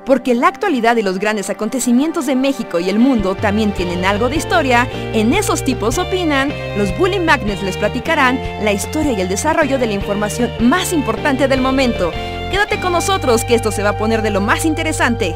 Porque la actualidad y los grandes acontecimientos de México y el mundo también tienen algo de historia, en Esos Tipos Opinan, los Bully Magnets les platicarán la historia y el desarrollo de la información más importante del momento. Quédate con nosotros que esto se va a poner de lo más interesante.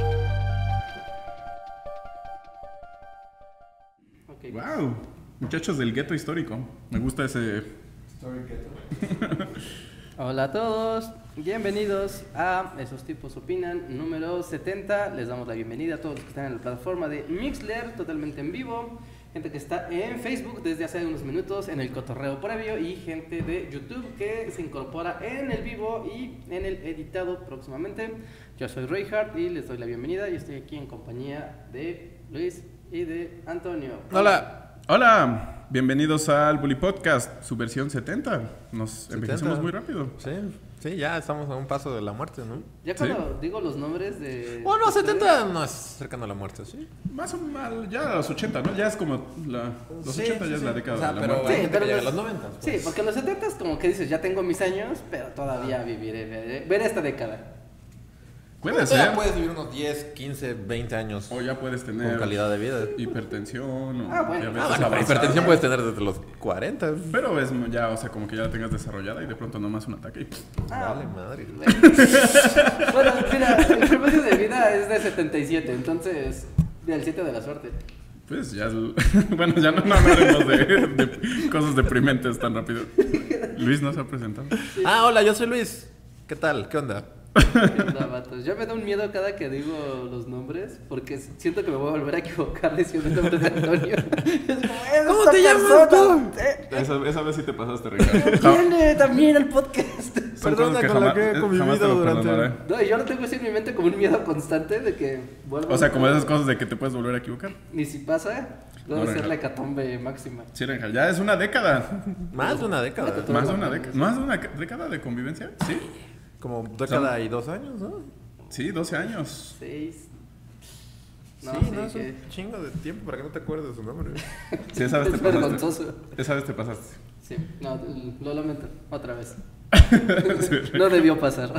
Okay. Wow, muchachos del gueto histórico. Me gusta ese... Story Ghetto. Hola a todos, bienvenidos a Esos Tipos Opinan número 70. Les damos la bienvenida a todos los que están en la plataforma de Mixler, totalmente en vivo. Gente que está en Facebook desde hace unos minutos en el cotorreo previo y gente de YouTube que se incorpora en el vivo y en el editado próximamente. Yo soy Reinhardt y les doy la bienvenida y estoy aquí en compañía de Luis y de Antonio. Hola, hola. Bienvenidos al Bully Podcast, su versión 70. Nos envejecemos muy rápido. Sí, ya estamos a un paso de la muerte, ¿no? Ya cuando digo los nombres de... Bueno, 70 no es cercano a la muerte, ¿sí? Más o menos, ya a los 80, ¿no? Ya es como los 80 ya es la década, o sea, de la pero muerte. Sí, pero llega a los- los 90. Pues. Sí, porque en los 70 es como que dices, ya tengo mis años, pero todavía viviré, ver esta década. Puede Todavía ser. puedes vivir unos 10, 15, 20 años O ya puedes tener con calidad de vida. hipertensión o Ah, bueno. diabetes Bueno, avanzada. hipertensión puedes tener desde los 40. Pero es ya, o sea, como que ya la tengas desarrollada y de pronto nomás un ataque. Vale, madre. Bueno, mira, el promedio de vida es de 77, entonces, del 7 de la suerte. Pues ya, bueno, ya no hablaremos de cosas deprimentes tan rápido. Luis no se ha presentado. Ah, hola, yo soy Luis. ¿Qué tal? ¿Qué onda? ¿Qué onda, vatos? Yo me da un miedo cada que digo los nombres, porque siento que me voy a volver a equivocar diciendo el nombre de Antonio. Es como, ¿Cómo te llamas tú? Esa vez sí te pasaste, Ricardo. Viene también el podcast. Son Perdona cosas que con la jamás, que he jamás te convivido lo durante- perdonaré. No, yo lo tengo así en mi mente como un miedo constante de que vuelvo. O sea, como esas cosas de que te puedes volver a equivocar. Ni si pasa, debe No, ser Regal. la hecatombe máxima. Sí, Renjal, ya es una década. Más de una década. Más de una década. ¿Más de una década de convivencia? Sí. Como década y 2 años, ¿no? Sí, 12 años. 6. No, sí, sí, no, es que... un chingo de tiempo para que no te acuerdes de su nombre. Sí, esa vez te Es pasaste. vergonzoso. Esa vez te pasaste. Sí, no, lo lamento, otra vez. Sí, No debió pasar.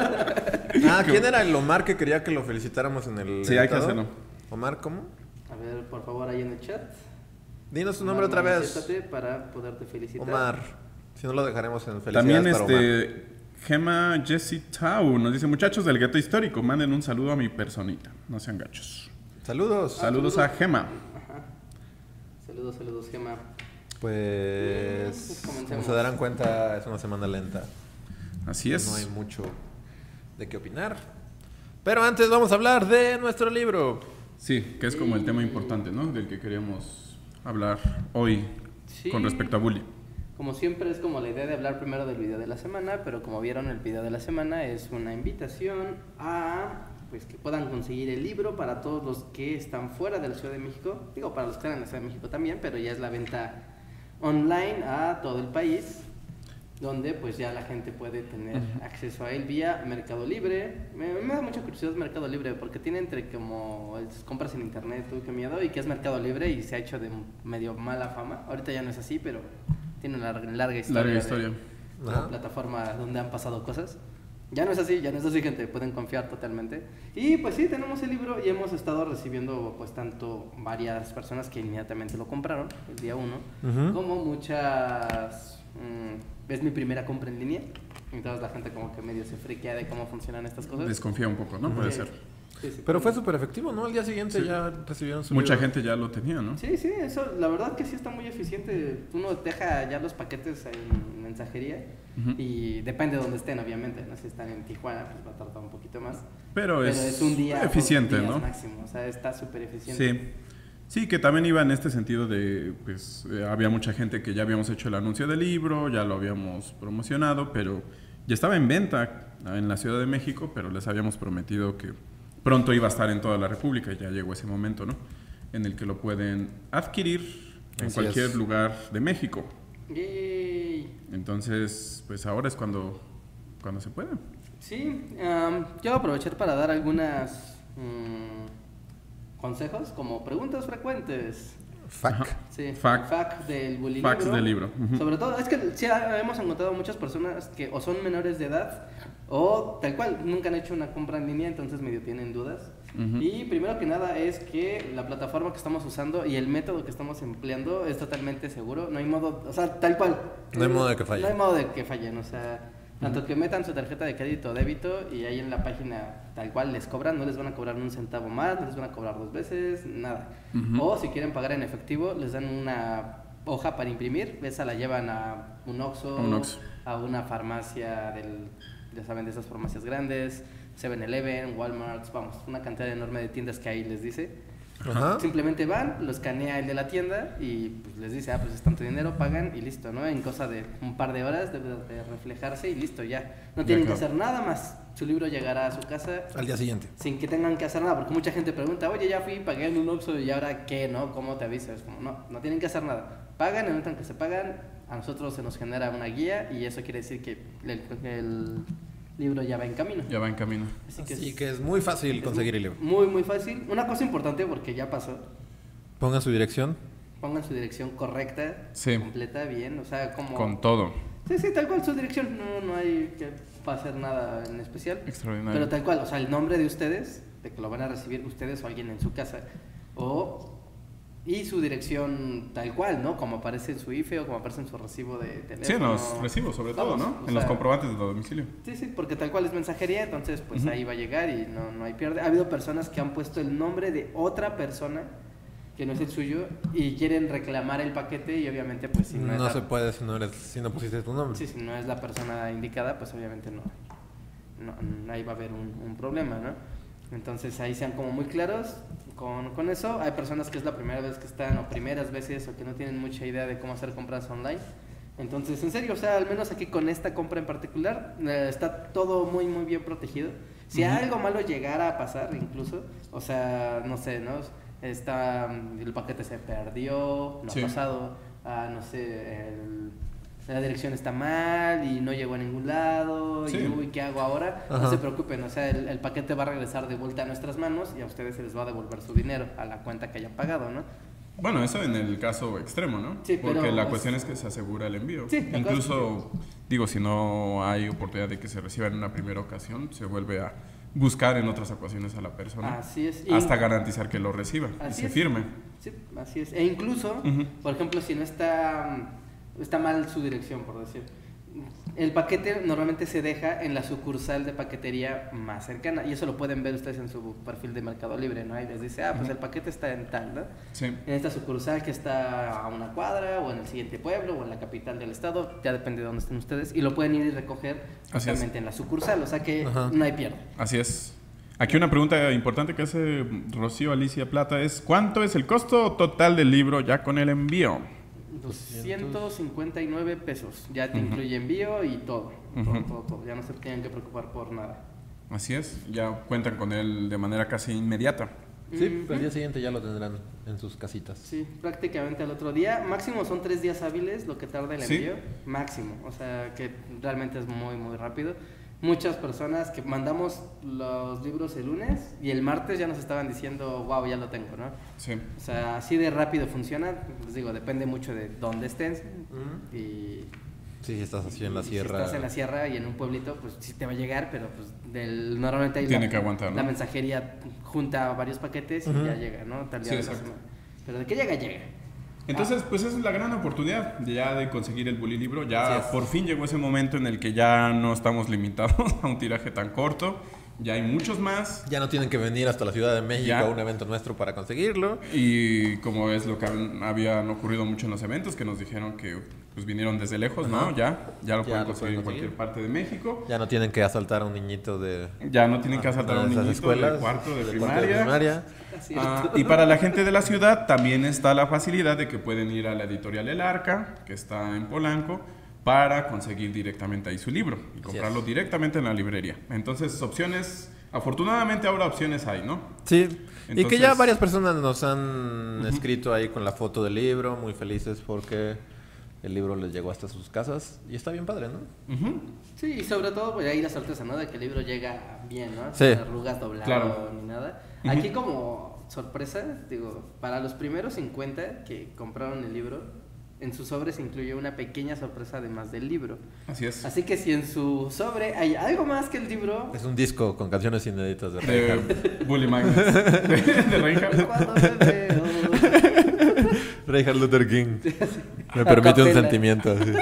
Ah, ¿quién era el Omar que quería que lo felicitáramos en el Sí, hay que editado? hacerlo. Omar, ¿cómo? A ver, por favor, ahí en el chat. Dinos su nombre otra vez. Manifiéstate para poderte felicitar. Omar. Si no lo dejaremos en felicidades También para Omar. Gema Jessie Tau nos dice: muchachos del gueto histórico, manden un saludo a mi personita. No sean gachos. Saludos. Saludos a Gema. Ajá. Saludos, Gema. Pues, comencemos. como se darán cuenta, es una semana lenta. Así es. No hay mucho de qué opinar. Pero antes vamos a hablar de nuestro libro. Sí, que es como el tema importante, ¿no? Del que queríamos hablar hoy Sí. con respecto a Bully. Como siempre es como la idea de hablar primero del video de la semana, pero como vieron el video de la semana es una invitación a pues que puedan conseguir el libro para todos los que están fuera de la Ciudad de México, digo para los que están en la Ciudad de México también, pero ya es la venta online a todo el país, donde pues ya la gente puede tener acceso a él vía Mercado Libre. Me da mucha curiosidad Mercado Libre porque tiene entre como compras en internet, tuve que miedo, y que es Mercado Libre y se ha hecho de medio mala fama. Ahorita ya no es así, pero tiene una larga historia. Larga historia. De una Ajá. plataforma donde han pasado cosas. Ya no es así, gente, pueden confiar totalmente. Y pues sí, tenemos el libro y hemos estado recibiendo pues tanto varias personas que inmediatamente lo compraron el día 1, como muchas... es mi primera compra en línea. Entonces la gente como que medio se friquea de cómo funcionan estas cosas. Desconfía un poco, ¿no? Puede Sí, ser. sí, Pero fue súper efectivo, ¿no? Al día siguiente Sí. ya recibieron su Mucha libro. gente ya lo tenía, ¿no? Sí, eso, la verdad que sí está muy eficiente. Uno deja ya los paquetes en mensajería y depende de donde estén, obviamente. No sé si están en Tijuana, pues va a tardar un poquito más. Pero es un día, eficiente, 2 días ¿no? máximo, o sea, está súper eficiente. Sí. Sí, que también iba en este sentido de, pues, había mucha gente que ya habíamos hecho el anuncio del libro, ya lo habíamos promocionado, pero ya estaba en venta en la Ciudad de México, pero les habíamos prometido que pronto iba a estar en toda la República, y ya llegó ese momento, ¿no? En el que lo pueden adquirir en Así cualquier es. lugar de México. Yay. Entonces, pues ahora es cuando se puede. Sí, yo voy a aprovechar para dar algunas consejos como preguntas frecuentes. FAQ. Sí, FAQ. FAQ del bully Facts libro. del libro. Ujú. Sobre todo, es que sí hemos encontrado muchas personas que o son menores de edad o tal cual, nunca han hecho una compra en línea, entonces medio tienen dudas. Y primero que nada es que la plataforma que estamos usando y el método que estamos empleando es totalmente seguro. No hay modo, o sea, tal cual. No hay modo de que fallen. No hay modo de que fallen, o sea, tanto que metan su tarjeta de crédito o débito y ahí en la página tal cual les cobran, no les van a cobrar un centavo más, no les van a cobrar 2 veces, nada. O si quieren pagar en efectivo, les dan una hoja para imprimir, esa la llevan a un Oxxo, a una farmacia ya saben, de esas farmacias grandes, 7-Eleven, Walmart, vamos, una cantidad enorme de tiendas que ahí les dice. Ajá. Simplemente van, lo escanea el de la tienda y pues les dice, pues es tanto dinero, pagan y listo, ¿no? En cosa de un par de horas debe de reflejarse y listo, ya. No tienen que hacer nada más. Su libro llegará a su casa Al día siguiente. sin que tengan que hacer nada, porque mucha gente pregunta, oye, ya fui, pagué en un Oxxo y ahora qué, ¿no? ¿Cómo te aviso? Es como, no tienen que hacer nada. Pagan, en el momento en que se pagan, a nosotros se nos genera una guía y eso quiere decir que el libro ya va en camino. Ya va en camino. Así que es muy fácil conseguir el libro. Muy, muy fácil. Una cosa importante, porque ya pasó, Pongan su dirección. pongan su dirección correcta, Sí. completa, bien, o sea, como... Con todo. Sí, tal cual su dirección, no hay que hacer nada en especial. Extraordinario. Pero tal cual, o sea, el nombre de ustedes, de que lo van a recibir ustedes o alguien en su casa, y su dirección tal cual, ¿no? Como aparece en su IFE o como aparece en su recibo de teléfono. Sí, en los recibos, sobre todo, Vamos, ¿no? o En los sea, comprobantes de domicilio. Sí, porque tal cual es mensajería, entonces pues ahí va a llegar y no hay pierde. Ha habido personas que han puesto el nombre de otra persona que no es el suyo y quieren reclamar el paquete y obviamente pues si no, No es se puede si no pusiste tu nombre. sí, si no es la persona indicada, pues obviamente no ahí va a haber un problema, ¿no? Entonces ahí sean como muy claros con eso. Hay personas que es la primera vez que están o primeras veces o que no tienen mucha idea de cómo hacer compras online. Entonces, en serio, o sea, al menos aquí con esta compra en particular, está todo muy, muy bien protegido. Si algo malo llegara a pasar, incluso, o sea, no sé, ¿no? El paquete se perdió, no ha pasado, no sé, la dirección está mal y no llegó a ningún lado, y uy, ¿qué hago ahora? No se preocupen, o sea, el paquete va a regresar de vuelta a nuestras manos y a ustedes se les va a devolver su dinero a la cuenta que hayan pagado, ¿no? Bueno, eso en el caso extremo, ¿no? Sí, porque pero la cuestión es que se asegura el envío. Sí, incluso, digo, si no hay oportunidad de que se reciba en una primera ocasión, se vuelve a buscar en otras ocasiones a la persona. Así es. Hasta garantizar que lo reciba y se firme. Sí, así es. E incluso, por ejemplo, si no está mal su dirección, por decir. El paquete normalmente se deja en la sucursal de paquetería más cercana y eso lo pueden ver ustedes en su perfil de Mercado Libre, ¿no? Ahí les dice, pues el paquete está en tal, ¿no? Sí. En esta sucursal que está a una cuadra o en el siguiente pueblo o en la capital del estado, ya depende de dónde estén ustedes y lo pueden ir y recoger justamente en la sucursal, o sea que no hay pierde. Así es. Aquí una pregunta importante que hace Rocío Alicia Plata es ¿cuánto es el costo total del libro ya con el envío? 259 pesos, ya te incluye envío y todo, todo, ya no se tienen que preocupar por nada. Así es, ya cuentan con él de manera casi inmediata. Sí, el día siguiente ya lo tendrán en sus casitas. Sí, prácticamente al otro día, máximo son 3 días hábiles lo que tarda el envío, máximo, o sea que realmente es muy muy rápido. Muchas personas que mandamos los libros el lunes y el martes ya nos estaban diciendo, wow, ya lo tengo, ¿no? Sí. O sea, así de rápido funciona, les digo, depende mucho de dónde estés y... Sí, si estás así en la sierra. Si estás en la sierra y en un pueblito, pues sí te va a llegar, pero pues normalmente hay tiene que aguantar, ¿no? La mensajería junta varios paquetes y ya llega, ¿no? Tal día de la semana. Pero de que llega. Entonces, pues esa es la gran oportunidad ya de conseguir el Bully libro. Ya por fin llegó ese momento en el que ya no estamos limitados a un tiraje tan corto. Ya hay muchos más. Ya no tienen que venir hasta la Ciudad de México a un evento nuestro para conseguirlo. Y como es lo que habían ocurrido mucho en los eventos, que nos dijeron que pues vinieron desde lejos, ¿no? Ya lo pueden conseguir en cualquier parte de México. Ya no tienen que asaltar a un niñito de... Ya no tienen que asaltar a un niñito escuelas, de cuarto de primaria. primaria. Y para la gente de la ciudad también está la facilidad de que pueden ir a la editorial El Arca, que está en Polanco, para conseguir directamente ahí su libro y comprarlo directamente en la librería. Entonces, opciones, afortunadamente ahora opciones hay, ¿no? Sí, entonces, y que ya varias personas nos han escrito ahí con la foto del libro, muy felices porque el libro les llegó hasta sus casas y está bien padre, ¿no? Sí, y sobre todo pues, ahí la sorpresa, ¿no? De que el libro llega bien, ¿no? Sí. Sin arrugas, doblado, ni nada. Aquí como sorpresa, digo, para los primeros 50 que compraron el libro, en su sobre se incluyó una pequeña sorpresa además del libro. Así es. Así que si en su sobre hay algo más que el libro... Es un disco con canciones inéditas de Reinhardt. De Bully Magnets. De Reinhardt. Cuando me veo... Reinhardt Luther King. Me permite un Acapella. sentimiento. Así.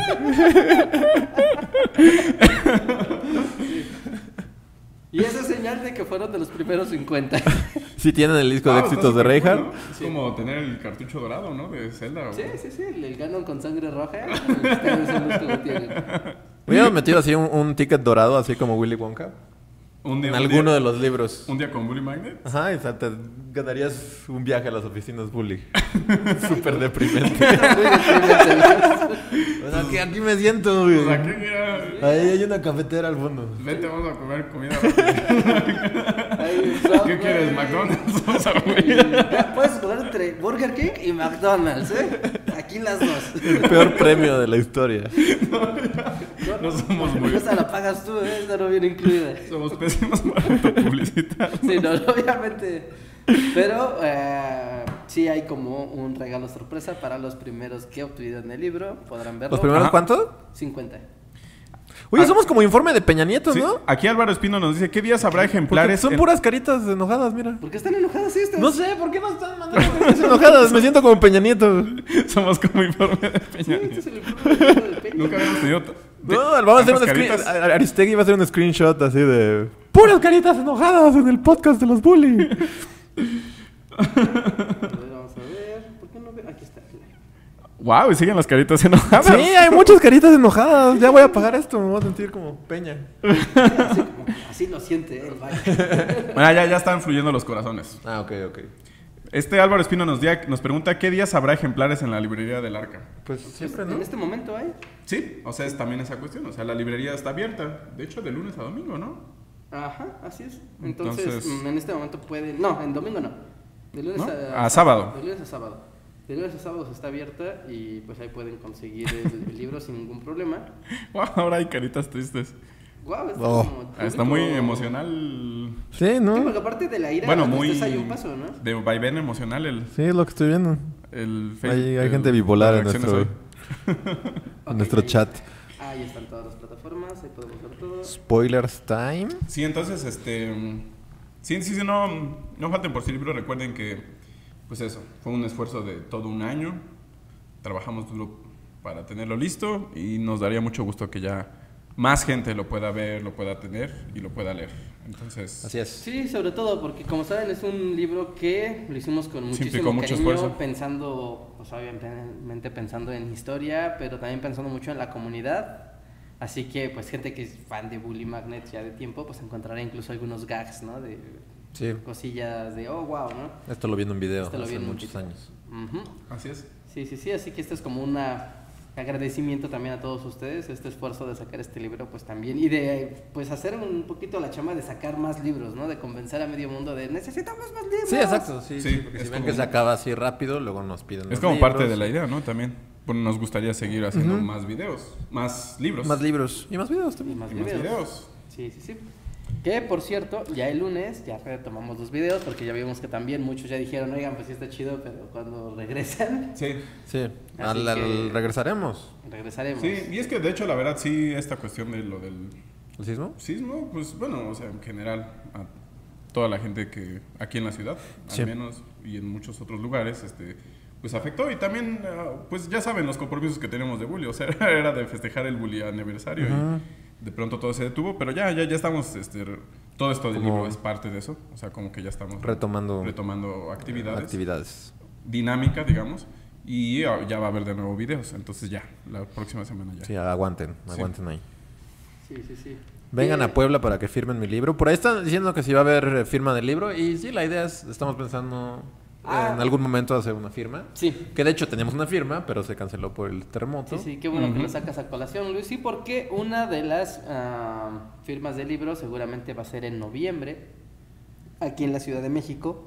Y eso es señal de que fueron de los primeros 50. Si tienen el disco de éxitos de Reinhardt. ¿no? Es como tener el cartucho dorado, ¿no? De Zelda. Sí, el Ganon con sangre roja. Ustedes son los que lo tienen. Hubieran metido así un ticket dorado, así como Willy Wonka. En alguno de los libros. Un día con Bully Magnets. Ajá, o sea, te ganarías un viaje a las oficinas Bully. Súper deprimente. O sea, aquí me siento, güey. O sea, ¿qué era? Ahí hay una cafetera al fondo. Vente, vamos a comer comida rápida. ¿Qué quieres? ¿McDonald's? Vamos a comer. Puedes escoger entre Burger King y McDonald's, ¿eh? Aquí las dos. El peor premio de la historia. No somos muy... Esa la pagas tú, ¿eh? Esta no viene incluida. Somos pésimos para autopublicitar. Sí, no, obviamente. Pero sí hay como un regalo sorpresa para los primeros que obtuvieron el libro. Podrán verlo. ¿Los primeros Ajá. cuánto? 50. Oye, somos como informe de Peña Nieto, Sí, ¿no? aquí Álvaro Espino nos dice, ¿qué días habrá Porque ejemplares? son puras caritas enojadas, mira. ¿Por qué están enojadas estas? No sé, ¿por qué no están mandando caritas enojadas? Me siento como Peña Nieto. Somos como informe de Peña Sí, este Nieto. es el informe del Peña. Nunca habíamos tenido... No, vamos a hacer un caritas. Aristegui va a hacer un screenshot así de... Puras caritas enojadas en el podcast de los Bully. A ver, vamos a ver. ¿Por qué no veo? Aquí está. Wow, y siguen las caritas enojadas. Sí, hay muchas caritas enojadas. Ya voy a apagar esto, me voy a sentir como Peña. Así lo siente él, vaya. Bueno, ya están fluyendo los corazones. Ah, ok. Álvaro Espino nos pregunta, ¿qué días habrá ejemplares en la librería del Arca? Pues siempre, ¿no? En este momento hay. Sí, o sea, es también esa cuestión. O sea, la librería está abierta. De hecho, de lunes a domingo, ¿no? Ajá, así es. Entonces, Entonces- en este momento pueden... No, en domingo no. De lunes ¿No? a... A sábado. De lunes a sábado. De lunes a sábado está abierta y pues ahí pueden conseguir el libro sin ningún problema. Wow, ahora hay caritas tristes. Guau, está Oh. como... Está muy público- emocional. Sí, Sí, ¿no? porque aparte de la ira, Bueno, la muy... tristeza hay un paso, ¿no? De vaivén emocional Sí, es lo que estoy viendo. el Hay gente bipolar en las reacciones nuestro, hoy. en nuestro ahí- chat. Ahí están todas las plataformas, ahí podemos ver todo. Spoilers time. Sí, entonces, sí, no falten por sí libro. Recuerden que, pues eso, fue un esfuerzo de todo un año. Trabajamos duro para tenerlo listo y nos daría mucho gusto que ya más gente lo pueda ver, lo pueda tener y lo pueda leer. Entonces, Así es. Sí, sobre todo porque como saben es un libro que lo hicimos con Sí, muchísimo implicó mucho cariño, esfuerzo. pensando, pues obviamente pensando en historia, pero también pensando mucho en la comunidad. Así que pues gente que es fan de Bully Magnets ya de tiempo, pues encontrará incluso algunos gags, ¿no? De Sí. cosillas de, oh, wow, ¿no? Esto lo vi en un video Esto lo vi hace en un muchos video. años. Ujú. así es. Sí, así que este es como un agradecimiento también a todos ustedes, este esfuerzo de sacar este libro, pues también, y de pues hacer un poquito la chamba de sacar más libros, ¿no? De convencer a medio mundo de necesitamos más libros. Sí, exacto. Sí, Sí, porque es si ven como- que se acaba así rápido, luego nos piden Es más como libros. parte de la idea, ¿no? También. Bueno, nos gustaría seguir haciendo más videos, más libros. Más libros. Y más videos Y también. más Y más videos. videos. Sí. Que por cierto, ya el lunes ya retomamos los videos porque ya vimos que también muchos ya dijeron, oigan, pues sí está chido, pero cuando regresan, Sí. Sí. Así Al que- regresaremos. regresaremos. Sí, y es que de hecho, la verdad, sí, esta cuestión de lo del ¿El sismo? sismo, pues bueno, o sea, en general, a toda la gente que aquí en la ciudad, Sí. al menos, y en muchos otros lugares, pues afectó. Y también, pues ya saben los compromisos que tenemos de Bully, o sea, era de festejar el Bully aniversario y de pronto todo se detuvo, pero ya estamos, todo esto del Como- libro es parte de eso, o sea, como que ya estamos Retomando actividades. Dinámica, digamos, y ya va a haber de nuevo videos, entonces ya, la próxima semana ya. Sí, aguanten Sí. ahí. Sí. Vengan a Puebla para que firmen mi libro. Por ahí están diciendo que si va a haber firma del libro. Y sí, la idea es, estamos pensando en algún momento hacer una firma. Sí. Que de hecho teníamos una firma, pero se canceló por el terremoto. Sí, qué bueno que lo sacas a colación, Luis. Sí, porque una de las firmas del libro seguramente va a ser en noviembre, aquí en la Ciudad de México.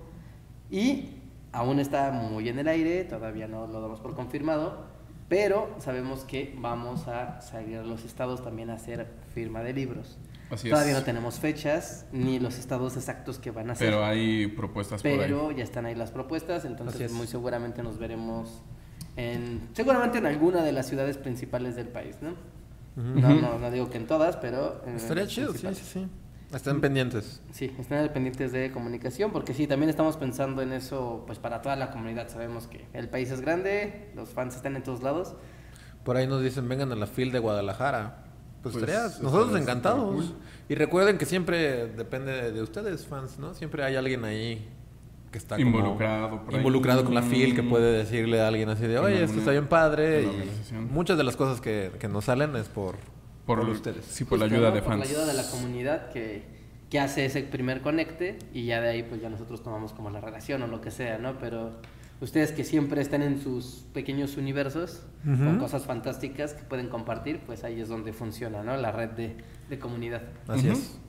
Y aún está muy en el aire, todavía no lo damos por confirmado, pero sabemos que vamos a salir a los estados también a hacer firma de libros. Así Todavía es. no tenemos fechas ni los estados exactos que van a ser. Pero hay propuestas por ahí. Pero ya están ahí las propuestas, Así entonces es. muy seguramente nos veremos seguramente en alguna de las ciudades principales del país, ¿no? No digo que en todas, pero Estaría las chido, principales. sí. Están pendientes. Sí, están pendientes de comunicación, porque sí, también estamos pensando en eso, pues para toda la comunidad. Sabemos que el país es grande, los fans están en todos lados. Por ahí nos dicen, vengan a la FIL de Guadalajara. Pues estaría, estaría nosotros súper encantados. cool. Y recuerden que siempre depende de ustedes, fans, ¿no? Siempre hay alguien ahí que está como Involucrado por ahí. involucrado con la FIL, que puede decirle a alguien así de, En oye, esto alguna- está bien padre. en la Y organización. muchas de las cosas que nos salen es por ustedes. Sí, por la Justo, ayuda ¿no? de Por fans. la ayuda de la comunidad que hace ese primer conecte, y ya de ahí pues ya nosotros tomamos como la relación o lo que sea, ¿no? Pero ustedes que siempre están en sus pequeños universos con cosas fantásticas que pueden compartir, pues ahí es donde funciona, ¿no? La red de comunidad. Así Ujú. es.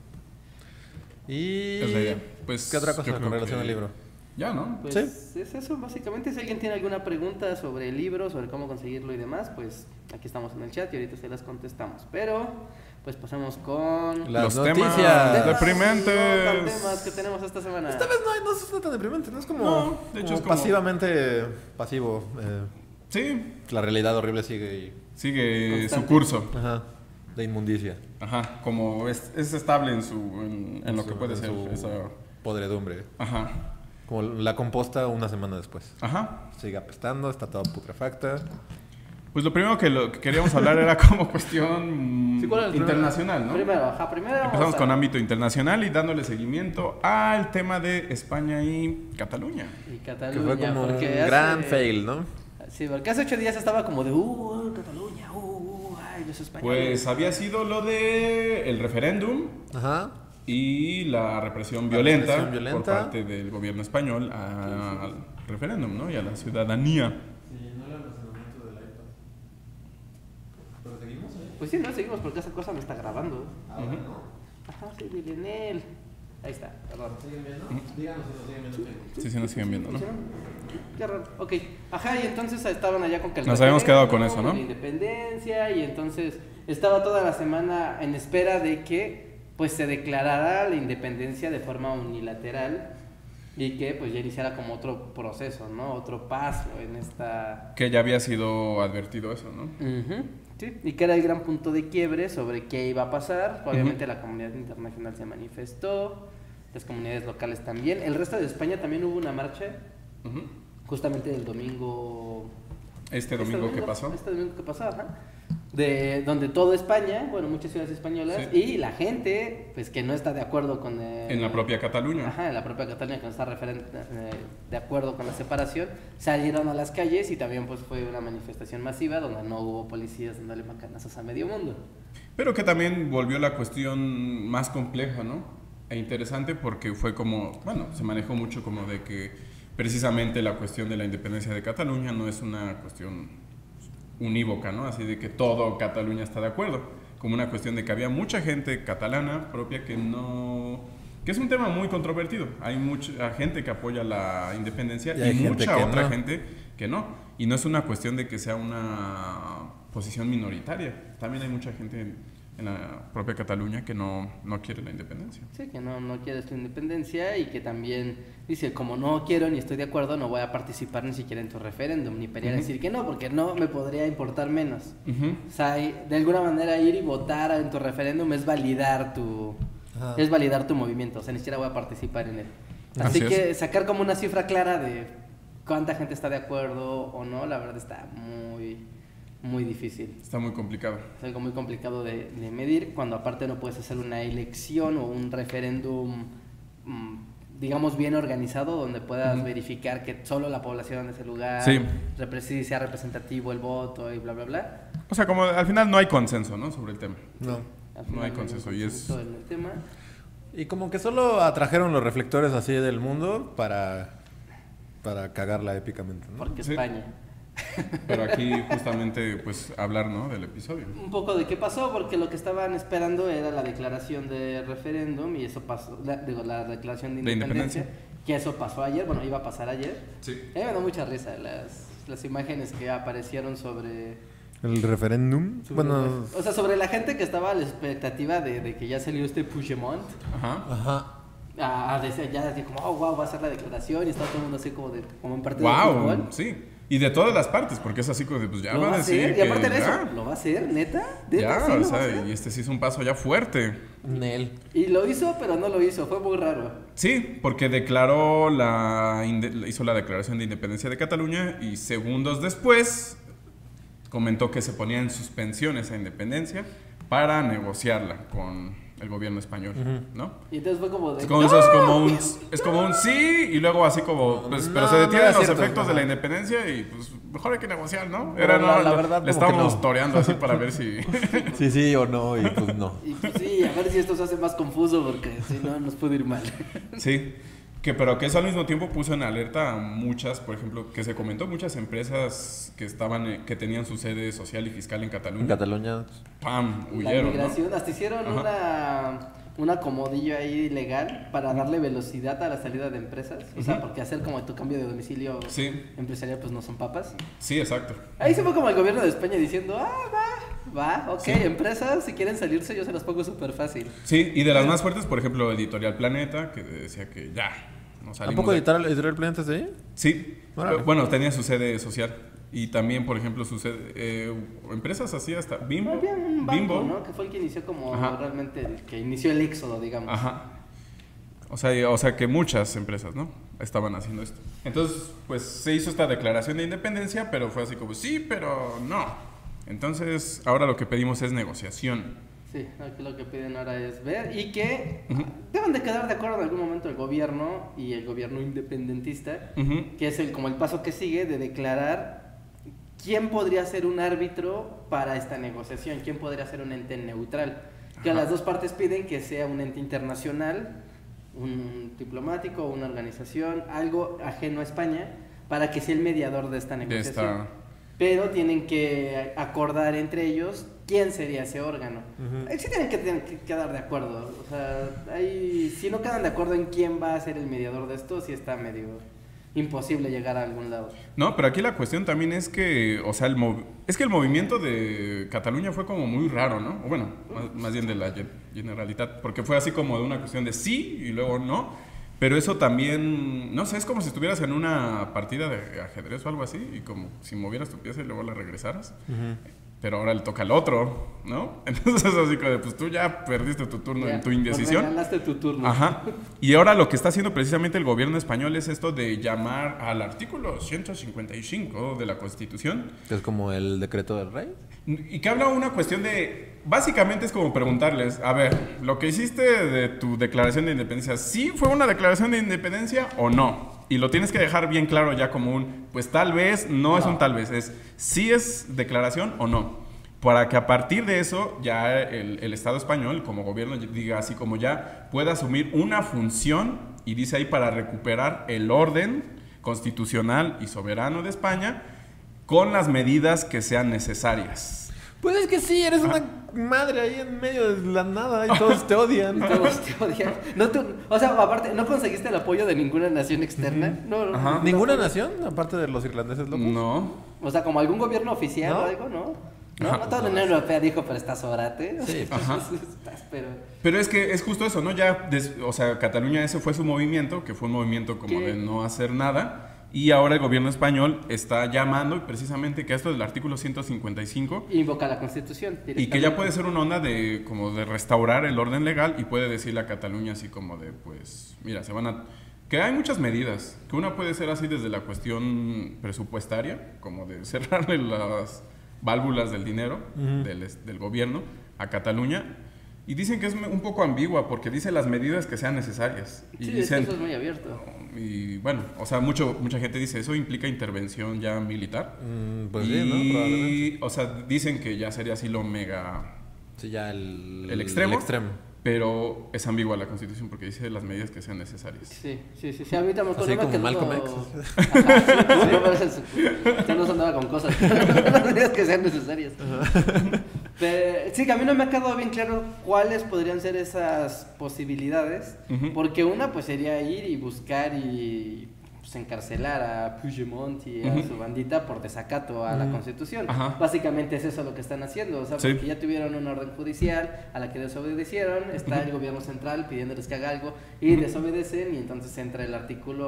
Y... Es la idea. Pues, ¿qué otra yo cosa creo con relación que- al libro? Ya, ¿no? Pues Sí. es eso, básicamente. Si alguien tiene alguna pregunta sobre el libro, sobre cómo conseguirlo y demás, pues aquí estamos en el chat y ahorita se las contestamos. Pero, pues pasemos con Las Los noticias. temas deprimentes. temas que tenemos esta semana. Esta vez no es tan deprimente, no es como, No, de hecho como es como- pasivamente pasivo. Sí, La realidad horrible sigue sigue Constante. su curso. de inmundicia. Ajá, como es estable en lo que puede en ser. su Esa... podredumbre. Ajá, Como la composta una semana después. ajá. Sigue apestando, está toda putrefacta. Pues lo primero que queríamos hablar era como cuestión Sí, ¿cuál era el internacional, ¿no? Primero Empezamos vamos con ámbito internacional y dándole seguimiento al tema de España y Cataluña. y Que Cataluña. fue como un porque hace- gran fail, ¿no? Sí, porque hace 8 días estaba como de, Cataluña, ay, los españoles. Pues había sido lo de el referéndum Ajá. y la represión La violenta, represión violenta. por parte del gobierno español al referéndum, ¿no? Y a la ciudadanía. Pues sí, no seguimos porque esa cosa me está grabando. Ujú. Ajá, sí, miren él. Ahí está, perdón. Sí, sí, nos siguen viendo, ¿no? Qué raro. Ok. Ajá, y entonces estaban allá con que el Nos habíamos quedado con referéndum, eso, ¿no? la independencia, y entonces estaba toda la semana en espera de que pues se declarara la independencia de forma unilateral y que pues ya iniciara como otro proceso, ¿no? Otro paso en esta... Que ya había sido advertido eso, ¿no? Ujú, sí, y que era el gran punto de quiebre sobre qué iba a pasar. Obviamente la comunidad internacional se manifestó, las comunidades locales también. El resto de España también hubo una marcha, Ujú. justamente el domingo... Este domingo que pasó. Este domingo que pasó, ajá. De donde toda España, bueno, muchas ciudades españolas, Sí. y la gente, pues que no está de acuerdo con... En la propia Cataluña. Ajá, en la propia Cataluña, que no está de acuerdo con la separación, salieron a las calles y también pues fue una manifestación masiva donde no hubo policías dándole macanazos a medio mundo. Pero que también volvió la cuestión más compleja, ¿no? E interesante porque fue como, bueno, se manejó mucho como de que precisamente la cuestión de la independencia de Cataluña no es una cuestión unívoca, ¿no? Así de que todo Cataluña está de acuerdo. Como una cuestión de que había mucha gente catalana propia que no... que es un tema muy controvertido. Hay mucha gente que apoya la independencia Y hay y gente mucha que otra no. gente que no. Y no es una cuestión de que sea una posición minoritaria. También hay mucha gente en la propia Cataluña que no quiere la independencia. Sí, que no quiere su independencia y que también dice, como no quiero ni estoy de acuerdo, no voy a participar ni siquiera en tu referéndum, ni para decir que no, porque no me podría importar menos. Ujú. O sea, de alguna manera ir y votar en tu referéndum es validar tu movimiento, o sea, ni siquiera voy a participar en él. Así Así que es. sacar como una cifra clara de cuánta gente está de acuerdo o no, la verdad está muy difícil. Está muy complicado. Es algo muy complicado de medir cuando aparte no puedes hacer una elección o un referéndum, digamos, bien organizado donde puedas verificar que solo la población de ese lugar Sí. sea representativo el voto y bla, bla, bla. O sea, como al final no hay consenso, ¿no? Sobre el tema. No. Al No hay final consenso, hay y es- en el tema. Y como que solo atrajeron los reflectores así del mundo para cagarla épicamente, ¿no? Porque Sí. España. Pero aquí justamente, pues, hablar, ¿no? Del episodio. Un poco de qué pasó, porque lo que estaban esperando era la declaración de referéndum y eso pasó, la declaración de De independencia, independencia. que eso pasó ayer, bueno, iba a pasar ayer. Sí. Me da mucha risa las imágenes que aparecieron sobre El referéndum. Bueno, O sea, sobre la gente que estaba a la expectativa de que ya salió este Puigdemont. ajá. Decir, ya así como, oh, wow, va a ser la declaración y está todo el mundo así como en partido de Wow, fútbol. sí. Y de todas las partes, porque es así como de, pues ya Lo va va a a decir hacer, y que aparte de eso, ya, lo va a hacer, neta, ya, sí o lo va a sea, hacer. y este sí es un paso ya fuerte. Nel. Y lo hizo, pero no lo hizo, fue muy raro. Sí, porque hizo la declaración de independencia de Cataluña y segundos después comentó que se ponía en suspensión esa independencia para negociarla con el gobierno español, ¿no? Y entonces fue como de... Es como, eso es como un sí y luego así como, pues, pero se No, detienen no es los cierto, efectos de ajá. la independencia y pues mejor hay que negociar, ¿no? Pero la verdad, le como que estábamos no. toreando así para ver si... Sí o no, y pues no. Y pues sí, a ver si esto se hace más confuso porque si no nos puede ir mal. Sí, pero que eso al mismo tiempo puso en alerta a muchas, por ejemplo, que se comentó, muchas empresas que tenían su sede social y fiscal en Cataluña. En Cataluña. ¡Pam! La Huyeron, ¿no? migración, hasta hicieron un acomodillo ahí legal para darle velocidad a la salida de empresas. O sea, porque hacer como tu cambio de domicilio Sí. empresarial pues no son papas. Sí, exacto. Ahí se fue como el gobierno de España diciendo, ok, Sí. empresas, si quieren salirse yo se las pongo súper fácil. Sí, y de las más fuertes, por ejemplo, Editorial Planeta, que decía que ya, nos salimos ¿Tampoco de- editorial Planeta de ahí? Sí, Órale. bueno, tenía su sede social. Y también, por ejemplo, su sede, empresas así hasta Bimbo. Había un banco, Bimbo. ¿no? Que fue el que inició como Ajá. realmente, que inició el éxodo, digamos. Ajá. O sea que muchas empresas, ¿no? Estaban haciendo esto. Entonces, pues se hizo esta declaración de independencia, pero fue así como, sí, pero no. Entonces, ahora lo que pedimos es negociación. Sí, aquí lo que piden ahora es ver y que deben de quedar de acuerdo en algún momento el gobierno y el gobierno independentista, Ujú. que es como el paso que sigue de declarar quién podría ser un árbitro para esta negociación, quién podría ser un ente neutral. Que Ajá. las dos partes piden que sea un ente internacional, un diplomático, una organización, algo ajeno a España, para que sea el mediador de esta De negociación. esta... Pero tienen que acordar entre ellos quién sería ese órgano. Sí tienen que quedar de acuerdo. O sea, si no quedan de acuerdo en quién va a ser el mediador de esto, sí está medio imposible llegar a algún lado. No, pero aquí la cuestión también es que, o sea, es que el movimiento de Cataluña fue como muy raro, ¿no? O bueno, más bien de la Generalitat, porque fue así como de una cuestión de sí y luego no. Pero eso también, no sé, es como si estuvieras en una partida de ajedrez o algo así y como si movieras tu pieza y luego la regresaras. Pero ahora le toca al otro, ¿no? Entonces así como de, pues tú ya perdiste tu turno Ya, en tu indecisión. Ganaste tu turno. Ajá. Y ahora lo que está haciendo precisamente el gobierno español es esto de llamar al artículo 155 de la Constitución Que es como el decreto del rey. y que habla una cuestión de, básicamente es como preguntarles, a ver, lo que hiciste de tu declaración de independencia, ¿sí fue una declaración de independencia o no? Y lo tienes que dejar bien claro ya como pues tal vez, no es un tal vez, es sí es declaración o no. Para que a partir de eso ya el Estado español como gobierno diga así como ya pueda asumir una función y dice ahí para recuperar el orden constitucional y soberano de España con las medidas que sean necesarias. Pues es que sí, eres una madre ahí en medio de la nada y todos te odian. Todos te odian. O sea, aparte, ¿no conseguiste el apoyo de ninguna nación externa? No, Ajá. ¿Ninguna nación? Aparte de los irlandeses locos. No. O sea, como algún gobierno oficial ¿No? o algo, ¿no? No, Ajá. no toda la Unión Europea dijo, pero está sobrate. Sí. Ajá. Pero... Pero es que es justo eso, ¿no? Ya, o sea, Cataluña ese fue su movimiento, que fue un movimiento como ¿Qué? de no hacer nada. Y ahora el gobierno español está llamando precisamente que esto del artículo 155 Invoca la Constitución. y que ya puede ser una onda de como de restaurar el orden legal y puede decirle a Cataluña así como de pues mira, que hay muchas medidas, que una puede ser así desde la cuestión presupuestaria, como de cerrarle las válvulas del dinero del gobierno a Cataluña. Y dicen que es un poco ambigua porque dice las medidas que sean necesarias. Y Sí, dicen, eso es muy abierto. y bueno, o sea, mucha gente dice, eso implica intervención ya militar. Pues y, sí, ¿no? Probablemente. o sea, dicen que ya sería así lo mega... Sí, ya el extremo. El extremo. Pero es ambigua la Constitución porque dice las medidas que sean necesarias. Sí. A mí también Así no me como quedó- Malcolm X. Ajá, sí, no, pero ya no se andaba con cosas. Las medidas que sean necesarias. Pero, sí, que a mí no me ha quedado bien claro cuáles podrían ser esas posibilidades. Ujú. Porque una, pues sería ir y buscar y pues, encarcelar a Puigdemont y a su bandita por desacato a la Constitución. Ajá. Básicamente es eso lo que están haciendo, o sea, Sí. porque ya tuvieron una orden judicial a la que desobedecieron, está el gobierno central pidiéndoles que haga algo y desobedecen, y entonces entra el artículo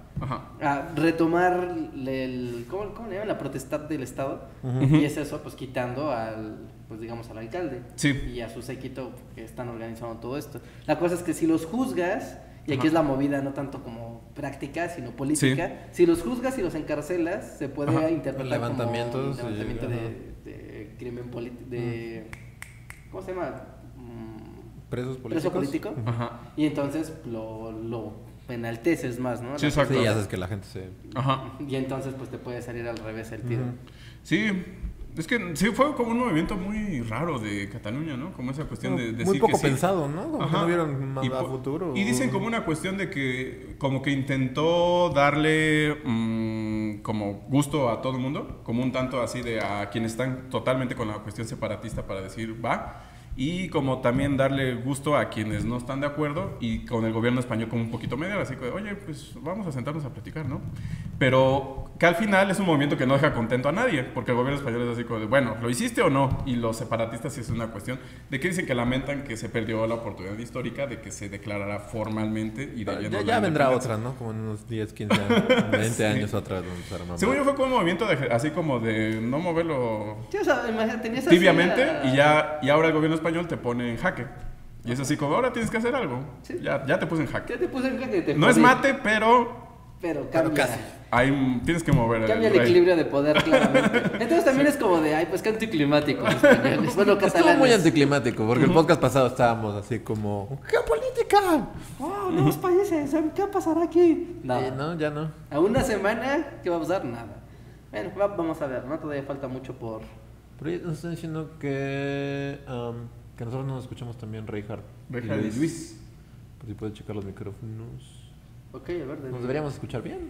a retomar ¿cómo le llaman? La potestad del Estado, y es eso, pues quitando pues digamos al alcalde y a su séquito que están organizando todo esto. La cosa es que si los juzgas, y aquí es la movida no tanto como práctica, sino política, si los juzgas y los encarcelas, se puede interpretar como levantamiento de crimen político, ¿cómo se llama? Presos políticos. Preso político. Y entonces lo penalteces más, ¿no? Sí, exacto. Sí, haces que la gente se... Y entonces pues te puede salir al revés el tiro. Sí, es que sí fue como un movimiento muy raro de Cataluña, ¿no? Como esa cuestión de decir muy poco que sí. pensado, ¿no? Como que no vieron más a futuro. Y dicen como una cuestión de que como que intentó darle como gusto a todo el mundo, como un tanto así de a quienes están totalmente con la cuestión separatista para decir va, y como también darle gusto a quienes no están de acuerdo, y con el gobierno español como un poquito medio, así que oye, pues vamos a sentarnos a platicar, ¿no? Pero que al final es un movimiento que no deja contento a nadie, porque el gobierno español es así como de, bueno, ¿lo hiciste o no? Y los separatistas sí es una cuestión de que dicen que lamentan que se perdió la oportunidad histórica de que se declarara formalmente y de lleno ya vendrá otra, ¿no? Como en unos 10, 15 años, 20 años otra. Según yo fue como un movimiento de, así como de no moverlo Sí, o sea, imagínate, tenías tibiamente y ahora el gobierno español te pone en jaque. Y es así como, ahora tienes que hacer algo. Sí. Ya te puse en jaque. Ya te puse en jaque. No es mate, pero cambia. casi. Tienes que mover Cambia el equilibrio de poder, claramente. Entonces también es como de, ay, pues qué anticlimático los españoles. Bueno, Estuvo catalanes. muy anticlimático, porque el podcast pasado estábamos así como... ¡Geopolítica! Oh, nuevos países, ¿qué pasará aquí? Nada. No, ya no. A una semana, ¿qué va a pasar? Nada. Bueno, vamos a ver, ¿no? Todavía falta mucho por... Pero ya nos están diciendo que nosotros no nos escuchamos también Reinhardt y Luis. Pues si puedes checar los micrófonos. Ok, a ver. ¿Nos deberíamos escuchar bien?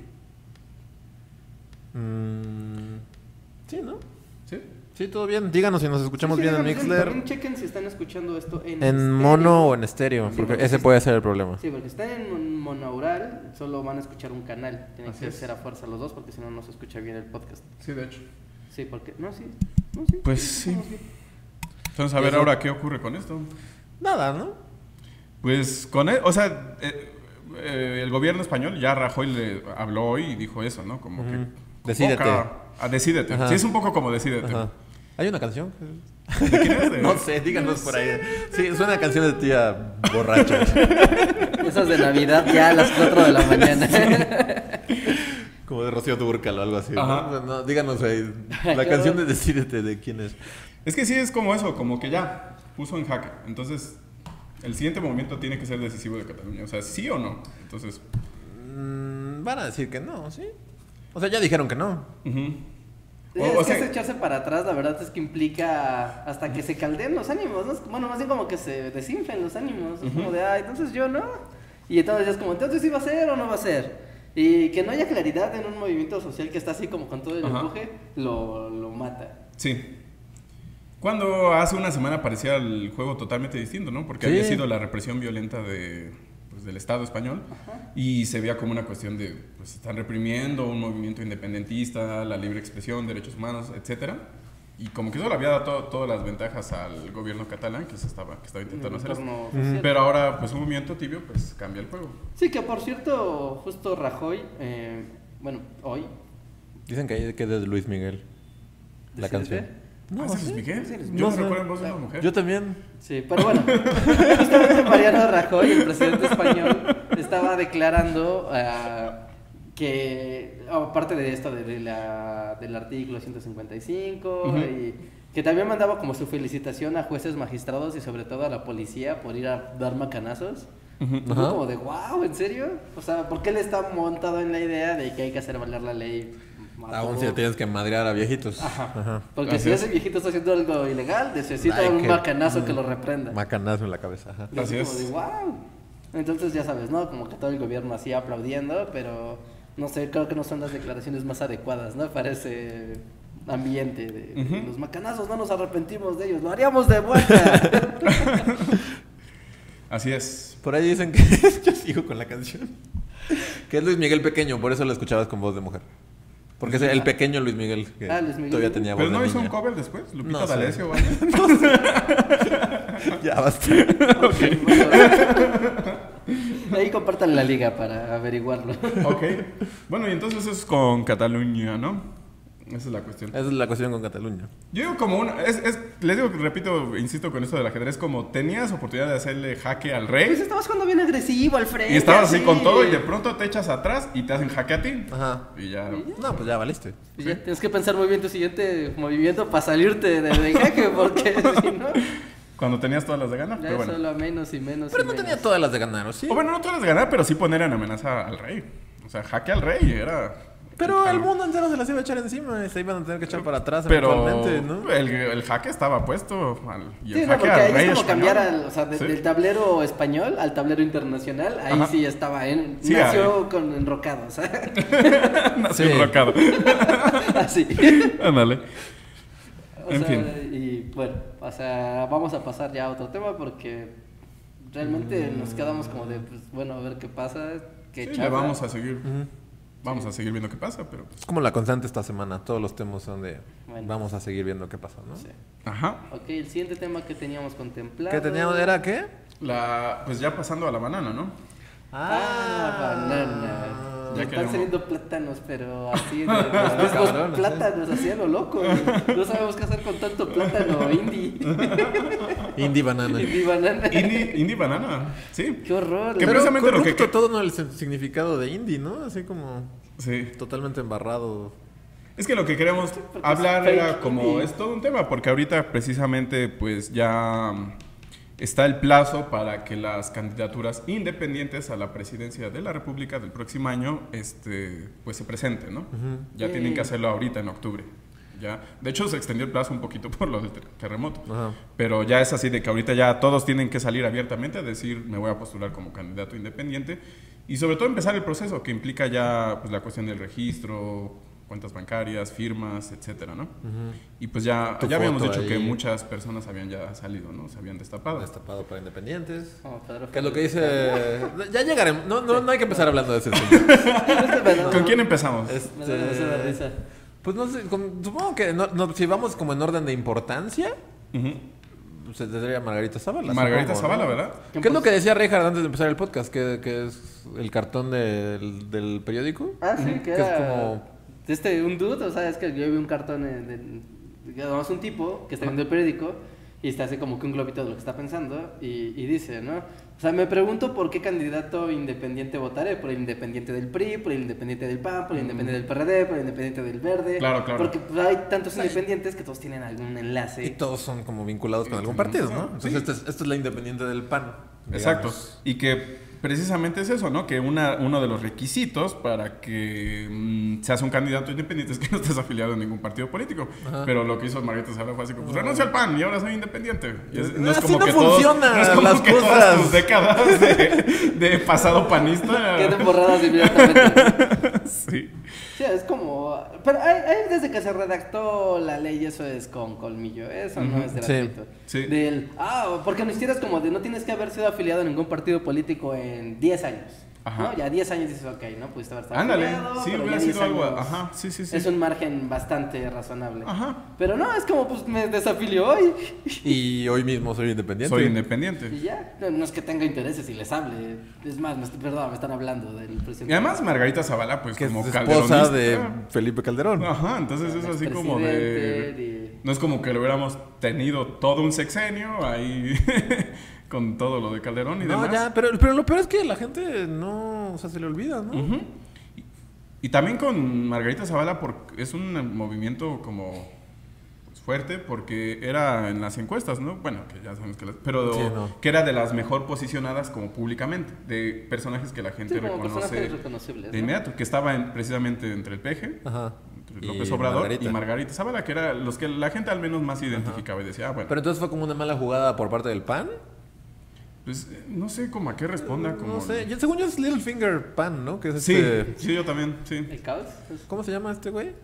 Sí, ¿no? ¿Sí? Sí, todo bien. Díganos si nos escuchamos bien en Mixler. También chequen si están escuchando esto en En mono o en estéreo, Sí, porque porque ese sí. puede ser el problema. Sí, porque están en monaural, solo van a escuchar un canal. Tienen Así que es. ser a fuerza los dos, porque si no, no se escucha bien el podcast. Sí, de hecho. Sí, porque... No, sí. Pues sí. estamos bien. Entonces, a ver ahora qué ocurre con esto. Nada, ¿no? Pues con él, o sea, el gobierno español ya Rajoy le habló hoy y dijo eso, ¿no? Como que... Decídete. Decídete. Ajá. Sí, es un poco como decídete. Ajá. ¿Hay una canción? ¿De quién es? No sé, díganos por ahí. Sí, es una canción de tía borracha. Esas de Navidad ya a las 4 de la mañana. Como de Rocío Dúrcal o algo así. Ajá. No, díganos ahí. La canción de Decídete, ¿de quién es? Es que sí, es como eso, como que ya puso en jaque. Entonces, el siguiente movimiento tiene que ser decisivo de Cataluña. O sea, ¿sí o no? Entonces... Van a decir que no, ¿sí? O sea, ya dijeron que no. Es que es echarse para atrás, la verdad es que implica hasta que se caldeen los ánimos, ¿no? Bueno, más bien como que se desinflen los ánimos. Es como de, entonces yo no. Y entonces es como, entonces sí va a ser o no va a ser. Y que no haya claridad en un movimiento social que está así como con todo el empuje, lo mata. Sí. Cuando hace una semana parecía el juego totalmente distinto, ¿no? Porque había sido la represión violenta del Estado español. Y se veía como una cuestión de, pues están reprimiendo un movimiento independentista, la libre expresión, derechos humanos, etcétera. Y como que eso le había dado todas las ventajas al gobierno catalán que estaba intentando hacer eso. Pero ahora, pues un movimiento tibio, pues cambia el juego. Sí, que por cierto, justo Rajoy, hoy... Dicen que es de Luis Miguel. La canción. No, ¿ese es Luis Miguel? Sí, Yo no me recuerdo en voz de una mujer. Yo también. Sí, pero bueno, justamente Mariano Rajoy, el presidente español, estaba declarando que, aparte de esto del artículo 155, y que también mandaba como su felicitación a jueces, magistrados y sobre todo a la policía por ir a dar macanazos. Fue como de, wow, ¿en serio? O sea, ¿por qué él está montado en la idea de que hay que hacer valer la ley? Aún si le tienes que madrear a viejitos. Ajá. Porque si ese viejito está haciendo algo ilegal, necesita un macanazo que lo reprenda. Macanazo en la cabeza. Ajá. Y así es. Como de, wow. Entonces ya sabes, ¿no? Como que todo el gobierno así aplaudiendo, pero no sé, creo que no son las declaraciones más adecuadas, ¿no? Para ese ambiente de los macanazos, no nos arrepentimos de ellos, lo haríamos de vuelta. Así es. Por ahí dicen que yo sigo con la canción. Que es Luis Miguel pequeño, por eso lo escuchabas con voz de mujer. Porque es el pequeño Luis Miguel, que Luis Miguel. todavía tenía voz Pero de no hizo niña. un cover después, Lupita No sé. D'Alessio, ¿vale? Ya basta. Ok, bueno. Ahí compartan la liga para averiguarlo. Ok. Bueno, y entonces es con Cataluña, ¿no? Esa es la cuestión. Esa es la cuestión con Cataluña. Yo digo como una... les digo, repito, insisto con esto del ajedrez, como tenías oportunidad de hacerle jaque al Pues rey estabas jugando bien agresivo al frente. y estabas así así. con todo y de pronto te echas atrás y te hacen jaque a ti. Ajá. Y ya... No, pues ya valiste. Y ya tienes que pensar muy bien tu siguiente movimiento para salirte de jaque, porque si no, Cuando tenías todas las de ganar. ya Pero es bueno. solo a menos y menos. Pero y no menos. tenía todas las de ganar, ¿o sí? O bueno, no todas las de ganar, pero sí poner en amenaza al rey. O sea, jaque al rey era... Pero el mundo entero se las iba a echar encima y se iban a tener que echar para atrás Pero eventualmente, ¿no? el jaque estaba puesto y el Sí, no, jaque porque al ahí rey es como español. cambiar o sea, Sí. del tablero español al tablero internacional. Ahí Ajá. sí estaba, Sí, nació con enrocados. Nació Sí. enrocado. Así. Ándale. O En sea, fin. y bueno, o sea, vamos a pasar ya a otro tema porque realmente nos quedamos como de, pues, bueno, a ver qué pasa, qué Sí, chafa. le vamos a seguir. Vamos a seguir viendo qué pasa, pero... Es como la constante esta semana. Todos los temas son de... Bueno. Vamos a seguir viendo qué pasa, ¿no? Sí. Ajá. Ok, el siguiente tema que teníamos contemplado. ¿Qué teníamos? ¿Era qué? Pues ya pasando a la banana, ¿no? Banana. Ya Están queremos. saliendo plátanos, pero así de los mismos Cabrón, sí. plátanos, así a lo loco. No sabemos qué hacer con tanto plátano indie. Indie banana. Indie banana. Indie banana, sí. Qué horror. Que Pero precisamente lo corrupto que- todo no el significado de indie, ¿no? Así como Sí. totalmente embarrado. Es que lo que queremos porque hablar es era fake como... indie. Es todo un tema, porque ahorita precisamente pues ya está el plazo para que las candidaturas independientes a la presidencia de la República del próximo año pues se presenten, ¿no? Ya tienen que hacerlo ahorita en octubre. Ya. De hecho, se extendió el plazo un poquito por lo del terremoto. Ajá. Pero ya es así de que ahorita ya todos tienen que salir abiertamente a decir, me voy a postular como candidato independiente. Y sobre todo empezar el proceso que implica ya pues, la cuestión del registro, cuentas bancarias, firmas, etcétera, ¿no? Y pues ya Tu habíamos foto dicho que ahí. muchas personas habían ya salido, ¿no? Se habían destapado. Destapado para independientes. Como Pedro ¿Qué es lo que Fernández. dice? Ya llegaremos. No hay que empezar hablando de ese señor. ¿Con quién empezamos? Me da demasiada risa. Pues no sé, supongo que si vamos como en orden de importancia, Ujú. pues se tendría Margarita Zavala. Margarita supongo, Zavala, ¿no? ¿verdad? ¿Qué es lo que decía Reinhardt antes de empezar el podcast? Que es el cartón del periódico. Ah, sí, que Que es era como... un dude, o sea, es que yo vi un cartón digamos un tipo que está viendo el periódico y está así como que un globito de lo que está pensando y dice, ¿no? O sea, me pregunto por qué candidato independiente votaré, por el independiente del PRI, por el independiente del PAN, por el independiente del PRD, por el independiente del Verde. Claro, claro. Porque pues, hay tantos independientes que todos tienen algún enlace. Y todos son como vinculados con algún partido, ¿no? Entonces esta es la independiente del PAN. Exacto. digamos. Y que precisamente es eso, ¿no? Que uno de los requisitos para que seas un candidato independiente es que no estés afiliado a ningún partido político. Pero lo que hizo Margarita Zavala fue así como, pues renuncio al PAN y ahora soy independiente. Y no es Así como no que funcionan no es como las que cosas. todas tus décadas de pasado panista. Quedan borradas inmediatamente. Sí. Sí, es como... Pero hay desde que se redactó la ley, eso es con colmillo, eso no es gratuito. Sí. Del, porque ni siquiera es como de no tienes que haber sido afiliado a ningún partido político en 10 años. Ajá. ¿No? Ya 10 años dices, ok, no pudiste haber estado Ándale, afiliado, sí, pero hubiera ya 10 sido algo. años Ajá, sí. Es un margen bastante razonable. Ajá. Pero no, es como, pues me desafilió hoy. Y hoy mismo soy independiente. Soy independiente. Y ya, no es que tenga intereses y les hable. Es más, perdón, me están hablando del presidente. Y además Margarita Zavala, pues Que es como esposa calderonista. de Felipe Calderón. Ajá, entonces es así como Expresidente, de... No es como que lo hubiéramos tenido todo un sexenio ahí con todo lo de Calderón y No, demás. ya, pero lo peor es que la gente no, o sea, se le olvida, ¿no? Ujú. Y también con Margarita Zavala porque es un movimiento como pues, fuerte porque era en las encuestas, ¿no? Bueno, que ya sabemos que pero Sí, no. que era de las mejor posicionadas como públicamente, de personajes que la gente Sí, como reconoce personajes reconocibles, de ¿no? inmediato, que estaba precisamente entre el peje, Ajá. entre Y López Obrador Margarita. y Margarita Zavala, que eran los que la gente al menos más identificaba y decía, bueno, Pero entonces fue como una mala jugada por parte del PAN. pues no sé cómo a qué responda. Como No sé, según yo es Littlefinger PAN, ¿no? Que es Sí, este... sí, yo también, sí. ¿El caos? ¿Cómo se llama este güey?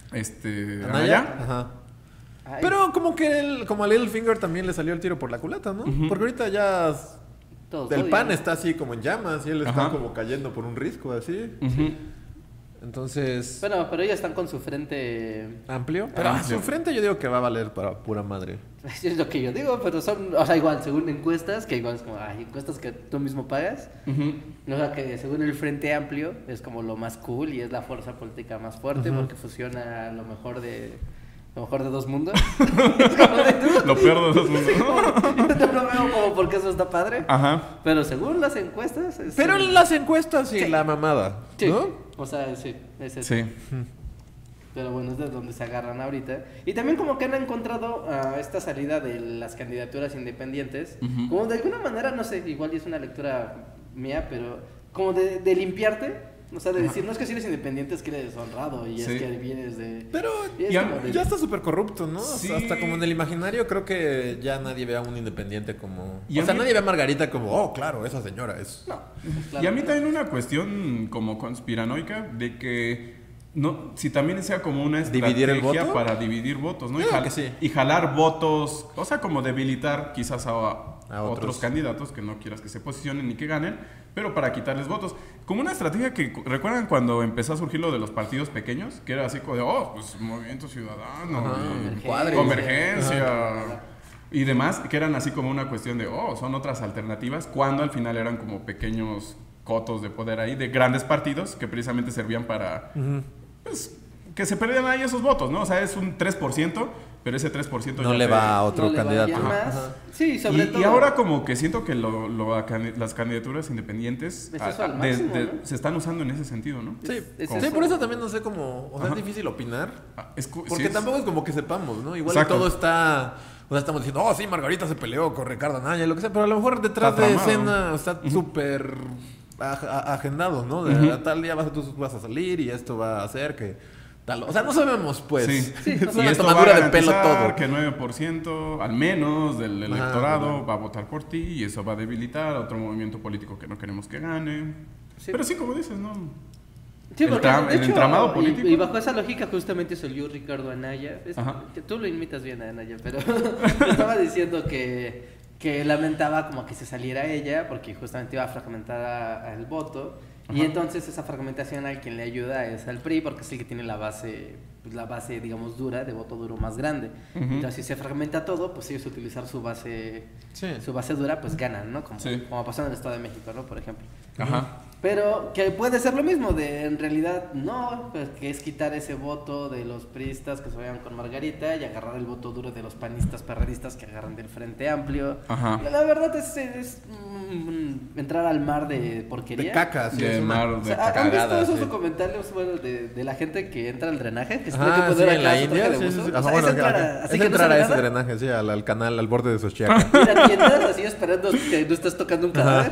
Anaya. Ajá. Ay, Pero como que como a Littlefinger también le salió el tiro por la culata, ¿no? Porque ahorita ya Todos El odian. PAN está así como en llamas y él está Ajá. como cayendo por un risco, así. Ujú. Entonces... Pero ellos están con su frente... ¿Amplio? Pero Amplio. su frente yo digo que va a valer para pura madre. Es lo que yo digo, pero son, o sea, igual, según encuestas, que igual es como, hay encuestas que tú mismo pagas, Ujú. o sea, que según el Frente Amplio es como lo más cool y es la fuerza política más fuerte porque fusiona lo mejor de dos mundos. Es como de- Lo peor de dos mundos. Yo no lo veo como porque eso está padre, Ajá. pero según las encuestas... es- Pero en las encuestas y Sí. la mamada, Sí, ¿no? o sea, sí, es eso. Sí. Pero bueno, es de donde se agarran ahorita. Y también como que han encontrado esta salida de las candidaturas independientes, Ujú. como de alguna manera, no sé, igual y es una lectura mía, pero como de limpiarte, o sea, de decir, no es que si eres independiente es que eres honrado y Sí. es que vienes de... Pero y es ya- como de- ya está súper corrupto, ¿no? O sea, Sí. hasta como en el imaginario creo que ya nadie ve a un independiente como... Y o a sea, mí- nadie ve a Margarita como, oh, claro, esa señora es... No, Y a mí claro. también una cuestión como conspiranoica de que no, si también sea como una estrategia ¿Dividir el voto? para dividir votos, ¿no? Yo creo que sí. Y jalar votos, o sea, como debilitar quizás a otros otros. candidatos que no quieras que se posicionen ni que ganen, pero para quitarles votos. Como una estrategia que, ¿recuerdan cuando empezó a surgir lo de los partidos pequeños? Que era así como de, oh, pues Movimiento Ciudadano, Ajá, y cuadres. Convergencia... Y demás, que eran así como una cuestión de, oh, son otras alternativas, cuando al final eran como pequeños cotos de poder ahí, de grandes partidos que precisamente servían para, pues, que se perdieran ahí esos votos, ¿no? O sea, es un 3%, pero ese 3% No ya le te- va a otro No le va candidato. bien más. Ajá. Sí, sobre todo... Y ahora como que siento que las candidaturas independientes Es eso al máximo, ¿no? se están usando en ese sentido, ¿no? Sí, Es sí, eso. por eso también no sé cómo... O sea, Ajá. es difícil opinar. Ah, Porque sí, tampoco es como que sepamos, ¿no? Igual Exacto. todo está... O sea, estamos diciendo, oh, sí, Margarita se peleó con Ricardo Anaya, lo que sea, pero a lo mejor detrás Está de tramado. escena está súper agendado, ¿no? De Ujú. a tal día tú vas a salir y esto va a hacer que tal. O sea, no sabemos, pues. Sí. Sí, Es o sea, una esto va a tomadura de pelo garantizar todo. que 9% al menos del Ajá, electorado ajá. va a votar por ti y eso va a debilitar a otro movimiento político que no queremos que gane. Sí. Pero sí, como dices, ¿no? Sí, el porque, de el entramado político. Y bajo esa lógica justamente salió Ricardo Anaya. Ajá. Que tú lo imitas bien a Anaya, pero estaba diciendo que lamentaba como que se saliera ella porque justamente iba a fragmentar el voto. Y Ajá. entonces esa fragmentación al quien le ayuda es al PRI porque es el que tiene la base, digamos, dura, de voto duro más grande. Ujú. Entonces si se fragmenta todo, pues ellos utilizar su base dura, pues ganan, ¿no? Sí. Como pasó en el Estado de México, ¿no? Por ejemplo. Ajá. Pero que puede ser lo mismo, de en realidad no, pues, que es quitar ese voto de los priistas que se vayan con Margarita y agarrar el voto duro de los panistas perredistas que agarran del Frente Amplio. Ajá. La verdad es entrar al mar de porquería. De caca, sí. De es una- mar O de sea, ¿han visto cagada, esos sí. comentarios bueno, de la gente que entra al drenaje? Que se Ajá, tiene que sí, poner en la acá su India. traje de Sí, sí, buzo? sí. O Ajá, sea, bueno, es entrar es así que no entrar se a ve ese nada. drenaje, sí, al canal, al borde de Xochiaca. Ir a tiendas así esperando que no estés tocando un cadáver.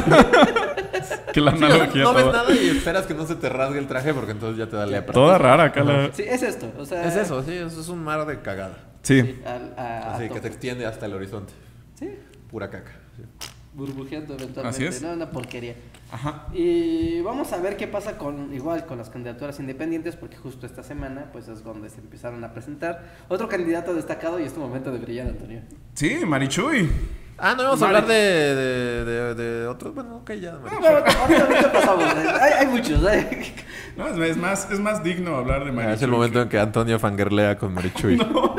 Que la Sí, o sea, analogía no ves toda, nada y esperas que no se te rasgue el traje porque entonces ya te da lepra. toda rara acá la... Sí, es esto. O sea, Es eso, sí, eso es un mar de cagada. Sí. Así que tope. te extiende hasta el horizonte. Sí, Pura caca. Sí. burbujeando eventualmente, Así es. ¿no? Una porquería. Ajá. Y vamos a ver qué pasa igual con las candidaturas independientes, porque justo esta semana pues es donde se empezaron a presentar. Otro candidato destacado y es tu momento de brillar, Antonio. Sí, Marichuy. Ah, no vamos a Vale. hablar de otros. Bueno, ok, ya. No, pero ahorita pasamos, hay muchos, ¿eh? No, es más digno hablar de Marichuy. Es el momento en que Antonio fangirlea con Marichuy.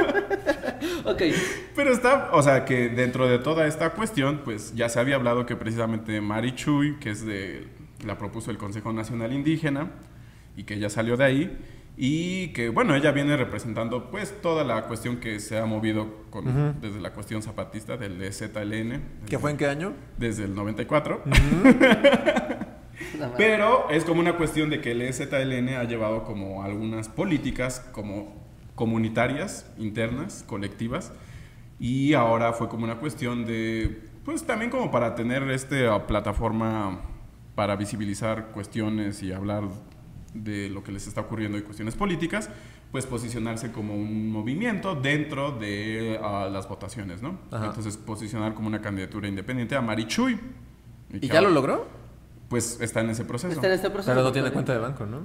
Ok, Pero está, o sea, que dentro de toda esta cuestión, pues ya se había hablado que precisamente Marichuy, que es la propuso el Consejo Nacional Indígena y que ya salió de ahí y que, bueno, ella viene representando pues toda la cuestión que se ha movido desde la cuestión zapatista del EZLN. ¿Qué fue en qué año? Desde el 94. nada más. Pero es como una cuestión de que el EZLN ha llevado como algunas políticas como comunitarias, internas, colectivas, y ahora fue como una cuestión de, pues también como para tener plataforma para visibilizar cuestiones y hablar de lo que les está ocurriendo y cuestiones políticas, pues posicionarse como un movimiento dentro de las votaciones, ¿no? Ajá. Entonces posicionar como una candidatura independiente a Marichuy. ¿Y ya lo logró? Pues está en ese proceso. Está en este proceso. Pero no tiene porque- cuenta de banco, ¿no?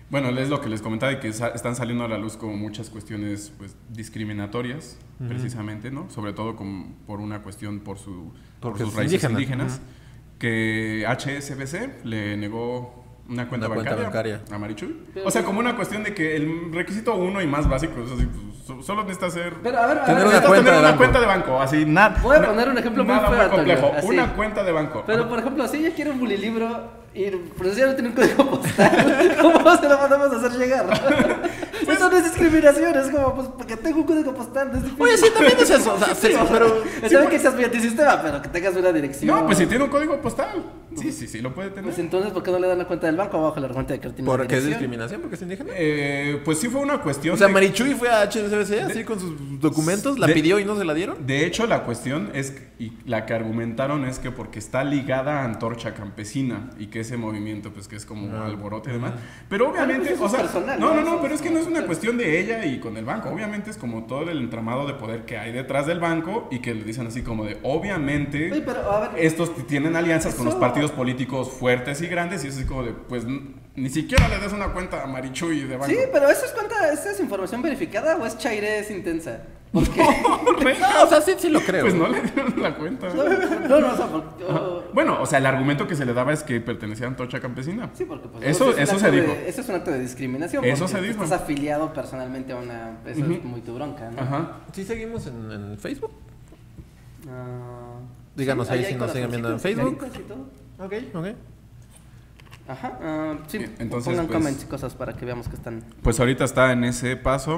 Bueno, es lo que les comentaba de que están saliendo a la luz como muchas cuestiones pues, discriminatorias, precisamente, ¿no? Sobre todo por una cuestión por sus raíces indígenas, que HSBC le negó una cuenta bancaria a Marichuy. O sea, como una cuestión de que el requisito 1 y más básico es así, pues, solo necesita hacer... Pero a ver, tener una cuenta de banco, así, nada. Voy a poner un ejemplo muy feo, complejo, así. una cuenta de banco. Pero, por ejemplo, si ella quiere un bulilibro y ya no tiene un código postal, ¿cómo se lo mandamos a hacer llegar? Eso no es discriminación, es como, pues, porque tengo un código postal, no es difícil. Oye, sí, también es eso. O sea, sí, pero... Está bien que seas mi antisistema, pero que tengas una dirección. No, pues si tiene un código postal. Sí, lo puede tener. Pues entonces, ¿por qué no le dan la cuenta del banco abajo la cuenta de que tiene una ¿Porque es dirección? discriminación? ¿Porque es indígena? Pues sí fue una cuestión. O sea, Marichuy fue a HSBC así con sus documentos, la pidió y no se la dieron. De hecho, la cuestión es, y la que argumentaron es que porque está ligada a Antorcha Campesina y que ese movimiento, pues que es como alborote y demás. Pero obviamente, pues eso o sea, es personal, no, pero es que no es una cuestión de ella y con el banco. Obviamente es como todo el entramado de poder que hay detrás del banco y que le dicen así como de, obviamente, Oye, pero, a ver, estos tienen alianzas con los partidos políticos fuertes y grandes y es así como de, pues ni siquiera le des una cuenta a Marichuy de banco. sí, pero ¿eso es información verificada o es chairez intensa? Porque... No, o sea, sí lo creo. Pues no le dieron la cuenta. No, o sea, porque... Bueno, o sea, el argumento que se le daba es que pertenecía a Antorcha Campesina. Sí, porque pues eso se dijo. Eso es un acto de discriminación. Eso porque se dijo. Estás afiliado personalmente a una... Eso es muy tu bronca, ¿no? Ajá. ¿Sí seguimos en Facebook? Ah, Díganos ahí hay si nos siguen viendo en Facebook. caritas y todo. Ok. Ajá, sí, Entonces, pongan pues, comments y cosas para que veamos que están... Pues ahorita está en ese paso.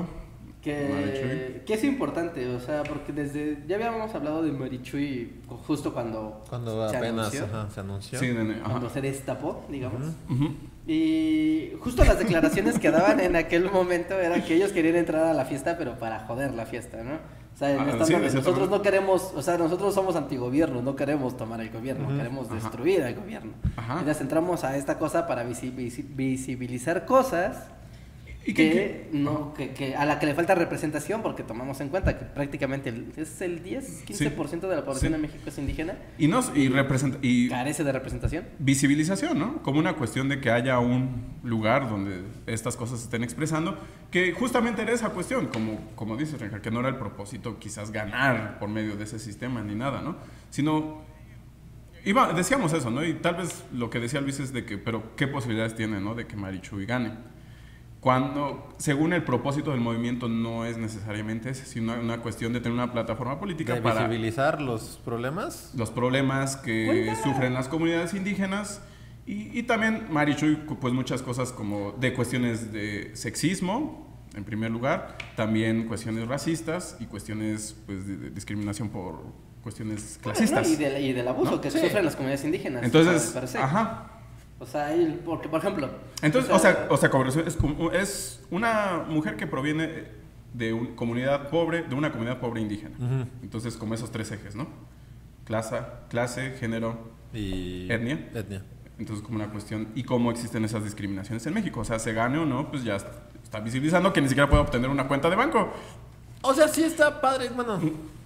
Que es importante, o sea, porque ya habíamos hablado de Marichuy justo cuando se apenas anunció, se anunció. Sí, cuando se destapó, digamos. Ujú. Y justo las declaraciones que daban en aquel momento era que ellos querían entrar a la fiesta, pero para joder la fiesta, ¿no? O sea, nosotros no queremos, o sea, nosotros somos antigobierno, no queremos tomar el gobierno, queremos destruir al gobierno. Entonces entramos a esta cosa para visibilizar cosas ¿Y que a la que le falta representación, porque tomamos en cuenta que prácticamente es el 10-15% de la población de México es indígena y carece de representación. visibilización, ¿no? Como una cuestión de que haya un lugar donde estas cosas se estén expresando, que justamente era esa cuestión, como dices, Renjar, que no era el propósito quizás ganar por medio de ese sistema ni nada, ¿no? Sino, decíamos eso, ¿no? Y tal vez lo que decía Luis es de que, pero ¿qué posibilidades tiene, ¿no? De que Marichuy gane? Cuando, según el propósito del movimiento, no es necesariamente ese, sino una cuestión de tener una plataforma política ¿De para visibilizar los problemas? Los problemas que sufren las comunidades indígenas y también Marichuy, pues muchas cosas como de cuestiones de sexismo, en primer lugar, también cuestiones racistas y cuestiones pues, de discriminación por cuestiones clasistas. Y del abuso que sufren las comunidades indígenas. Entonces, per se. ajá. O sea, porque, por ejemplo... Entonces, es una mujer que proviene de una comunidad pobre indígena. Entonces, como esos tres ejes, ¿no? Clase, género y etnia. Entonces, como una cuestión, y cómo existen esas discriminaciones en México. O sea, se gane o no, pues ya está visibilizando que ni siquiera puede obtener una cuenta de banco. O sea, sí está padre, bueno.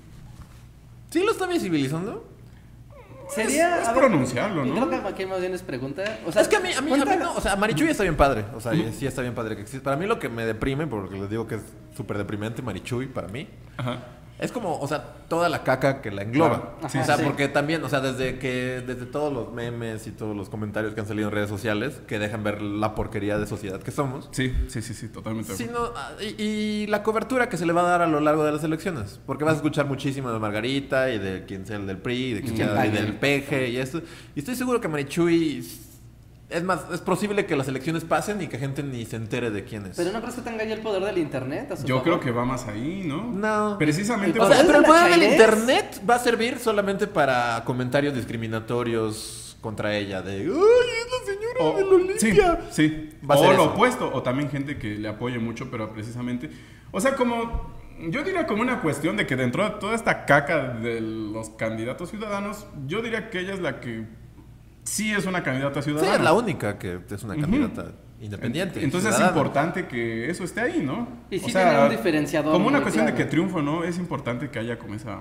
¿Sí lo está visibilizando? Sería es pronunciarlo, ¿no? Creo que aquí más bien es pregunta. O sea, es que a mí no, o sea, Marichuy está bien padre. O sea, sí está bien padre que existe. Para mí lo que me deprime, porque les digo que es súper deprimente Marichuy para mí. Ajá. Es como, o sea, toda la caca que la engloba. Claro. Sí, o sea, porque también, o sea, desde todos los memes y todos los comentarios que han salido en redes sociales que dejan ver la porquería de sociedad que somos. Sí, totalmente. Sí, no, y la cobertura que se le va a dar a lo largo de las elecciones. Porque vas a escuchar muchísimo de Margarita y de quien sea el del PRI, y de quien sea el del PG y esto. Y estoy seguro que Marichuy... Es más, es posible que las elecciones pasen y que gente ni se entere de quién es. ¿Pero no crees que tenga ya el poder del internet? Yo creo que va más ahí, ¿no? No. Precisamente. O sea, pero el poder del ¿Chairez? internet va a servir solamente para comentarios discriminatorios contra ella. De, ¡ay, es la señora de Olimpia! Sí. Va a ser O lo eso. opuesto, o también gente que le apoye mucho, pero precisamente... O sea, como... Yo diría como una cuestión de que dentro de toda esta caca de los candidatos ciudadanos, yo diría que ella es la que... Sí es una candidata ciudadana. Sí, es la única que es una candidata independiente. Entonces ciudadana. es importante que eso esté ahí, ¿no? Y sí tiene un diferenciador como una muy cuestión de claro. que triunfo, ¿no? Es importante que haya como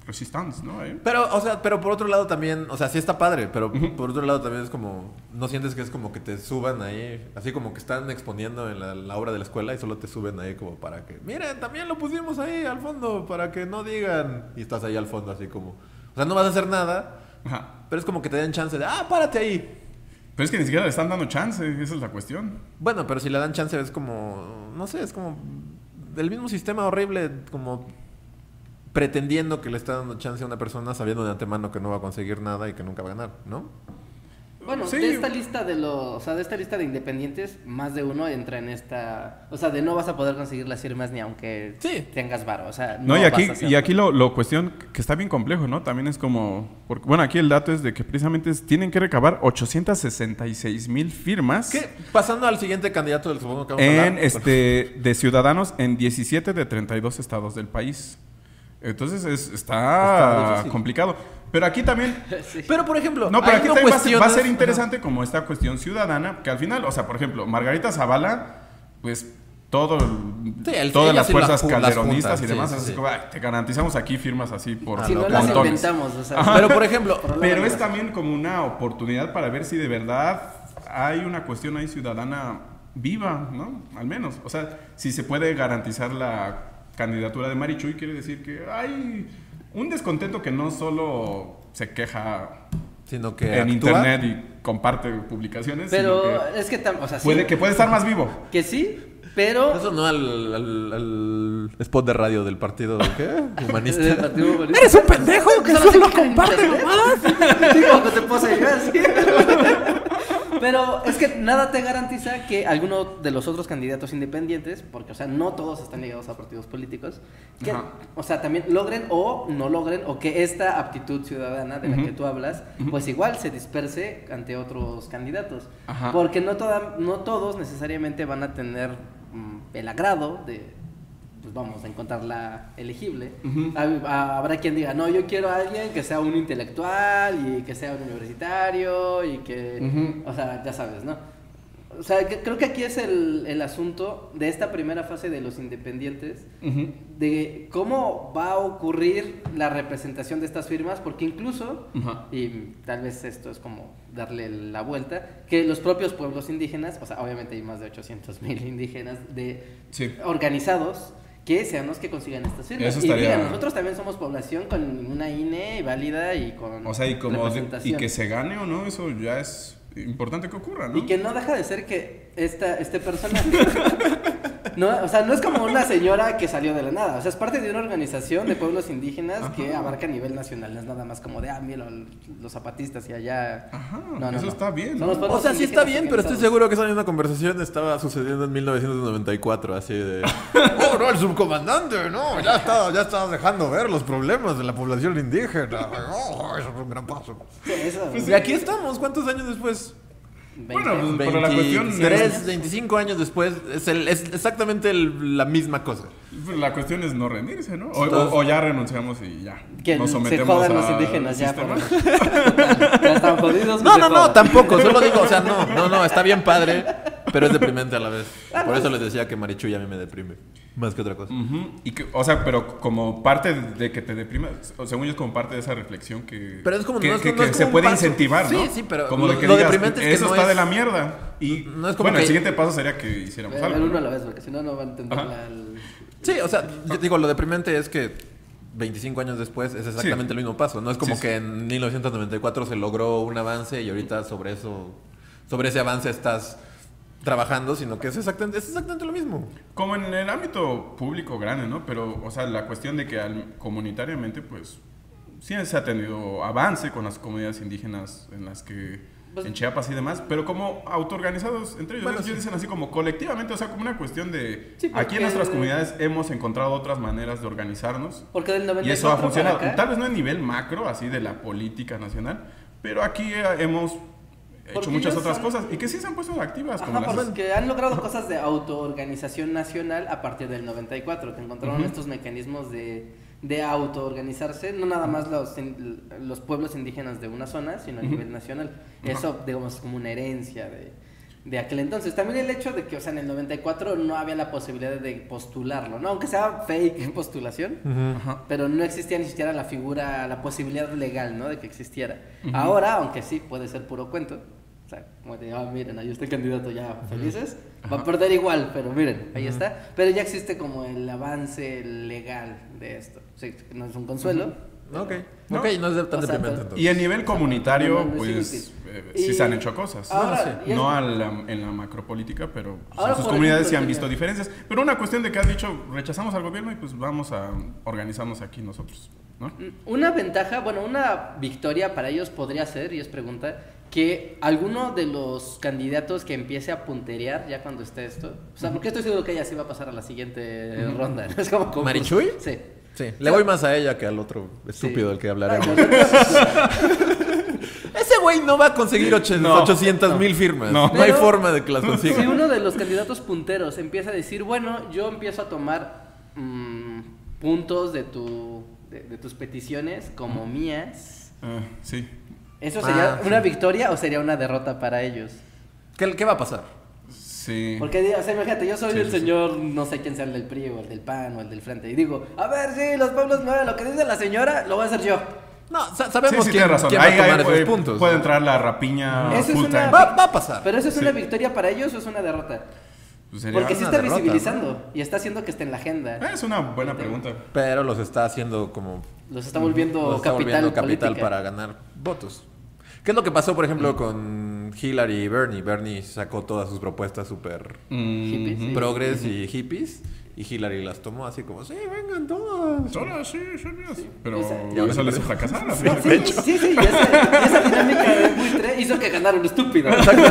resistance, ¿no? Pero, o sea, pero por otro lado también, o sea, sí está padre, pero por otro lado también es como, ¿no sientes que es como que te suban ahí, así como que están exponiendo en la obra de la escuela y solo te suben ahí como para que, miren, también lo pusimos ahí al fondo para que no digan, y estás ahí al fondo así como, o sea, no vas a hacer nada, Ajá. pero es como que te den chance de, párate ahí. Pero es que ni siquiera le están dando chance, esa es la cuestión. Bueno, pero si le dan chance es como, no sé, es como el mismo sistema horrible, como pretendiendo que le está dando chance a una persona sabiendo de antemano que no va a conseguir nada y que nunca va a ganar, ¿no? Bueno, Sí. de esta lista de esta lista de independientes, más de uno entra en esta, o sea, de no vas a poder conseguir las firmas ni aunque Sí. tengas varo, o sea, No, y vas a aquí, hacerlo. y aquí lo cuestión que está bien complejo, ¿no? También es como, bueno, aquí el dato es de que precisamente tienen que recabar 866,000 firmas ¿Qué? Pasando al siguiente candidato del supongo que vamos a hablar. de ciudadanos en 17 de 32 estados del país. Entonces Está está difícil. complicado. Pero aquí también Sí. Pero, por ejemplo, no, pero ahí aquí no también va a cuestionas- ser interesante como esta cuestión ciudadana, que al final, o sea, por ejemplo, Margarita Zavala, pues todas ella las sí fuerzas las calderonistas junta, y demás, sí, así sí. como, "Ay, te garantizamos aquí firmas así por Si no lo las montones". inventamos, o sea, Pero, por ejemplo, Pero es también como una oportunidad para ver si de verdad hay una cuestión ahí ciudadana viva, ¿no? Al menos. O sea, si se puede garantizar la candidatura de Marichuy, quiere decir que hay un descontento que no solo se queja sino que en actúa. internet y comparte publicaciones, pero sino que es que, o sea, sí, puede estar más vivo. que sí, pero Eso no al spot de radio del partido ¿qué? del Humanista. Partido Humanista. ¡Eres un pendejo que Solo solo se queda en comparte internet. mamadas! Sí, cuando te puse yo así. Pero es que nada te garantiza que alguno de los otros candidatos independientes, porque, o sea, no todos están ligados a partidos políticos, que, Ajá. o sea, también logren o no logren, o que esta aptitud ciudadana de la que tú hablas, pues igual se disperse ante otros candidatos. Ajá. Porque no todos necesariamente van a tener el agrado de, pues vamos a encontrarla elegible. Habrá quien diga, no, yo quiero a alguien que sea un intelectual y que sea un universitario y que, o sea, ya sabes, ¿no? O sea, creo que aquí es el asunto de esta primera fase de los independientes, de cómo va a ocurrir la representación de estas firmas, porque incluso, Ajá. y tal vez esto es como darle la vuelta, que los propios pueblos indígenas, o sea, obviamente hay más de 800,000 indígenas Sí. organizados, que sean los que consigan estas firmas. Eso Y estaría- digan, nosotros también somos población con una INE válida y con O sea, y representación. que se gane o no, eso ya es importante que ocurra, ¿no? Y que no deja de ser que este personaje no, o sea, no es como una señora que salió de la nada, o sea, es parte de una organización de pueblos indígenas que abarca a nivel nacional, no es nada más como de, mira, los zapatistas y allá. Ajá, No, eso está bien, Son ¿no? los pueblos O sea, sí está indígenas bien, pero estoy organizados. seguro que esa misma conversación estaba sucediendo en 1994, así de... ¡Oh, no, el subcomandante! No, ya está dejando ver los problemas de la población indígena. ¡Oh, eso es un gran paso! Sí, eso, Y aquí estamos, ¿cuántos años después? 20. Bueno, pues, pero la cuestión 23, 25 años después, es exactamente la misma cosa. Pues la cuestión es no rendirse, ¿no? O, Entonces- o ya renunciamos y ya. que nos se sometemos jodan los al indígenas ya, sistema. ya están jodidos. No, que se no, jodan. tampoco, solo digo, o sea, no, está bien padre, pero es deprimente a la vez. Por eso les decía que Marichuy a mí me deprime, más que otra cosa. Ujú. Y que, o sea, pero como parte de que te deprimas, o según yo es como parte de esa reflexión que, Pero es como- que, no es que- como- no que es se como un puede paso. incentivar, ¿no? Sí, sí, pero como de lo- que lo digas, deprimente es que eso no está es- de la mierda. Y No es como bueno, el que- siguiente paso sería que hiciéramos El algo. uno a la vez, porque si no, no van a entender Ajá. Sí, o sea, yo digo, lo deprimente es que 25 años después es exactamente Sí. el mismo paso. No es como Sí, sí. que en 1994 se logró un avance y ahorita sobre ese avance estás trabajando, sino que es exactamente lo mismo. Como en el ámbito público grande, ¿no? Pero, o sea, la cuestión de que comunitariamente, pues, sí se ha tenido avance con las comunidades indígenas en las que... Pues- en Chiapas y demás, pero como autoorganizados entre ellos. Bueno, Ellos sí. dicen así como colectivamente, o sea, como una cuestión de... Sí, porque- aquí en nuestras comunidades hemos encontrado otras maneras de organizarnos. Porque del 94 Y eso ha funcionado. para acá, Tal vez no a nivel macro, así de la política nacional, pero aquí hemos hecho Porque muchas ellos otras son- cosas y que sí se han puesto activas. Como Ajá, las... porque han logrado cosas de autoorganización nacional a partir del 94, que encontraron estos mecanismos de autoorganizarse, no nada más los pueblos indígenas de una zona, sino a nivel nacional. Eso, digamos, es como una herencia de aquel entonces. También el hecho de que, o sea, en el 94 no había la posibilidad de postularlo, ¿no? Aunque sea fake postulación, pero no existía ni siquiera la figura, la posibilidad legal, ¿no? De que existiera. Ahora, aunque sí puede ser puro cuento, o sea, como de, miren, ahí está el candidato ya, felices, va a perder igual, pero miren, ahí está. Pero ya existe como el avance legal de esto. Sí, no es un consuelo. Ok, No. ok, no es tan deprimente entonces. Y a nivel comunitario, no es pues inútil. sí se han hecho cosas. Ahora, y es- No en la macropolítica, pero pues, Ahora, en sus por comunidades sí ejemplo, han visto diferencias. Pero una cuestión de que has dicho, rechazamos al gobierno y pues vamos a organizarnos aquí nosotros, ¿no? Una ventaja, bueno, una victoria para ellos podría ser, y es pregunta, que alguno de los candidatos que empiece a punterear ya cuando esté esto, o sea, porque estoy seguro que ella sí va a pasar a la siguiente ronda, ¿no? Es como ¿Marichuy? Sí. Sí, le voy más a ella que al otro estúpido del que hablaremos. Ese güey no va a conseguir 800,000 firmas. No. No hay Pero forma de que las consiga. Si uno de los candidatos punteros empieza a decir, bueno, yo empiezo a tomar puntos de tus peticiones como mías, Sí. ¿eso sería sí. una victoria o sería una derrota para ellos? ¿Qué va a pasar? Sí. Porque, o sea, imagínate, yo soy Sí, el sí, sí. señor, no sé quién sea el del PRI o el del PAN o el del Frente, y digo, a ver, sí, los pueblos no, lo que dice la señora, lo voy a hacer yo. No, sabemos Sí, quién, tienes razón. quién va a tomar puede, esos puntos. puede entrar la rapiña Eso es full una- time. Va a pasar. Pero ¿eso es Sí. una victoria para ellos o es una derrota? Pues sería- Porque sí una está derrota, visibilizando y está haciendo que esté en la agenda. Es una buena pregunta. Pero los está haciendo como... Los está volviendo los está capital, volviendo capital política. para ganar votos. ¿Qué es lo que pasó, por ejemplo, con Hillary y Bernie? Bernie sacó todas sus propuestas súper Hippies, sí. progres y hippies. Y Hillary las tomó así como, sí, vengan todas. Solas, sí, son mías. Pero Esa- eso les fracasaron. Sí, sí, y esa dinámica de buitre hizo que ganara un estúpido.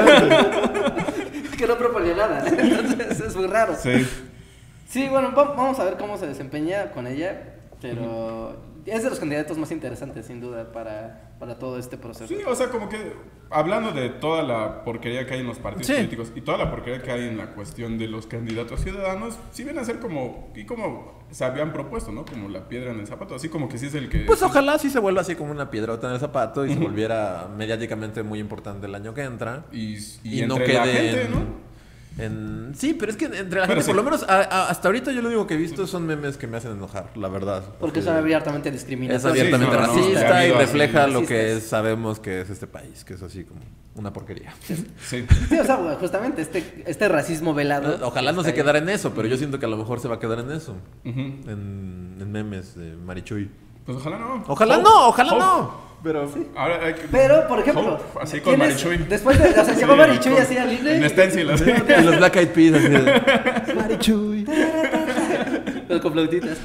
Que no proponía nada. Entonces es muy raro. Sí. Sí, bueno, vamos a ver cómo se desempeña con ella, pero es de los candidatos más interesantes, sin duda, para todo este proceso. Sí, o sea, como que hablando de toda la porquería que hay en los partidos Sí. políticos y toda la porquería que hay en la cuestión de los candidatos ciudadanos, sí vienen a ser como se habían propuesto, ¿no? Como la piedra en el zapato, así como que sí es el que... Pues ojalá sí se vuelva así como una piedrota en el zapato y se volviera mediáticamente muy importante el año que entra. Y no entre la quede gente, en- ¿no? Sí, pero es que entre la Pero gente, sí. por lo menos hasta ahorita yo lo único que he visto son memes que me hacen enojar, la verdad. Porque es abiertamente Es discriminatorio. abiertamente Sí, no, no, racista ha y habido refleja así lo que racistas. sabemos que es este país, que es así como una porquería. Sí. Sí, o sea, bueno, justamente este racismo velado. Ojalá no está se ahí. quedara en eso, pero yo siento que a lo mejor se va a quedar en eso. Ujú. En memes de Marichuy. Pues ojalá no. Ojalá Hope, no, ojalá hope. no. Pero sí. Ahora hay que... Pero, por ejemplo, Hope, así con ¿tienes- Marichuy. Después de, o sea, llegó Sí, Marichuy con- así al INE. En stencil, así. En los Black Eyed Peas así de, Marichuy. Pero con flautitas.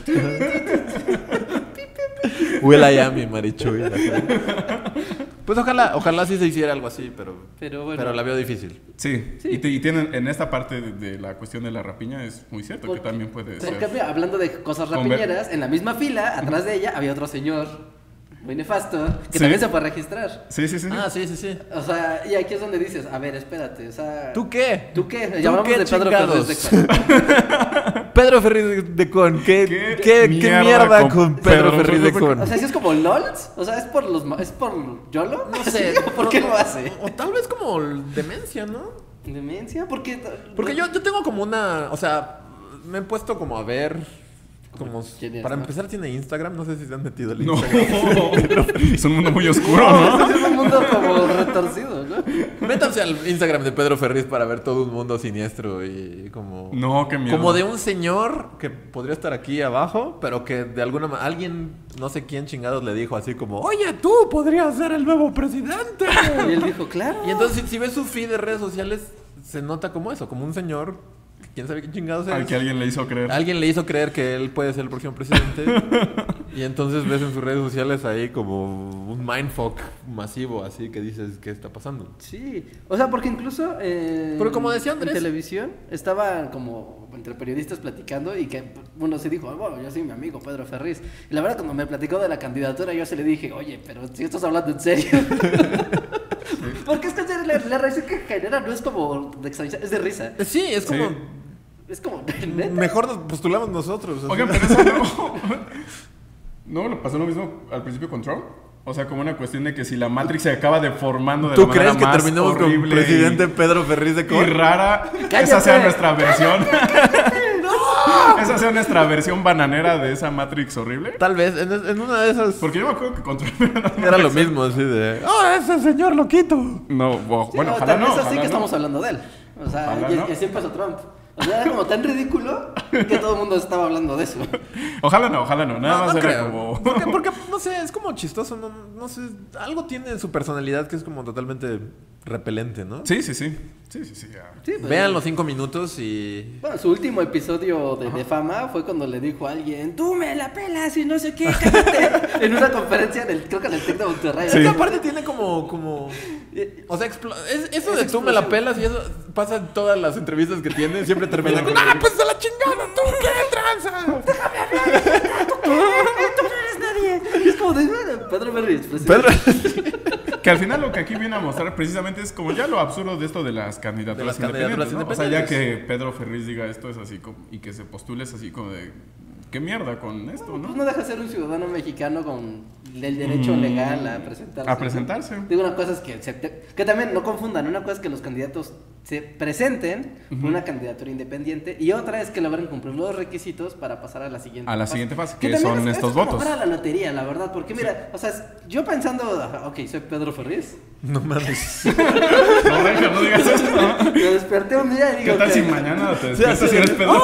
Will I Am y Marichuy. así. Pues ojalá sí se hiciera algo así, Pero bueno. pero la veo difícil. Sí, Sí. Y tienen en esta parte de la cuestión de la rapiña es muy cierto Porque- que también puede Por ser. ejemplo, hablando de cosas Conver- rapiñeras, en la misma fila, atrás de ella, había otro señor muy nefasto que Sí. también se fue a registrar. Sí, sí, sí. Ah, sí, sí, sí. O sea, y aquí es donde dices, a ver, espérate, o sea... ¿Tú qué? ¿Tú qué? ¿Tú Llamamos qué de Pedro chingados? Fernández de Con. Pedro Ferriz de Con. ¿Qué mierda con Pedro Ferriz de Con? O sea, si es como LOLs, o sea, es por YOLO. No sé. ¿Por qué lo hace? O tal vez como demencia, ¿no? ¿Demencia? Porque Yo tengo como una... O sea, me he puesto como a ver... Como, ¿Quién es, para no? empezar tiene Instagram, no sé si se han metido el No, Instagram. es un mundo muy oscuro, no, ¿no? es un mundo como retorcido, ¿no? Métanse al Instagram de Pedro Ferriz para ver todo un mundo siniestro y como... No, qué miedo. Como de un señor que podría estar aquí abajo, pero que de alguna manera alguien, no sé quién chingados le dijo así como, oye, tú podrías ser el nuevo presidente. Y él dijo, claro. Y entonces si ves su feed de redes sociales, se nota como eso, como un señor, quién sabe qué chingados es. Al que alguien le hizo creer. Alguien le hizo creer que él puede ser el próximo presidente. Y entonces ves en sus redes sociales ahí como un mindfuck masivo, así que dices, ¿qué está pasando? Sí, o sea, porque incluso Pero como decía Andrés- en televisión estaban como entre periodistas platicando y que uno se dijo, bueno, yo soy mi amigo Pedro Ferriz. Y la verdad, cuando me platicó de la candidatura, yo se le dije, oye, pero si estás hablando en serio. Porque es que en serio, la reacción que genera no es como de extrañeza, es de risa. Sí, es como... Sí. Es como, ¿neta? Mejor nos postulamos nosotros. o sea. Oigan, pero eso no... ¿No le pasó lo mismo al principio con Trump? O sea, como una cuestión de que si la Matrix se acaba deformando de ¿Tú la manera crees que más terminemos con horrible presidente Pedro Ferriz de y Col? rara, esa sea nuestra versión. Esa sea nuestra versión bananera de esa Matrix horrible. Tal vez, en una de esas... Porque yo me acuerdo que contra Era lo mismo, así de... ¡Oh, ese señor loquito! No, Sí, bueno, o ojalá tal no. vez así ojalá que no. estamos hablando de él. O sea, Ojalá no. y así empezó Trump. O sea, era como tan ridículo que todo el mundo estaba hablando de eso. Ojalá no. Nada más era creo. como... Porque, no sé, es como chistoso, no sé, algo tiene en su personalidad que es como totalmente repelente, ¿no? Sí. Ya. Sí, pues, Vean los 5 minutos y... Bueno, su último episodio de fama fue cuando le dijo a alguien, tú me la pelas y no sé qué, cállate. En una conferencia, creo que en el TEC de Monterrey. Es que aparte tiene como... O sea, eso de tú me la pelas y eso pasa en todas las entrevistas que tiene. Siempre termina con... ¡Ah, pues a la chingada! ¡Tú qué tranza! ¡Déjame hablar! ¡Tú no eres nadie! Y es como de Pedro Ferriz. Que al final lo que aquí viene a mostrar precisamente es como ya lo absurdo de esto de las candidaturas, De las candidaturas independientes, ¿no? O sea, ya independientes. que Pedro Ferriz diga esto es así como, y que se postule es así como de... ¿Qué mierda con esto, Pues no? no deja de ser un ciudadano mexicano con el derecho legal a presentarse. A presentarse. ¿No? Digo, una cosa es que también no confundan, una cosa es que los candidatos se presenten por una candidatura independiente y otra es que logren cumplir los requisitos para pasar a la siguiente fase. A la siguiente fase, que también son es estos como votos. para la lotería, la verdad, porque mira, o sea, yo pensando, ok, soy Pedro Ferriz, No mames. No digas eso. me desperté un día y digo, ¿Qué tal ok, si mañana te despiertas sí, y eres sí. Pedro?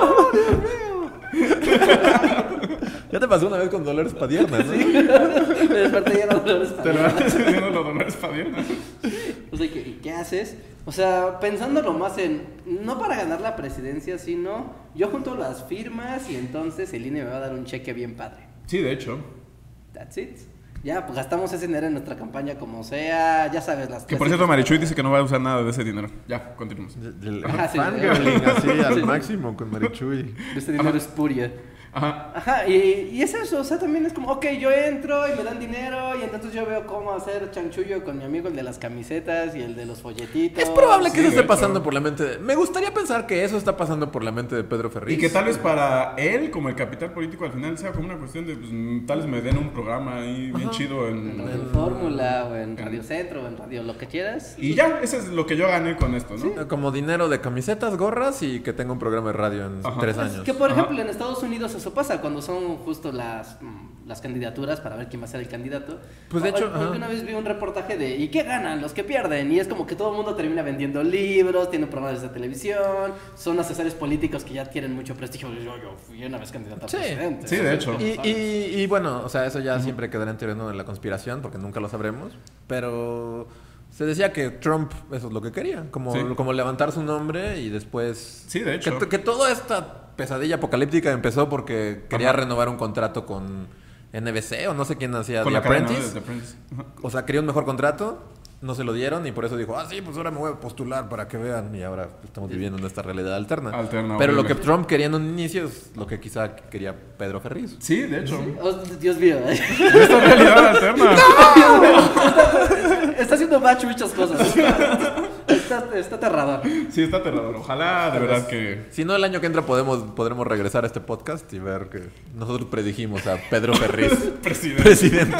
Ya te pasó una vez con Dolores Padierna, ¿no? me desperté y era Dolores Te lo Padierna. vas haciendo los dolores padierna. O sea, ¿y qué haces? O sea, pensándolo más en, no para ganar la presidencia, sino yo junto las firmas y entonces el INE me va a dar un cheque bien padre. Sí, de hecho. That's it. Ya, pues gastamos ese dinero en nuestra campaña como sea, ya sabes las Que por cierto, Marichuy dice que no va a usar nada de ese dinero. Ya, continuemos. Del Ajá, sí. fangirling así al Sí. máximo con Marichuy. Este dinero es puria. Ajá. Ajá, y es eso, o sea, también es como, ok, yo entro y me dan dinero y entonces yo veo cómo hacer chanchullo con mi amigo el de las camisetas y el de los folletitos. Es probable que Sí, eso de esté hecho. pasando por la mente de... Me gustaría pensar que eso está pasando por la mente de Pedro Ferriz. Y que tal vez para él, como el capital político, al final sea como una cuestión de, pues, tal vez me den un programa ahí bien chido En Radio Fórmula o en Radio Centro o en Radio lo que quieras. Y ya, eso es lo que yo gané con esto, ¿no? Como dinero de camisetas, gorras y que tenga un programa de radio en Ajá. 3 Pues, años. que por Ajá. ejemplo en Estados Unidos eso pasa cuando son justo las candidaturas para ver quién va a ser el candidato. Pues, de hecho, Porque ajá. una vez vi un reportaje de ¿y qué ganan los que pierden? Y es como que todo el mundo termina vendiendo libros, tienen programas de televisión, son asesores políticos que ya tienen mucho prestigio. Yo fui una vez candidato a Sí. presidente. Sí, de hecho. Y bueno, o sea, eso ya siempre quedará en teoría de la conspiración, porque nunca lo sabremos. Pero se decía que Trump eso es lo que quería, como, Sí. como levantar su nombre y después... Sí, de hecho. Que toda esta pesadilla apocalíptica empezó porque quería renovar un contrato con NBC o no sé quién hacía Con The la cadena, ¿no? Apprentice. de The Apprentice. Ajá. O sea, quería un mejor contrato, no se lo dieron y por eso dijo, sí, pues ahora me voy a postular para que vean. Y ahora estamos viviendo en esta realidad alterna. Pero lo horrible. que Trump quería en un inicio es lo que quizá quería Pedro Ferriz. Sí, de hecho. Oh, Dios mío. Esta realidad alterna. Está haciendo match muchas cosas. Está aterrador. Sí, está aterrador. Ojalá, de verdad que... Si no, el año que entra podremos regresar a este podcast y ver que nosotros predijimos a Pedro Ferriz presidente.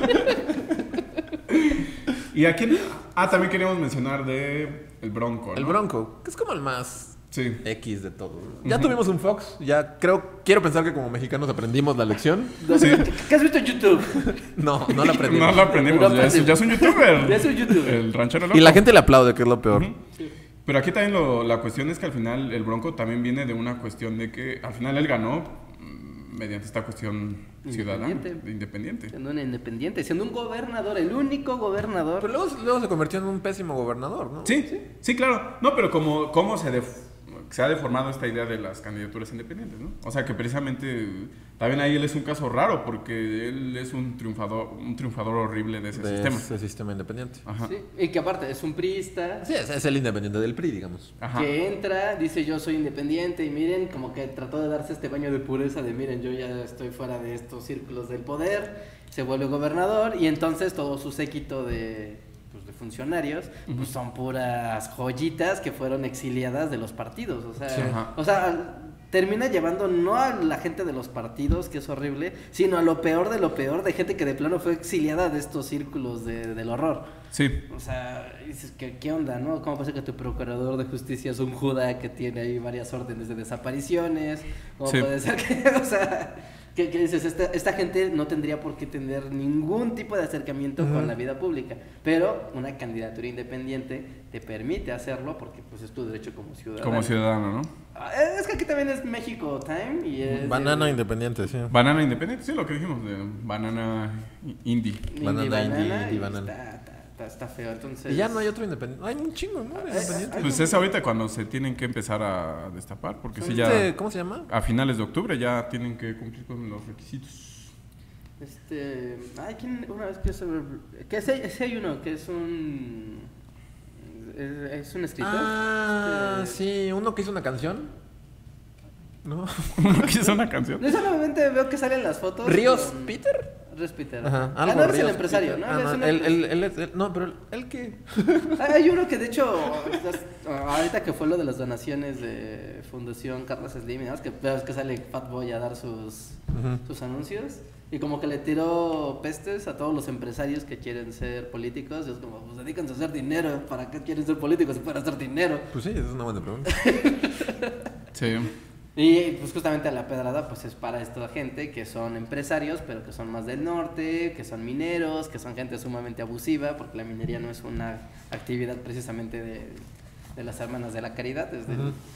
¿Y a quién? También queríamos mencionar de el Bronco, ¿no? El Bronco, que es como el más Sí. X de todos. Ya tuvimos un Fox, ya quiero pensar que como mexicanos aprendimos la lección. Sí. ¿Qué has visto en YouTube? No la aprendimos. No lo aprendimos. No Ya es un youtuber. Ya es un youtuber. El ranchero loco. Y la gente le aplaude, que es lo peor. Pero aquí también la cuestión es que al final el Bronco también viene de una cuestión de que al final él ganó mediante esta cuestión ciudadana, independiente. Siendo un independiente, siendo un gobernador, el único gobernador. Pero luego se convirtió en un pésimo gobernador, ¿no? Sí, claro. No, pero cómo se ha deformado esta idea de las candidaturas independientes, ¿no? O sea, que precisamente también ahí él es un caso raro porque él es un triunfador horrible de ese sistema. Ese sistema independiente. Ajá. Sí, y que aparte es un priista. Sí, es el independiente del PRI, digamos. Ajá. Que entra, dice yo soy independiente y miren, como que trató de darse este baño de pureza de miren, yo ya estoy fuera de estos círculos del poder, se vuelve gobernador y entonces todo su séquito de funcionarios, pues son puras joyitas que fueron exiliadas de los partidos, Sí, ajá. o sea, termina llevando no a la gente de los partidos, que es horrible, sino a lo peor de gente que de plano fue exiliada de estos círculos del horror. Sí. O sea, dices, ¿qué onda, no? ¿Cómo puede ser que tu procurador de justicia es un judá que tiene ahí varias órdenes de desapariciones? ¿Cómo puede ser que, o sea, que dices, esta gente no tendría por qué tener ningún tipo de acercamiento con la vida pública? Pero una candidatura independiente te permite hacerlo porque pues es tu derecho como ciudadano. Como ciudadano, ¿no? Es que aquí también es México Time y es... Banana independiente, sí. Banana independiente, sí, lo que dijimos de banana indie. Banana indie, banana. Está feo, entonces... Y ya no hay otro independiente. Hay un chingo, ¿no? Independiente. Pues es ahorita cuando se tienen que empezar a destapar, porque si ya... ¿Cómo se llama? A finales de octubre ya tienen que cumplir con los requisitos. Ay, ¿quién una vez que ese hay uno que es un... Es un escritor. Ah, sí, uno que hizo una canción. ¿No? ¿No quiso una canción? No, solamente veo que salen las fotos. ¿Ríos Peter? Ríos Peter. Ajá, algo algo es el Ríos empresario, Peter. ¿no? Ah, Él no, es un él, no, pero él qué. Hay uno que de hecho, ahorita que fue lo de las donaciones de Fundación Carlos Slim, ¿no? Es que sale Fatboy a dar sus anuncios. Y como que le tiró pestes a todos los empresarios que quieren ser políticos. Y es como, pues dedícanse a hacer dinero. ¿Para qué quieren ser políticos si pueden hacer dinero? Pues sí, esa es una buena pregunta. Sí. Y pues justamente a la pedrada pues es para esta gente que son empresarios, pero que son más del norte, que son mineros, que son gente sumamente abusiva, porque la minería no es una actividad precisamente de las hermanas de la caridad, es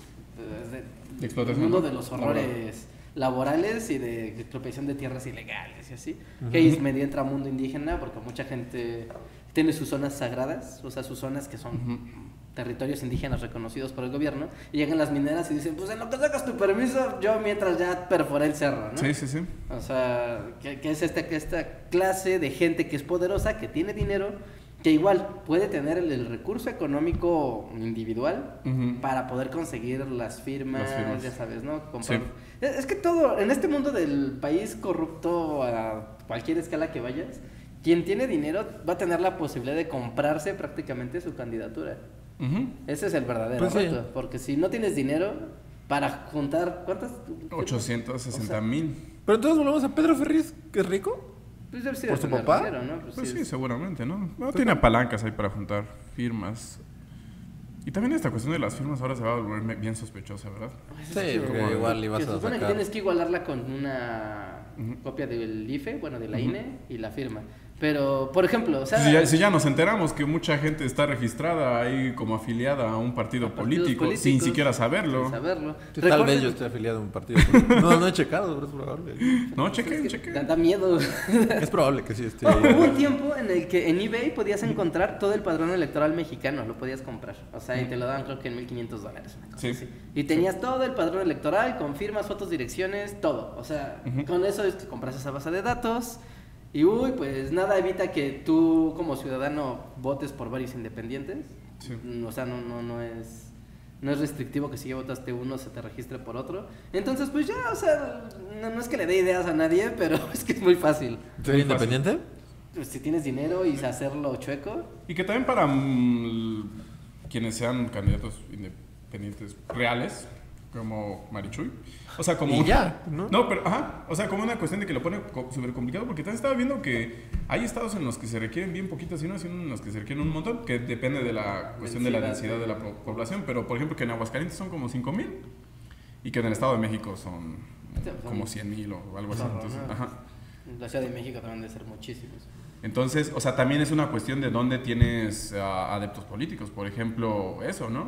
del mundo de los horrores laborales y de expropiación de tierras ilegales y así. Que ahí medio entra mundo indígena, porque mucha gente tiene sus zonas sagradas, o sea, sus zonas que son territorios indígenas reconocidos por el gobierno, y llegan las mineras y dicen, pues en lo que sacas tu permiso, yo mientras ya perforé el cerro, ¿no? Sí, sí, sí. O sea, que es esta clase de gente que es poderosa, que tiene dinero, que igual puede tener el recurso económico individual para poder conseguir las firmas, ya sabes, ¿no? Comprar. Sí. Es que todo, en este mundo del país corrupto a cualquier escala que vayas, quien tiene dinero va a tener la posibilidad de comprarse prácticamente su candidatura. Ese es el verdadero reto, sí. Porque si no tienes dinero para juntar, ¿cuántas? 860,000. Pero entonces volvemos a Pedro Ferriz, que es rico. Pues debe ser ¿por su papá? Dinero, ¿no? Pues sí, seguramente, ¿no? No tiene palancas ahí para juntar firmas. Y también esta cuestión de las firmas ahora se va a volver bien sospechosa, ¿verdad? Sí, como igual ibas a sacar. Se supone que tienes que igualarla con una copia del IFE, bueno, de la INE y la firma. Pero, por ejemplo, o sea... Si ya nos enteramos que mucha gente está registrada ahí como afiliada a un partido político sin siquiera saberlo. Sin saberlo. Tal vez yo esté afiliado a un partido político. No he checado, pero es probable. No, chequen. Da miedo. Es probable que sí esté. Hubo un tiempo en el que en eBay podías encontrar todo el padrón electoral mexicano, lo podías comprar. O sea, y te lo daban creo que en $1,500. Sí. Así. Y tenías todo el padrón electoral con firmas, fotos, direcciones, todo. O sea, con eso es que compras esa base de datos. Y pues nada evita que tú como ciudadano votes por varios independientes. Sí. O sea, no es restrictivo que si ya votaste uno se te registre por otro. Entonces pues ya, o sea, no es que le dé ideas a nadie, pero es que es muy fácil. ¿Ser independiente? Pues si tienes dinero y hacerlo chueco. Y que también para quienes sean candidatos independientes reales, como Marichuy. O sea, como no, pero o sea, como una cuestión de que lo pone súper complicado, porque también estaba viendo que hay estados en los que se requieren bien poquitas y no, sino en los que se requieren un montón, que depende de la cuestión de la densidad de la población, pero por ejemplo que en Aguascalientes son como 5,000 y que en el Estado de México son como 100,000 o algo así. Entonces, la Ciudad de México también debe ser muchísimos. Entonces, o sea, también es una cuestión de dónde tienes adeptos políticos, por ejemplo, eso, ¿no?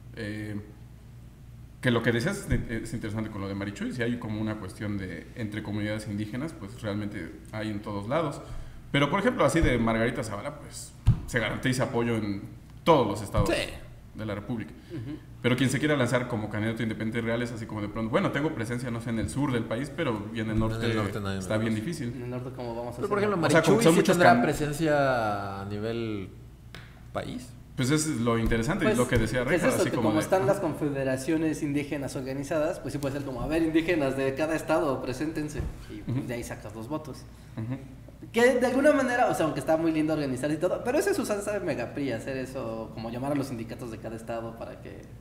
Que lo que decías es interesante con lo de Marichuy, si hay como una cuestión de entre comunidades indígenas, pues realmente hay en todos lados. Pero por ejemplo, así de Margarita Zavala, pues se garantiza apoyo en todos los estados de la República. Pero quien se quiera lanzar como candidato independiente real es así como de pronto, bueno, tengo presencia, no sé, en el sur del país, pero en el norte, está bien difícil. En el norte, ¿cómo vamos a hacer? Pero por ejemplo, Marichuy sí tendrá presencia a nivel país. Pues es lo interesante, es lo que decía Reja. Es eso, que como están las confederaciones indígenas organizadas, pues sí puede ser como, a ver, indígenas de cada estado, preséntense. Y pues, de ahí sacas los votos. Que de alguna manera, o sea, aunque está muy lindo organizar y todo, pero esa es usanza de Megapri, hacer eso, como llamar a los sindicatos de cada estado para que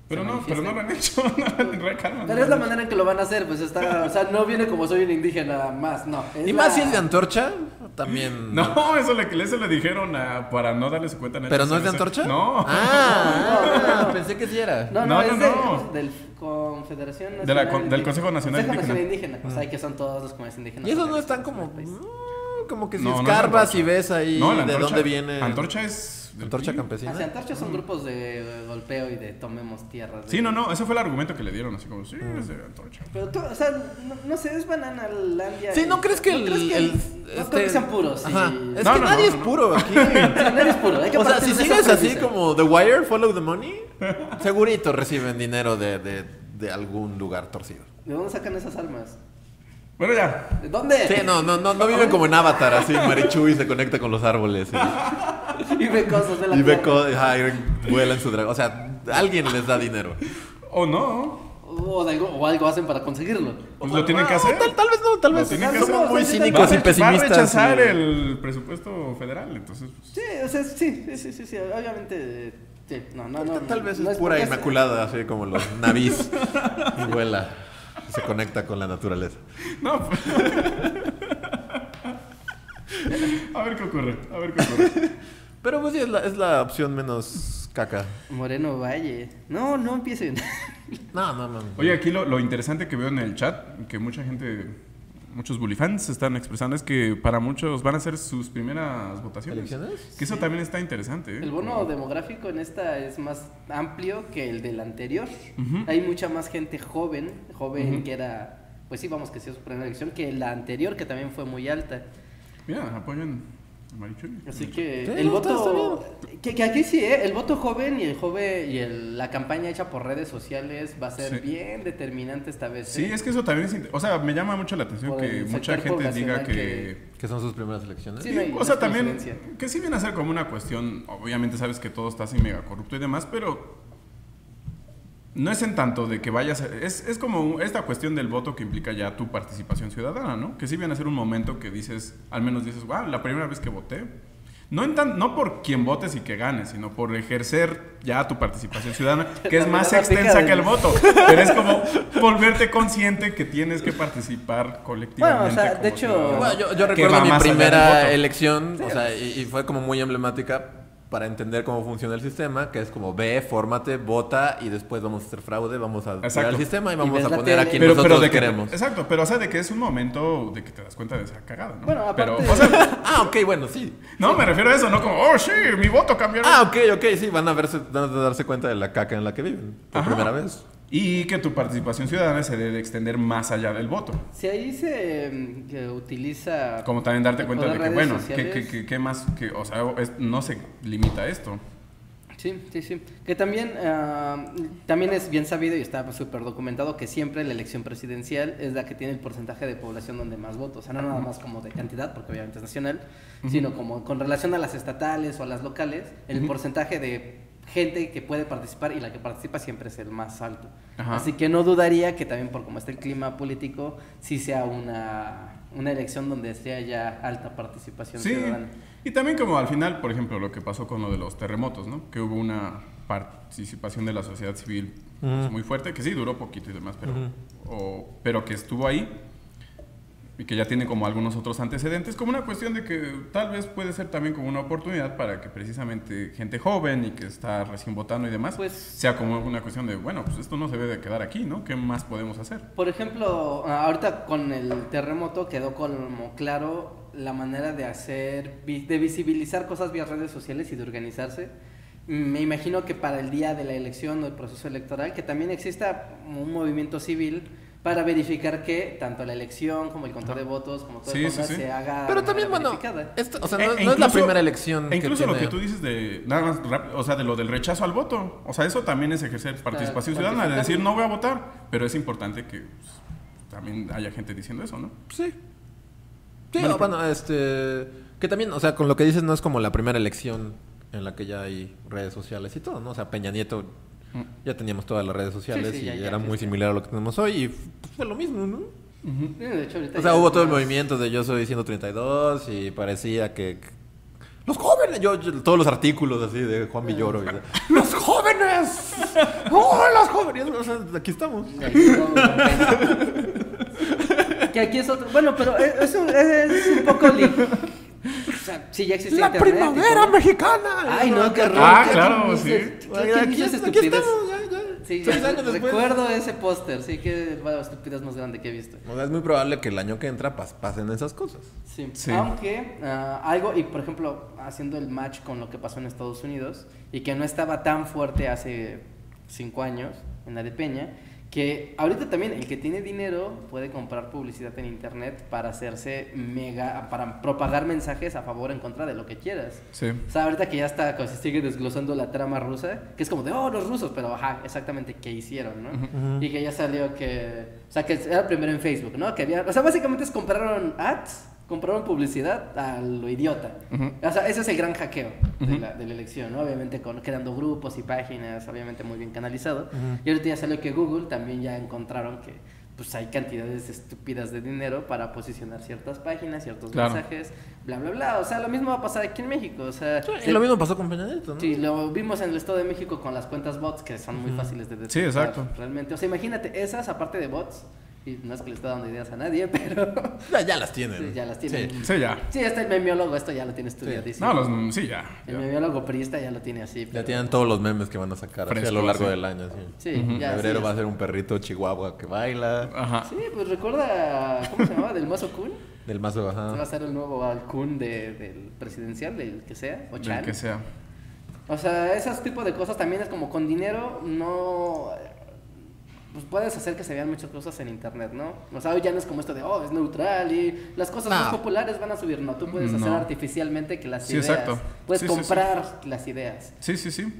Pero se no lo han hecho. Pero es la manera en que lo van a hacer, pues está, o sea, no viene como soy un indígena más, no. Y más si es de antorcha, también. No, eso le dijeron para no darle su cuenta. ¿Pero no es de antorcha? No. No, pensé que sí era. No, es del Confederación Nacional del Consejo Nacional Indígena. O sea, que son todos los comunidades indígenas. Y esos no están como que si No, no es escarbas antorcha. y ves ahí No, la de antorcha- dónde viene. Antorcha es... del Antorcha PRI. campesina. Hacia antorchas son grupos de golpeo y de tomemos tierras. Sí, no, ese fue el argumento que le dieron, así como, sí, es de antorcha. Pero tú, o sea, no sé, es Bananalandia. Sí, ¿no crees que no creo que sean puros. Ajá. Y... Es No, que no, nadie no, es no. puro aquí. Sí, nadie es puro. Hay que O sea, partir si de esa sigues así premisa. como The Wire, Follow the Money, segurito reciben dinero de algún lugar torcido. ¿De dónde sacan esas armas? Bueno, ya. ¿De dónde? Sí, no viven como en Avatar, así Marichuy se conecta con los árboles Y ve cosas de la y ve tierra. y vuela en su dragón. O sea, alguien les da dinero. O no. O algo hacen para conseguirlo. Pues lo tienen que hacer. Tal vez no, tal Lo vez tienen que somos hacer. muy Va cínicos y Va a pesimistas. rechazar y- el presupuesto federal, entonces... pues, Sí, o sea, sí, obviamente. Sí, no. Tal vez no es pura porque inmaculada, así como los navis. Y vuela. Y se conecta con la naturaleza. No, pues... A ver qué ocurre. Pero pues sí, es la opción menos caca. Moreno Valle. No empiecen. No. Oye, aquí lo interesante que veo en el chat, que muchos bully fans se están expresando, es que para muchos van a ser sus primeras votaciones. ¿Elecciones? Que eso también está interesante, ¿eh? El bono demográfico en esta es más amplio que el del anterior. Hay mucha más gente joven que era, pues sí, vamos, que sí es su primera elección, que la anterior, que también fue muy alta. Mira, apoyan a Marichuy. Así que Sí, el no, voto, que aquí sí, el voto joven la campaña hecha por redes sociales va a ser Sí. bien determinante esta vez. Sí, es que eso también es... O sea, me llama mucho la atención Por que el mucha sector gente diga poblacional que... Que son sus primeras elecciones. Sí, no hay O sea, también, coincidencia. que sí viene a ser como una cuestión, obviamente sabes que todo está así mega corrupto y demás, pero no es en tanto de que vayas, es como esta cuestión del voto que implica ya tu participación ciudadana, ¿no? Que sí viene a ser un momento que dices, al menos dices, wow, la primera vez que voté. No por quien votes y que ganes, sino por ejercer ya tu participación ciudadana, que es más extensa que el voto. Pero es como volverte consciente que tienes que participar colectivamente. Bueno, o sea, como de hecho, ciudadano. Bueno, yo Que va recuerdo mi más allá del primera voto. elección, o sea, y fue como muy emblemática para entender cómo funciona el sistema, que es como ve, fórmate, vota y después vamos a hacer fraude, vamos a Exacto. crear el sistema y Y vamos ves a la poner a tele. quien pero nosotros de que, queremos. Exacto, pero o sea, de que es un momento de que te das cuenta de esa cagada, ¿no? Bueno, aparte- pero, o sea, Ah, ok, bueno, sí. no, me refiero a eso, no como, oh, sí, mi voto cambió. Ah, ok, sí, van a darse cuenta de la caca en la que viven por Ajá. primera vez. Y que tu participación ciudadana se debe extender más allá del voto. si ahí se que utiliza Como también darte cuenta de que, redes bueno, sociales. ¿qué más? Que, o sea, no se limita a esto. Sí. Que también es bien sabido y está súper documentado que siempre la elección presidencial es la que tiene el porcentaje de población donde más votos. O sea, no nada más como de cantidad, porque obviamente es nacional, sino como con relación a las estatales o a las locales, el porcentaje de gente que puede participar y la que participa siempre es el más alto. Ajá. Así que no dudaría que también por cómo está el clima político, sí sea una elección donde sea ya alta participación Sí, ciudadana. y también como al final, por ejemplo, lo que pasó con lo de los terremotos, ¿no? Que hubo una participación de la sociedad civil pues, muy fuerte, que sí duró poquito y demás, pero que estuvo ahí y que ya tiene como algunos otros antecedentes, como una cuestión de que tal vez puede ser también como una oportunidad para que precisamente gente joven y que está recién votando y demás, Pues- sea como una cuestión de, bueno, pues esto no se debe de quedar aquí, ¿no? ¿Qué más podemos hacer? Por ejemplo, ahorita con el terremoto quedó como claro la manera de visibilizar cosas vía redes sociales y de organizarse. Me imagino que para el día de la elección o el proceso electoral, que también exista un movimiento civil para verificar que tanto la elección como el conteo de votos, como todo Sí, el sí, sí. se haga Pero de también, manera bueno, verificada. o sea, E- no, e no es la incluso- primera elección e incluso que lo tiene. que tú dices de nada más o sea, de lo del rechazo al voto, o sea, eso también es ejercer participación ciudadana, de decir no voy a votar, pero es importante que pues, también haya gente diciendo eso, ¿no? Sí. Sí, bueno, que también, o sea, con lo que dices no es como la primera elección en la que ya hay redes sociales y todo, ¿no? O sea, Peña Nieto ya teníamos todas las redes sociales Sí, y ya era muy existe. similar a lo que tenemos hoy y fue lo mismo, ¿no? De hecho, ahorita O sea, ya hubo todo el más- movimiento de Yo Soy 132 y parecía que los jóvenes, todos los artículos así de Juan Villoro. ¡Los jóvenes! ¡Oh, los trabajo, o sea, aquí estamos. Que aquí es otro. Bueno, pero es un poco. O sea, sí, ya existe La internet. primavera mexicana. Ay, no, qué horror. Ah, ¿Qué claro, dices? sí. ¿Quién dice esa Aquí estupidez? estamos, ya. Sí, 6 ya años después. recuerdo ese póster. Sí, que la estupidez más grande que he visto. O sea, es muy probable que el año que entra pasen esas cosas. Sí. Sí. Aunque algo, y por ejemplo, haciendo el match con lo que pasó en Estados Unidos, y que no estaba tan fuerte hace 5 años en la de Peña, que ahorita también el que tiene dinero puede comprar publicidad en internet para hacerse para propagar mensajes a favor o en contra de lo que quieras. Sí. O sea, ahorita que ya está, pues, se sigue desglosando la trama rusa, que es como de, los rusos, pero ajá, exactamente qué hicieron, ¿no? Y que ya salió que, o sea, que era primero en Facebook, ¿no? Que había, o sea, básicamente compraron publicidad a lo idiota. O sea, ese es el gran hackeo de la elección, ¿no? Obviamente creando grupos y páginas, obviamente muy bien canalizado. Y ahorita ya salió que Google también ya encontraron que pues hay cantidades estúpidas de dinero para posicionar ciertas páginas, ciertos mensajes, bla, bla, bla. O sea, lo mismo va a pasar aquí en México. O sea, y lo mismo pasó con Peña Nieto, ¿no? Sí, lo vimos en el Estado de México con las cuentas bots, que son muy fáciles de detectar. Sí, exacto. Realmente. O sea, imagínate, esas aparte de bots, y no es que le esté dando ideas a nadie, pero... Ya las tienen. Sí, ya las tienen. Sí, ya. Sí, hasta el memiólogo, esto ya lo tiene estudiadísimo. No, sí, ya. El memiólogo priista ya lo tiene así. Ya tienen todos los memes que van a sacar así a lo largo del año. Sí, ya. En febrero sí, va a ser un perrito chihuahua que baila. Ajá. Sí, pues recuerda, ¿cómo se llamaba? Del Mazo Kun. Del mazo, Va ajá. a ser el nuevo Kun del presidencial, del que sea, o Chan. Del que sea. O sea, esos tipos de cosas también es como con dinero, no... Pues puedes hacer que se vean muchas cosas en internet, ¿no? O sea, hoy ya no es como esto de, es neutral y las cosas más populares van a subir. No, tú puedes hacer artificialmente que las ideas... Exacto. Puedes Sí, comprar las ideas. Sí.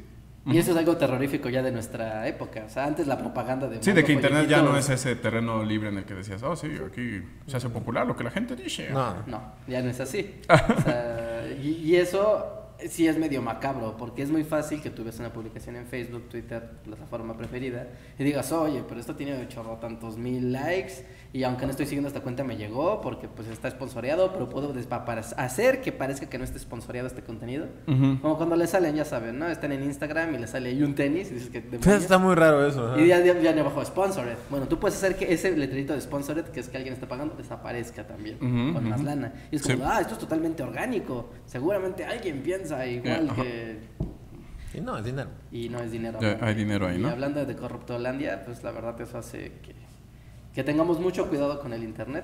Y eso es algo terrorífico ya de nuestra época. O sea, antes la propaganda de... Sí, de que internet ya no es ese terreno libre en el que decías, sí, aquí se hace popular lo que la gente dice. No, ya no es así. O sea, y eso... Sí es medio macabro, porque es muy fácil que tú ves una publicación en Facebook, Twitter, plataforma preferida, y digas, oye, pero esto tiene tantos mil likes, y aunque no estoy siguiendo esta cuenta me llegó, porque pues está sponsoreado, pero puedo hacer que parezca que no esté sponsoreado este contenido. Como cuando le salen, ya saben, ¿no? Están en Instagram y le sale ahí un tenis, y dices que... Está muy raro eso. Y ya abajo, sponsored. Bueno, tú puedes hacer que ese letrerito de sponsored, que es que alguien está pagando, desaparezca también, con más lana. Y es como, esto es totalmente orgánico, seguramente alguien piensa igual que... Y no, es dinero. Y no es dinero. Hay dinero ahí, ¿no? Y hablando de Corruptolandia, pues la verdad eso hace que tengamos mucho cuidado con el internet.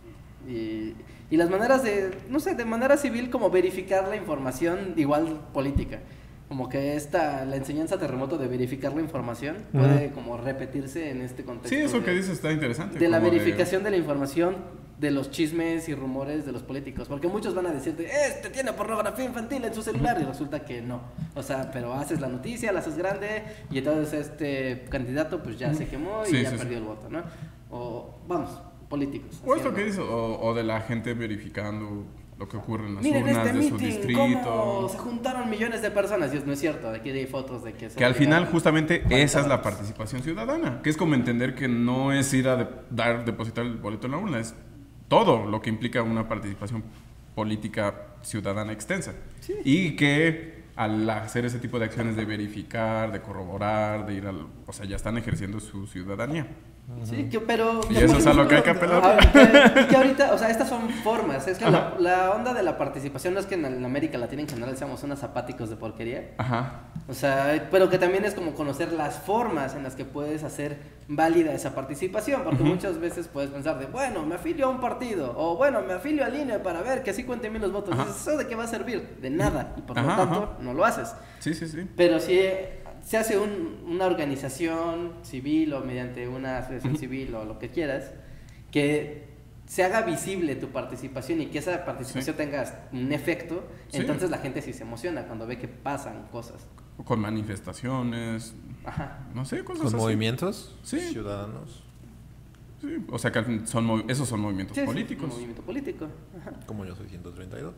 Y las maneras de, no sé, de manera civil como verificar la información igual política. Como que la enseñanza terremoto de verificar la información puede como repetirse en este contexto. Sí, eso que dices está interesante. De la verificación de la información, de los chismes y rumores de los políticos. Porque muchos van a decirte, tiene pornografía infantil en su celular, y resulta que no. O sea, pero haces la noticia, la haces grande, y entonces este candidato pues ya se quemó y ya perdió el voto, ¿no? O, vamos, políticos. O esto que dices, o de la gente verificando lo que ocurre en las Miren urnas este de su meeting, distrito. cómo se juntaron millones de personas. Y eso no es cierto, aquí hay fotos de que... Que al final justamente esa es la participación ciudadana, que es como entender que no es ir a depositar el boleto en la urna, es todo lo que implica una participación política ciudadana extensa. Sí. Y que al hacer ese tipo de acciones de verificar, de corroborar, de ir o sea, ya están ejerciendo su ciudadanía. Sí, pero... Y eso es a lo que hay que apelar. Que ahorita, o sea, estas son formas. Es que la onda de la participación no es que en América Latina en general seamos unos apáticos de porquería. Ajá. O sea, pero que también es como conocer las formas en las que puedes hacer válida esa participación. Porque muchas veces puedes pensar de, bueno, me afilio a un partido. O bueno, me afilio al INE para ver que así cuenten bien los votos. ¿Eso de qué va a servir? De nada. Y por lo tanto, no lo haces. Sí. Pero si se hace una organización civil o mediante una asociación civil o lo que quieras, que se haga visible tu participación y que esa participación tenga un efecto, entonces la gente sí se emociona cuando ve que pasan cosas. Con manifestaciones, no sé, cosas así. ¿Con movimientos ciudadanos? Sí, o sea que esos son movimientos políticos. Sí, un movimiento político. Como yo soy 132.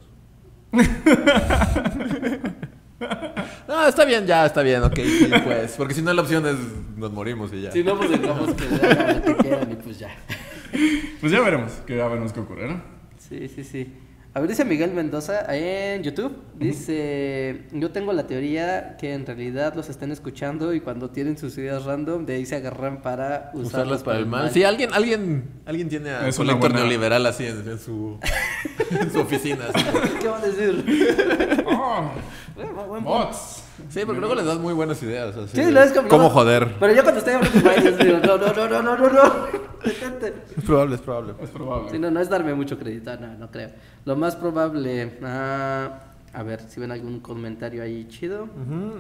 No, está bien, ok, sí, pues. Porque si no, la opción es nos morimos y ya. Si no, pues dejamos que hagan lo que quieran y pues ya. Pues ya veremos qué ocurre, ¿no? Sí. A ver, dice Miguel Mendoza en YouTube, dice, yo tengo la teoría que en realidad los están escuchando y cuando tienen sus ideas random, de ahí se agarran para usarlas para el mal. Sí, alguien tiene a Es un una lector buena- neoliberal así en su, en su oficina. Así. ¿Qué va a decir? Oh, Buen punto. bots. Sí, porque luego les das muy buenas ideas. Así Sí, de, lo es como... ¿cómo joder? Pero yo cuando estoy hablando con varios digo, no. Detente. Es probable, es probable. Es probable. Sí, no es darme mucho crédito, no creo. Lo más probable, a ver si ven algún comentario ahí chido. Ujú,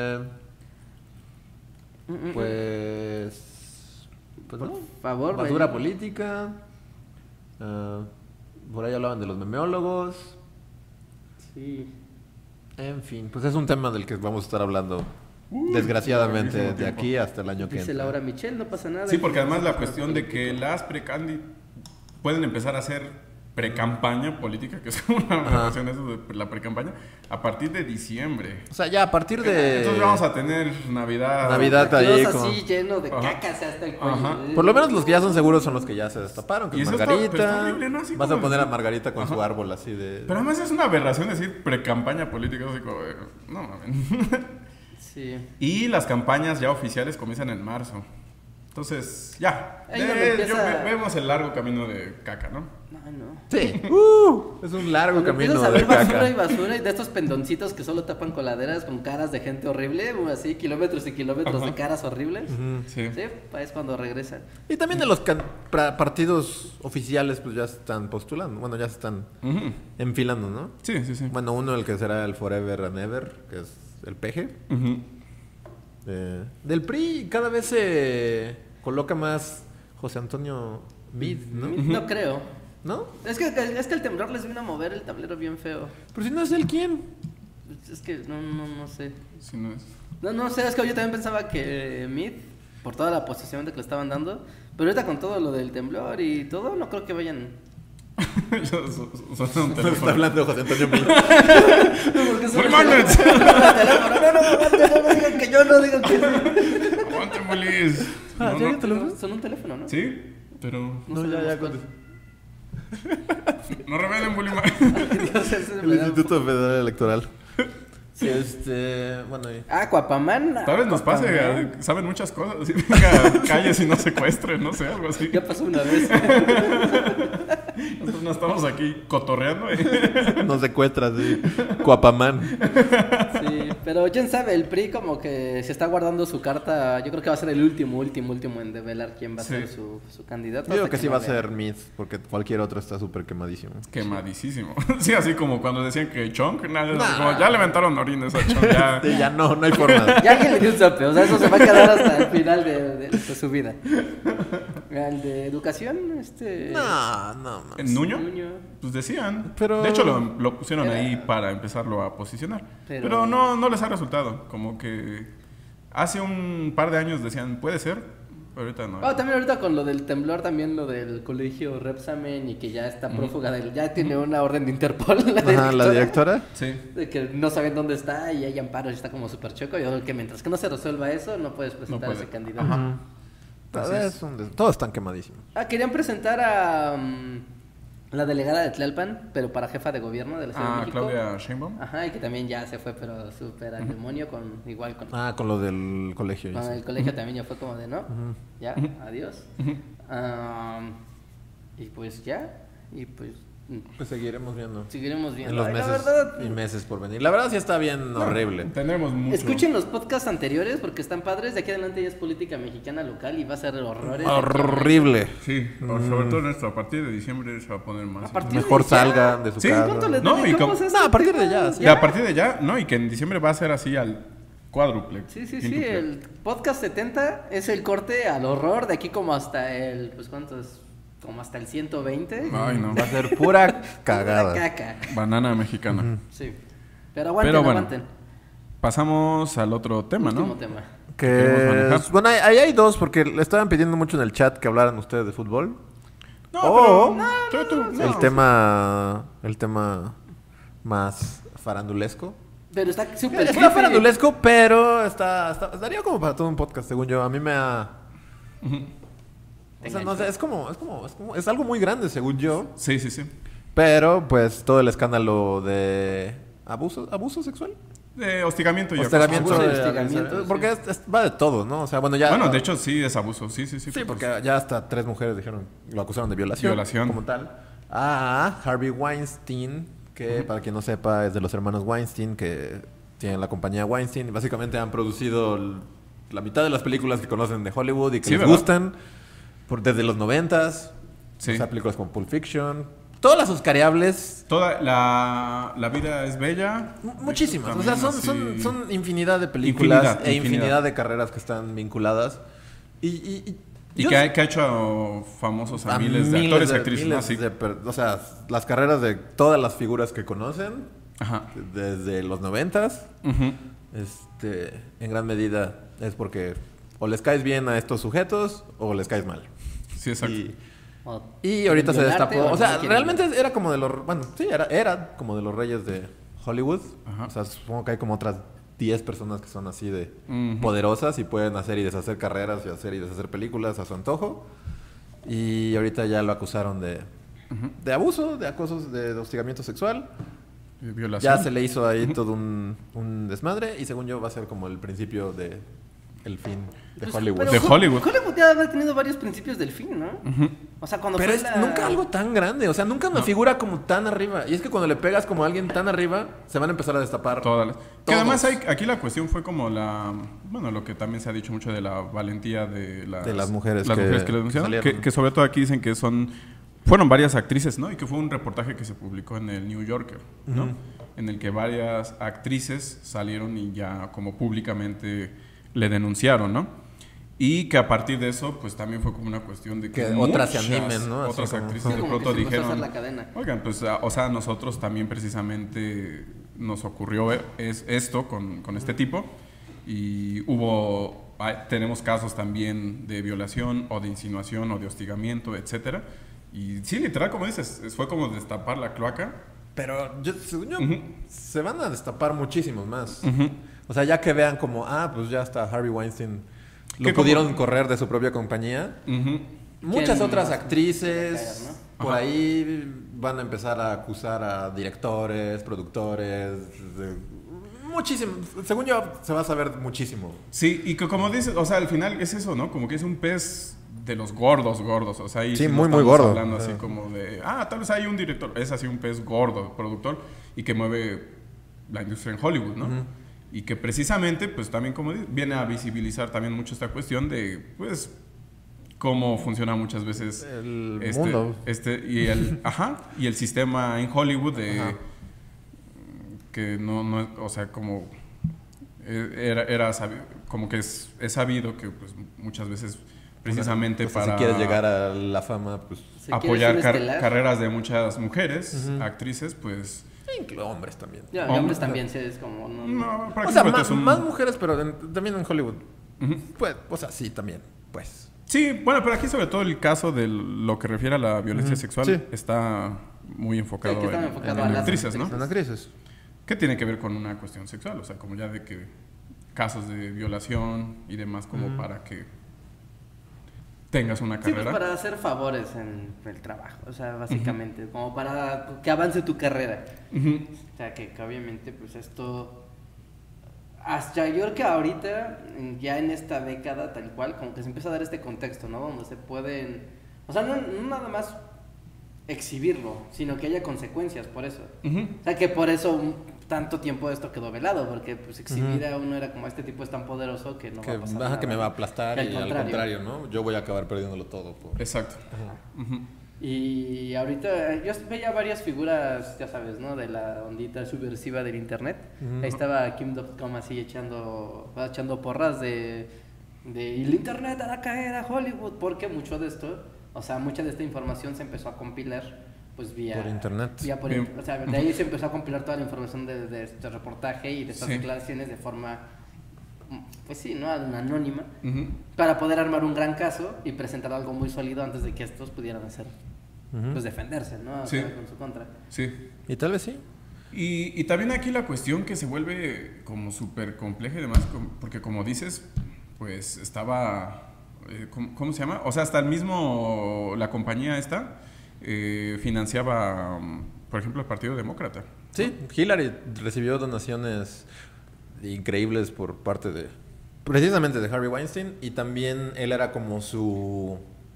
pues bueno, Por favor, basura vaya. política. Por ahí hablaban de los memeólogos. Sí. En fin, pues es un tema del que vamos a estar hablando desgraciadamente larguísimo de tiempo. aquí hasta el año que Dice entra. Laura Michelle, no pasa nada. Sí, porque además la cuestión de que las precandi pueden empezar a hacer precampaña política, que es una relación eso de la precampaña, a partir de diciembre. O sea, ya a partir de Entonces vamos a tener Navidad. Navidad ahí Dios como... así lleno de Ajá. cacas hasta el cuello. Ajá. Por lo menos los que ya son seguros son los que ya se destaparon, que Y es eso está- pero está Margarita. horrible, ¿no? Así Vas a como poner a decir- Margarita con su Ajá. árbol así de... Pero además es una aberración decir precampaña política, así como, no mames. Sí. Y las campañas ya oficiales comienzan en marzo. Entonces, ya. Ahí donde empieza- Vemos el largo camino de caca, ¿no? Ay, no. Sí. Es un largo Cuando camino empiezas a de ver basura caca. y basura y de estos pendoncitos que solo tapan coladeras con caras de gente horrible, así kilómetros y kilómetros Ajá. de caras horribles. Sí. Sí, es cuando regresan. Y también de los partidos oficiales pues ya se están postulando. Bueno, ya se están Ujú. enfilando, ¿no? Sí, sí, sí. Bueno, uno el que será el Forever and Ever, que es el PG. Ujú. Del PRI cada vez se coloca más José Antonio Meade, ¿no? No creo. ¿No? Es que el temblor les vino a mover el tablero bien feo. Pero si no es él, ¿quién? Es que no sé. Sí, no es. No sé, es que yo también pensaba que Mid, por toda la posición de que le estaban dando, pero ahorita con todo lo del temblor y todo, no creo que vayan. Suena un Está teléfono. hablando de José Antonio Meade. Porque son ¡Muy magnets! no digan que yo, no digan que sí. ¡Aguante, Molis! Ah, No, ¿ya no. hay teléfono? Son un teléfono, ¿no? Sí, pero No, ya, cuál. no revelen Bully Dios, ese El me da- Instituto Federal Electoral. Sí, bueno, y... Aquapaman. Tal vez nos pase, Aquapaman. saben muchas cosas. Así, venga, calles y no secuestren, no sé, algo así. Ya pasó una vez. Nosotros no estamos aquí cotorreando. no secuestras, sí. Cuapamán. Sí, pero quién sabe, el PRI como que se está guardando su carta. Yo creo que va a ser el último en develar quién va a Sí. ser su candidato. Yo digo hasta que sí no va a vean. ser Meade, porque cualquier otro está súper quemadísimo. Quemadísimo. Sí, así como cuando decían que Chong, nada, Nah. como ya levantaron orines a Chong, ya. Sí, ya no hay forma. Ya alguien le dio un sope, o sea, eso se va a quedar hasta el final de su vida. El de educación, No. ¿En Nuño? Nuño. Pues decían. Pero- De hecho, lo pusieron Era- ahí para empezarlo a posicionar. Pero- Pero no les ha resultado. Como que hace un par de años decían, puede ser, pero ahorita no. También ahorita con lo del temblor, también lo del colegio Repsamen y que ya está prófuga ya tiene una orden de Interpol Ajá, la directora. Sí. de que no saben dónde está y hay amparos y está como súper choco. Yo creo que mientras que no se resuelva eso, no puedes presentar puede. a ese candidato. Ajá. Así es. Todos están quemadísimos. Querían presentar a la delegada de Tlalpan, pero para jefa de gobierno de la Ciudad de Ah, México. Claudia Sheinbaum. Ajá, y que también ya se fue, pero súper al demonio con Con lo del colegio. con sí. el colegio también ya fue como de no, ya, adiós. Y pues ya, y pues Pues seguiremos viendo. seguiremos viendo. En los Ay, meses la verdad, y meses por venir. La verdad sí está bien horrible. Tenemos mucho. escuchen los podcasts anteriores porque están padres. De aquí adelante ya es política mexicana local y va a ser horrores. Horrible. Sí, sobre todo esto, a partir de diciembre se va a poner más. A partir Mejor de ya. salgan de su Sí, casa. ¿Cuánto les No, y dedicamos como- a este No, a partir de tema? ya, sí. Y a partir de ya, no, y que en diciembre va a ser así al cuádruple. Sí, quíntuple. el podcast 70 es el corte al horror de aquí como hasta el, pues ¿cuántos? Como hasta el 120. Ay, no. Va a ser pura Pura cagada. caca. Banana mexicana. Sí. Pero aguanten, Pero bueno, aguanten. Pasamos al otro tema, Último ¿no? tema. queremos Que manejar. bueno, ahí hay dos, porque le estaban pidiendo mucho en el chat que hablaran ustedes de fútbol. No, Oh. pero tú. El tema más farandulesco. Pero está súper Está creepy. farandulesco, pero estaría como para todo un podcast, según yo. A mí me ha... O sea, no sé, es algo muy grande, según yo. Sí, sí, sí. Pero, pues, todo el escándalo de abuso sexual. De hostigamiento y Hostigamiento. acoso. Hostigamiento, Porque va de todo, ¿no? O sea, bueno, ya... Bueno, de hecho sí es abuso, sí. Sí, porque ya hasta 3 mujeres lo acusaron de violación. Violación. Como tal. Harvey Weinstein, que para quien no sepa es de los hermanos Weinstein, que tienen la compañía Weinstein. Y básicamente han producido la mitad de las películas que conocen de Hollywood y que Sí, les ¿verdad? gustan. Desde los 90s. Sí. O sea, películas como Pulp Fiction. Todas las oscariables. Toda la vida es bella. Muchísimas. O También sea, así- son infinidad de películas Infinidad. infinidad de carreras que están vinculadas. Y yo- que ha hecho famosos a miles de actores y actrices, ¿no? miles Sí. o sea, las carreras de todas las figuras que conocen, Ajá. desde los 90s, Ujú. en gran medida es porque o les caes bien a estos sujetos o les caes mal. Sí, exacto. O Y ahorita se violarte destapó. o O sea, no quieren realmente era como de los... Bueno, sí, era como de los reyes de Hollywood. Ajá. O sea, supongo que hay como otras 10 personas que son así de Ujú. poderosas y pueden hacer y deshacer carreras y hacer y deshacer películas a su antojo. Y ahorita ya lo acusaron de abuso, de acosos, de hostigamiento sexual. Violación. Ya se le hizo ahí todo un desmadre y según yo va a ser como el principio de el fin de Pues, Hollywood. pero De Hollywood. Hollywood ya ha tenido varios principios del fin, ¿no? O sea, cuando Pero fue es nunca algo tan grande, o sea, nunca una figura como tan arriba. Y es que cuando le pegas como a alguien tan arriba, se van a empezar a destapar. Todas las- Que Todos. además aquí la cuestión fue como bueno, lo que también se ha dicho mucho de la valentía de las mujeres las que mujeres que lo denunciaron, salieron. que sobre todo aquí dicen que fueron varias actrices, ¿no? Y que fue un reportaje que se publicó en el New Yorker, ¿no? En el que varias actrices salieron y ya como públicamente le denunciaron, ¿no? Y que a partir de eso, pues también fue como una cuestión de que otras se muchas animen, ¿no? Así otras como- actrices Sí, de como que pronto se empezó a hacer dijeron, la cadena. oigan, pues, o sea, a nosotros también precisamente nos ocurrió esto con este tipo y tenemos casos también de violación o de insinuación o de hostigamiento, etcétera. Y sí, literal, como dices, fue como destapar la cloaca. Pero según yo, Ujú. se van a destapar muchísimos más. Ujú. O sea, ya que vean como, pues ya está Harvey Weinstein. Lo Que como- pudieron correr de su propia compañía. Ujú. Muchas ¿Quién otras más? actrices ¿no? por Ajá. ahí van a empezar a acusar a directores, productores, muchísimo. Según yo, se va a saber muchísimo. Sí, y que como dices, o sea, al final es eso, ¿no? Como que es un pez de los gordos, o sea, ahí Sí, no muy, muy estamos gordo. hablando así Ajá. como de, tal vez hay un director, es así un pez gordo, productor, y que mueve la industria en Hollywood, ¿no? Y que precisamente, pues también como viene a visibilizar también mucho esta cuestión de, pues, cómo funciona muchas veces El mundo. y el sistema en Hollywood de Ajá. que no, o sea, como era sabido, como que es sabido que pues muchas veces precisamente O sea, para si quieres llegar a la fama, pues... Si apoyar quieres ser estelar, carreras de muchas mujeres, actrices, pues Hombres también. ya, y Hombres. hombres también, sí, es como... No, no, O sea, prácticamente es un- más mujeres, pero también en Hollywood. Ujú. Pues, o sea, sí, también. Pues. Sí, bueno, pero aquí sobre todo el caso de lo que refiere a la violencia sexual Sí. está muy enfocado, Sí, que está en, enfocado en a las actrices, ¿no? Son actrices. ¿Qué tiene que ver con una cuestión sexual? O sea, como ya de que casos de violación y demás como para que tengas una Sí, pues carrera. para hacer favores en el trabajo, o sea, básicamente, como para que avance tu carrera. Ujú. O sea, que obviamente, pues esto, hasta yo creo que ahorita, ya en esta década tal cual, como que se empieza a dar este contexto, ¿no? Donde se pueden, o sea, no nada más exhibirlo, sino que haya consecuencias por eso. Ujú. O sea, que por eso tanto tiempo esto quedó velado, porque pues exhibir a uno era como este tipo es tan poderoso que no va a pasar nada. Que me va a aplastar Que y al contrario, ¿no? Yo voy a acabar perdiéndolo todo. Exacto. Ujú. Y ahorita yo veía varias figuras, ya sabes, ¿no? De la ondita subversiva del internet. Ahí estaba Kim.com así echando porras de y el internet hará caer a Hollywood, porque mucho de esto, o sea, mucha de esta información se empezó a compilar pues vía Por internet. Bien. o sea, de ahí se empezó a compilar toda la información de este reportaje y de estas Sí. declaraciones de forma, pues sí, ¿no? Anónima, Ujú. para poder armar un gran caso y presentar algo muy sólido antes de que estos pudieran hacer, pues defenderse, ¿no? O Sí. sea, con su contra. Sí. Y tal vez sí. Y también aquí la cuestión que se vuelve como súper compleja y demás, porque como dices, pues estaba, ¿cómo se llama? O sea, hasta la compañía esta, financiaba, por ejemplo, el Partido Demócrata. Sí, Hillary recibió donaciones increíbles por parte de, precisamente de Harvey Weinstein, y también él era como su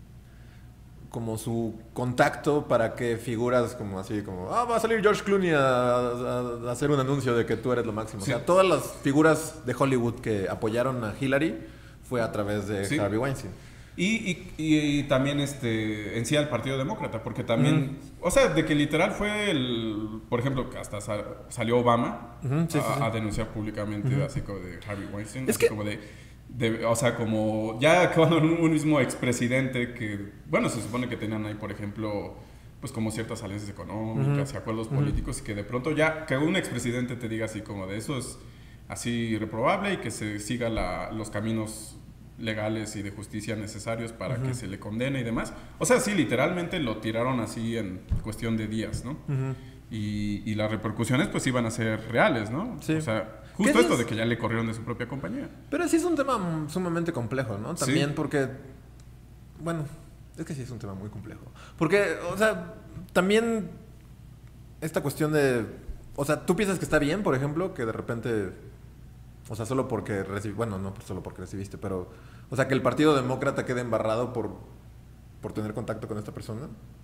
contacto para que figuras como así, como, va a salir George Clooney a hacer un anuncio de que tú eres lo máximo. Sí. O sea, todas las figuras de Hollywood que apoyaron a Hillary fue a través de Sí. Harvey Weinstein. Y también en sí al Partido Demócrata, porque también, o sea, de que literal fue por ejemplo, que hasta salió Obama a denunciar públicamente así como de Harvey Weinstein, Es así que... como o sea, como ya con un mismo expresidente que, bueno, se supone que tenían ahí, por ejemplo, pues como ciertas alianzas económicas y acuerdos políticos, y que de pronto ya, que un expresidente te diga así como de eso es así reprobable y que se siga los caminos legales y de justicia necesarios para que se le condene y demás. O sea, sí, literalmente lo tiraron así en cuestión de días, ¿no? Y las repercusiones pues iban a ser reales, ¿no? Sí. O sea, justo esto de que ya le corrieron de su propia compañía. Pero sí es un tema sumamente complejo, ¿no? También Sí. porque, bueno, es que sí es un tema muy complejo. Porque, o sea, también esta cuestión de, o sea, ¿tú piensas que está bien, por ejemplo, que de repente, o sea, solo porque bueno, no solo porque recibiste, pero, o sea, que el Partido Demócrata quede embarrado por tener contacto con esta persona?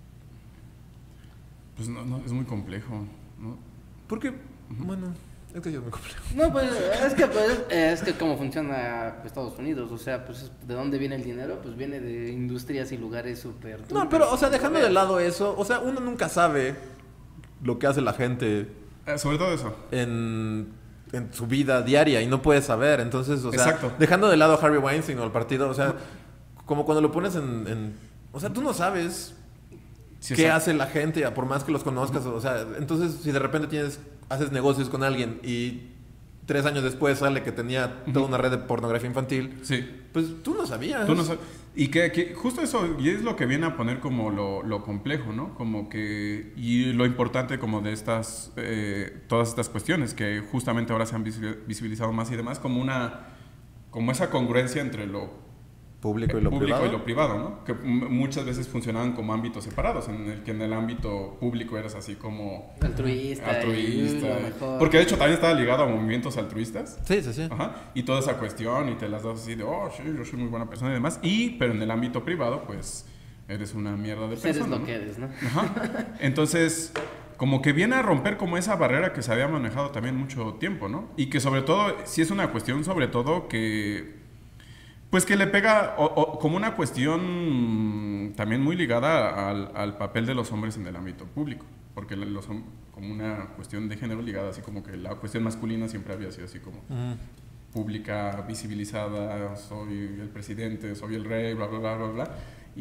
Pues no, es muy complejo, ¿no? Porque, bueno, es que sí es muy complejo. No, pues es que cómo funciona Estados Unidos, o sea, pues ¿de dónde viene el dinero? Pues viene de industrias y lugares súper... No, pero, o sea, dejando de lado eso, o sea, uno nunca sabe lo que hace la gente Sobre todo eso. en su vida diaria y no puedes saber. Entonces, o sea, Exacto. dejando de lado a Harvey Weinstein o al partido, o sea, como cuando lo pones o sea, tú no sabes Sí, qué exacto. hace la gente, por más que los conozcas. O sea, entonces, si de repente haces negocios con alguien y 3 años después sale que tenía toda una red de pornografía infantil, Sí. pues tú no sabías. Tú no sabes. Y que justo eso, y es lo que viene a poner como lo complejo, ¿no? Como que, y lo importante como de todas estas cuestiones, que justamente ahora se han visibilizado más y demás, como esa congruencia entre lo Público y lo privado. y lo privado, ¿no? Que muchas veces funcionaban como ámbitos separados, en el que en el ámbito público eras así como... Altruista. Y lo mejor. Porque de hecho también estaba ligado a movimientos altruistas. Sí, sí, sí. Ajá, y toda esa cuestión y te las das así de, sí, yo soy muy buena persona y demás, pero en el ámbito privado, pues, eres una mierda de Pues eres persona, lo ¿no? que eres, ¿no? Ajá, entonces, como que viene a romper como esa barrera que se había manejado también mucho tiempo, ¿no? Y que sobre todo, sí es una cuestión sobre todo que, pues que le pega, como una cuestión también muy ligada al papel de los hombres en el ámbito público, porque como una cuestión de género ligada, así como que la cuestión masculina siempre había sido así como pública, visibilizada, soy el presidente, soy el rey, bla, bla, bla, bla, bla,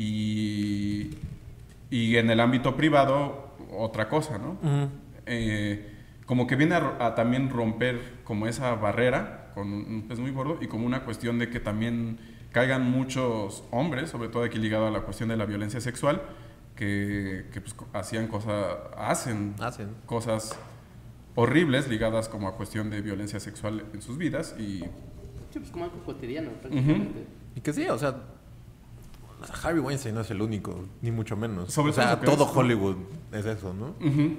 y en el ámbito privado otra cosa, ¿no? Como que viene a también romper como esa barrera con un pez muy gordo y como una cuestión de que también caigan muchos hombres, sobre todo aquí ligado a la cuestión de la violencia sexual, que pues hacen cosas horribles ligadas como a cuestión de violencia sexual en sus vidas y... Sí, pues como algo cotidiano, prácticamente. Y que sí, o sea, Harvey Weinstein no es el único, ni mucho menos. Sobre o sea, todo todo Hollywood es eso, ¿no?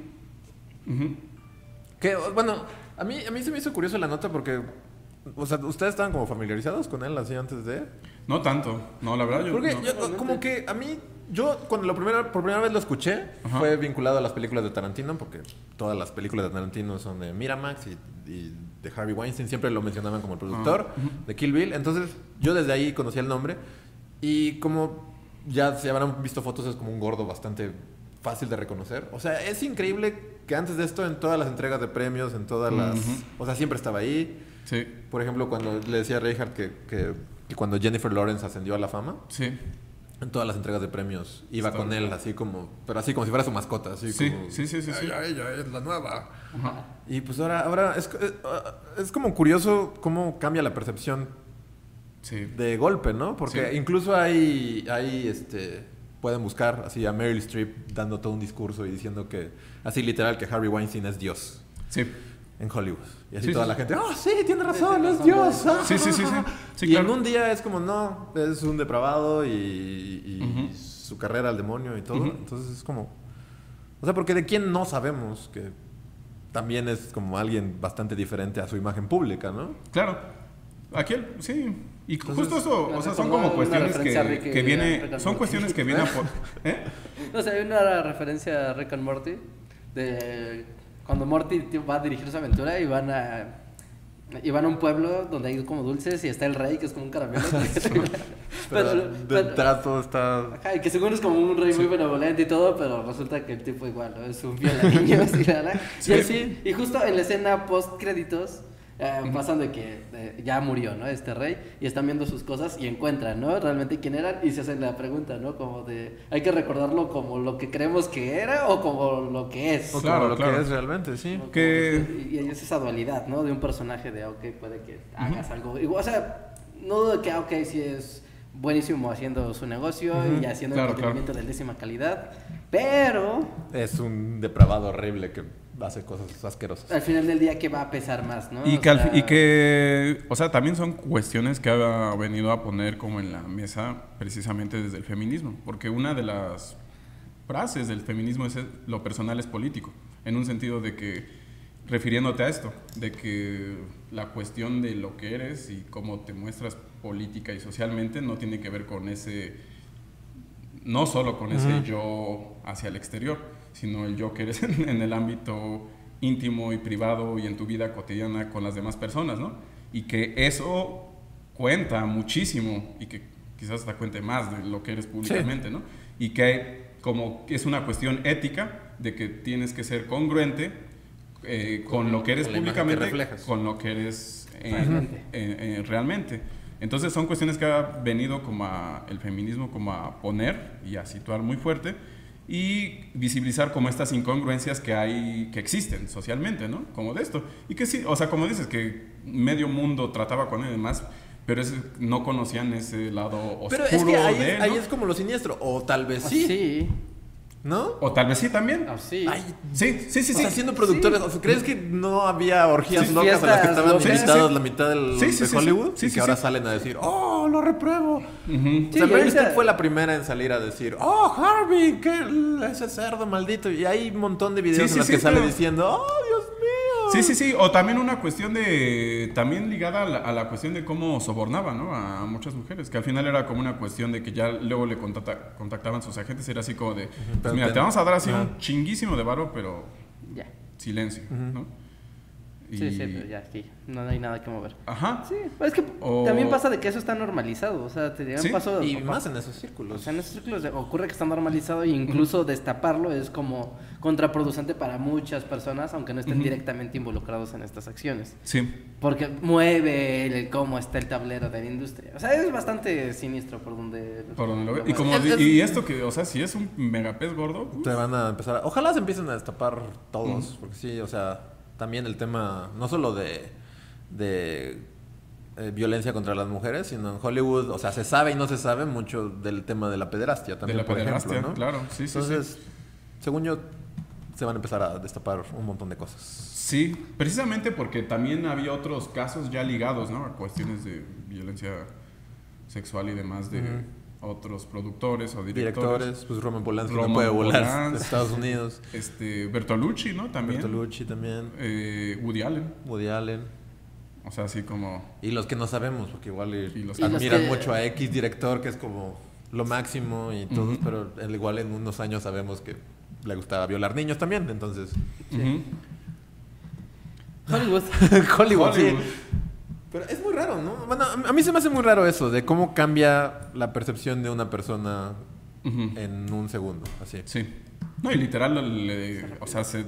Que, bueno, a mí se me hizo curioso la nota porque, o sea, ¿ustedes estaban como familiarizados con él así antes de...? No tanto, no, la verdad yo... Porque no. yo, como que a mí, cuando por primera vez lo escuché, Ajá. fue vinculado a las películas de Tarantino, porque todas las películas de Tarantino son de Miramax y de Harvey Weinstein, siempre lo mencionaban como el productor de Kill Bill. Entonces, yo desde ahí conocía el nombre y como ya se habrán visto fotos, es como un gordo bastante fácil de reconocer. O sea, es increíble que antes de esto, en todas las entregas de premios, en todas las... O sea, siempre estaba ahí. Sí, Por ejemplo, cuando le decía a Reinhardt que cuando Jennifer Lawrence ascendió a la fama, sí. en todas las entregas de premios iba Está con bien. él, así como... Pero así como si fuera su mascota, así Sí, como... sí. Ella es la nueva. Ajá. Y pues ahora es como curioso cómo cambia la percepción Sí. de golpe, ¿no? Porque Sí. incluso pueden buscar así a Meryl Streep dando todo un discurso y diciendo que, así literal, que Harvey Weinstein es Dios. Sí. en Hollywood. Y así Sí, toda sí. la gente, sí, tiene razón, tiene es razón, Dios. ¿no? Sí, sí, sí, sí. Sí, Y claro. en un día es como, no, es un depravado y Ujú. su carrera al demonio y todo. Ujú. Entonces es como... O sea, porque de quién no sabemos que también es como alguien bastante diferente a su imagen pública, ¿no? Claro. Aquí, sí. Y Entonces, justo eso, me o sea, son recordó como una cuestiones referencia a que Rick y viene... Rick and Son Morty. cuestiones que vienen por... ¿Eh? No sé, hay una referencia a Rick and Morty de cuando Morty va a dirigir su aventura y van a un pueblo donde hay como dulces y está el rey que es como un caramelo. Pero del trato está... Ajá, y que según es como un rey muy benevolente y todo, pero resulta que el tipo igual, ¿no? Es un viola niños y nada. Sí. Y así, y justo en la escena post créditos pasan de que ya murió, ¿no? Este rey, y están viendo sus cosas y encuentran, ¿no? Realmente quién eran y se hacen la pregunta, ¿no? Como de, ¿hay que recordarlo como lo que creemos que era o como lo que es? O Claro, como lo claro. que es realmente, sí. Como Que- y es esa dualidad, ¿no? De un personaje de, ok, puede que hagas algo. Igual, o sea, no dudo de que, ok, sí es buenísimo haciendo su negocio y haciendo Claro, entretenimiento de décima calidad, pero Es un depravado horrible que hace cosas asquerosas. al final del día, ¿qué va a pesar más, no? Y O que, sea, y que, o sea, también son cuestiones que ha venido a poner como en la mesa precisamente desde el feminismo, porque una de las frases del feminismo es lo personal es político, en un sentido de que, refiriéndote a esto, de que la cuestión de lo que eres y cómo te muestras política y socialmente no tiene que ver con ese, no solo con ese yo hacia el exterior, sino el yo que eres en el ámbito íntimo y privado y en tu vida cotidiana con las demás personas, ¿no? Y que eso cuenta muchísimo y que quizás hasta cuente más de lo que eres públicamente, ¿no? Y que como que es una cuestión ética de que tienes que ser congruente con lo que eres con la imagen que públicamente, reflejas. con lo que eres Realmente. realmente. Entonces son cuestiones que ha venido como el feminismo como a poner y a situar muy fuerte y visibilizar como estas incongruencias que hay, que existen socialmente, ¿no? Como de esto. Y que sí, o sea, como dices, que medio mundo trataba con él y demás, pero no conocían ese lado oscuro Pero es que ahí, de él, ¿no? ahí es como lo siniestro. O tal vez sí, Sí, ¿no? O tal vez sí también. así. Ay, Sí, sí, sí, o sea, sí. siendo productores, o sea, ¿crees que no había orgías Sí, locas a las que fiestas estaban locas. invitados Sí, sí, sí. la mitad Sí, sí, de sí, Hollywood? sí, y sí, que ahora sí. salen a decir, ¡oh, lo repruebo! Ujú. O sea, Sí, Meryl ahorita- Streep fue la primera en salir a decir, ¡oh, Harvey, ese cerdo maldito! Y hay un montón de videos Sí, en los sí, que sí, sale pero- diciendo, ¡oh, Dios mío! Sí, sí, sí. O también una cuestión también ligada a la cuestión de cómo sobornaba, ¿no? A muchas mujeres. Que al final era como una cuestión de que ya luego le contactaban sus agentes. Era así como de, pues Pero mira, te- te vamos a dar así Ajá. un chinguísimo de varo, pero Ya. silencio, ¿no? Sí, sí, pero ya aquí no hay nada que mover. Ajá. Sí, es que O- también pasa de que eso está normalizado, o sea, te llega Sí, un paso... Y o- más en esos O círculos. sea, en esos círculos ocurre que está normalizado e incluso destaparlo es como contraproducente para muchas personas, aunque no estén directamente involucrados en estas acciones. Sí. Porque mueve cómo está el tablero de la industria. O sea, es bastante siniestro por donde... Por donde lo ve. Y, mueves. como, y esto que, o sea, si es un megapez gordo, Te van a empezar ojalá se empiecen a destapar todos, porque sí, o sea, también el tema, no solo de violencia contra las mujeres, sino en Hollywood, o sea, se sabe y no se sabe mucho del tema de la pederastia también, de la por pederastia, ejemplo, ¿no? claro. Sí, sí, Entonces, según yo, se van a empezar a destapar un montón de cosas. Sí, precisamente porque también había otros casos ya ligados, ¿no? A cuestiones de violencia sexual y demás de otros productores o Directores, pues Roman Polanski no Roman puede volar Polanski. de Estados Unidos. Bertolucci, ¿no? También. Bertolucci también, Woody Allen. Woody Allen. O sea, así como... Y los que no sabemos, porque igual Y los admiran que- mucho a X director, que es como lo máximo y todo, pero él igual en unos años sabemos que le gustaba violar niños también, entonces... Ujú. Hollywood. Hollywood, sí. Hollywood. Pero es muy raro, ¿no? Bueno, a mí se me hace muy raro eso, de cómo cambia la percepción de una persona Ujú. en un segundo, así. Sí. No, y literal, o sea, Se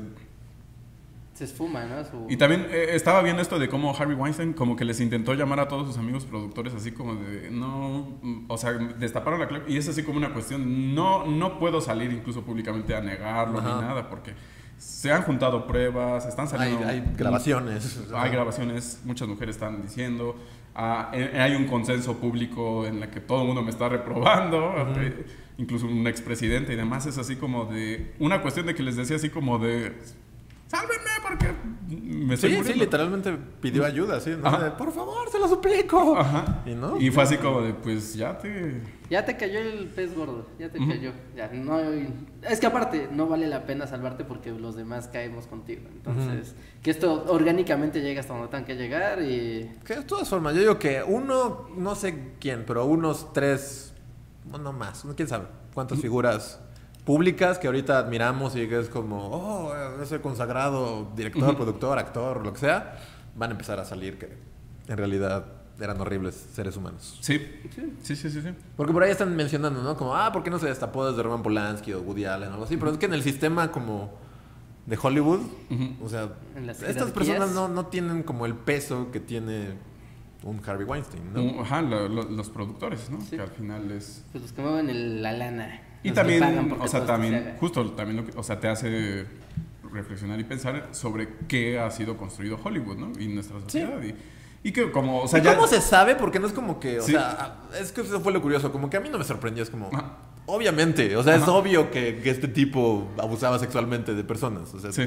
esfuma, ¿no? Y también estaba viendo esto de cómo Harvey Weinstein como que les intentó llamar a todos sus amigos productores así como de, no, o sea, destaparon la clave. Y es así como una cuestión, no puedo salir incluso públicamente a negarlo Ajá. ni nada, porque se han juntado pruebas, están saliendo... Hay grabaciones. Hay grabaciones, muchas mujeres están diciendo, hay un consenso público en el que todo el mundo me está reprobando, incluso un expresidente y demás, es así como de, una cuestión de que les decía así como de, ¡sálvenme porque me estoy Sí, muriendo! literalmente pidió ayuda, ¿sí? ¿no? Ajá. Por favor, se lo suplico. Ajá. Y no. Y fue así como de, pues ya te... Ya te cayó el pez gordo, ya te cayó. Ya, no, es que aparte, no vale la pena salvarte porque los demás caemos contigo. Entonces, que esto orgánicamente llega hasta donde tengan que llegar y... Que de todas formas, yo digo que uno, no sé quién, pero unos 3, no más, quién sabe cuántas figuras públicas que ahorita admiramos y que es como, oh, ese consagrado director, productor, actor, lo que sea, van a empezar a salir que en realidad eran horribles seres humanos. Sí. Porque por ahí están mencionando, ¿no? Como, ¿por qué no se destapó desde Roman Polanski o Woody Allen o algo así? Pero es que en el sistema como de Hollywood, o sea, En las estas jerarquías. personas no tienen como el peso que tiene un Harvey Weinstein, ¿no? Ajá, los productores, ¿no? Sí. Que al final es... Pues los que mueven la lana. Y los que pagan también, porque o sea, todo esto se también, haga. justo también lo que, o sea, te hace reflexionar y pensar sobre qué ha sido construido Hollywood, ¿no? Y nuestra sociedad. Y que como, o sea, ¿Y ya... cómo se sabe? Porque no es como que, o Sí. sea, es que eso fue lo curioso, como que a mí no me sorprendió, es como, Ajá. obviamente, o sea, es Ajá. obvio que este tipo abusaba sexualmente de personas, o sea, Sí.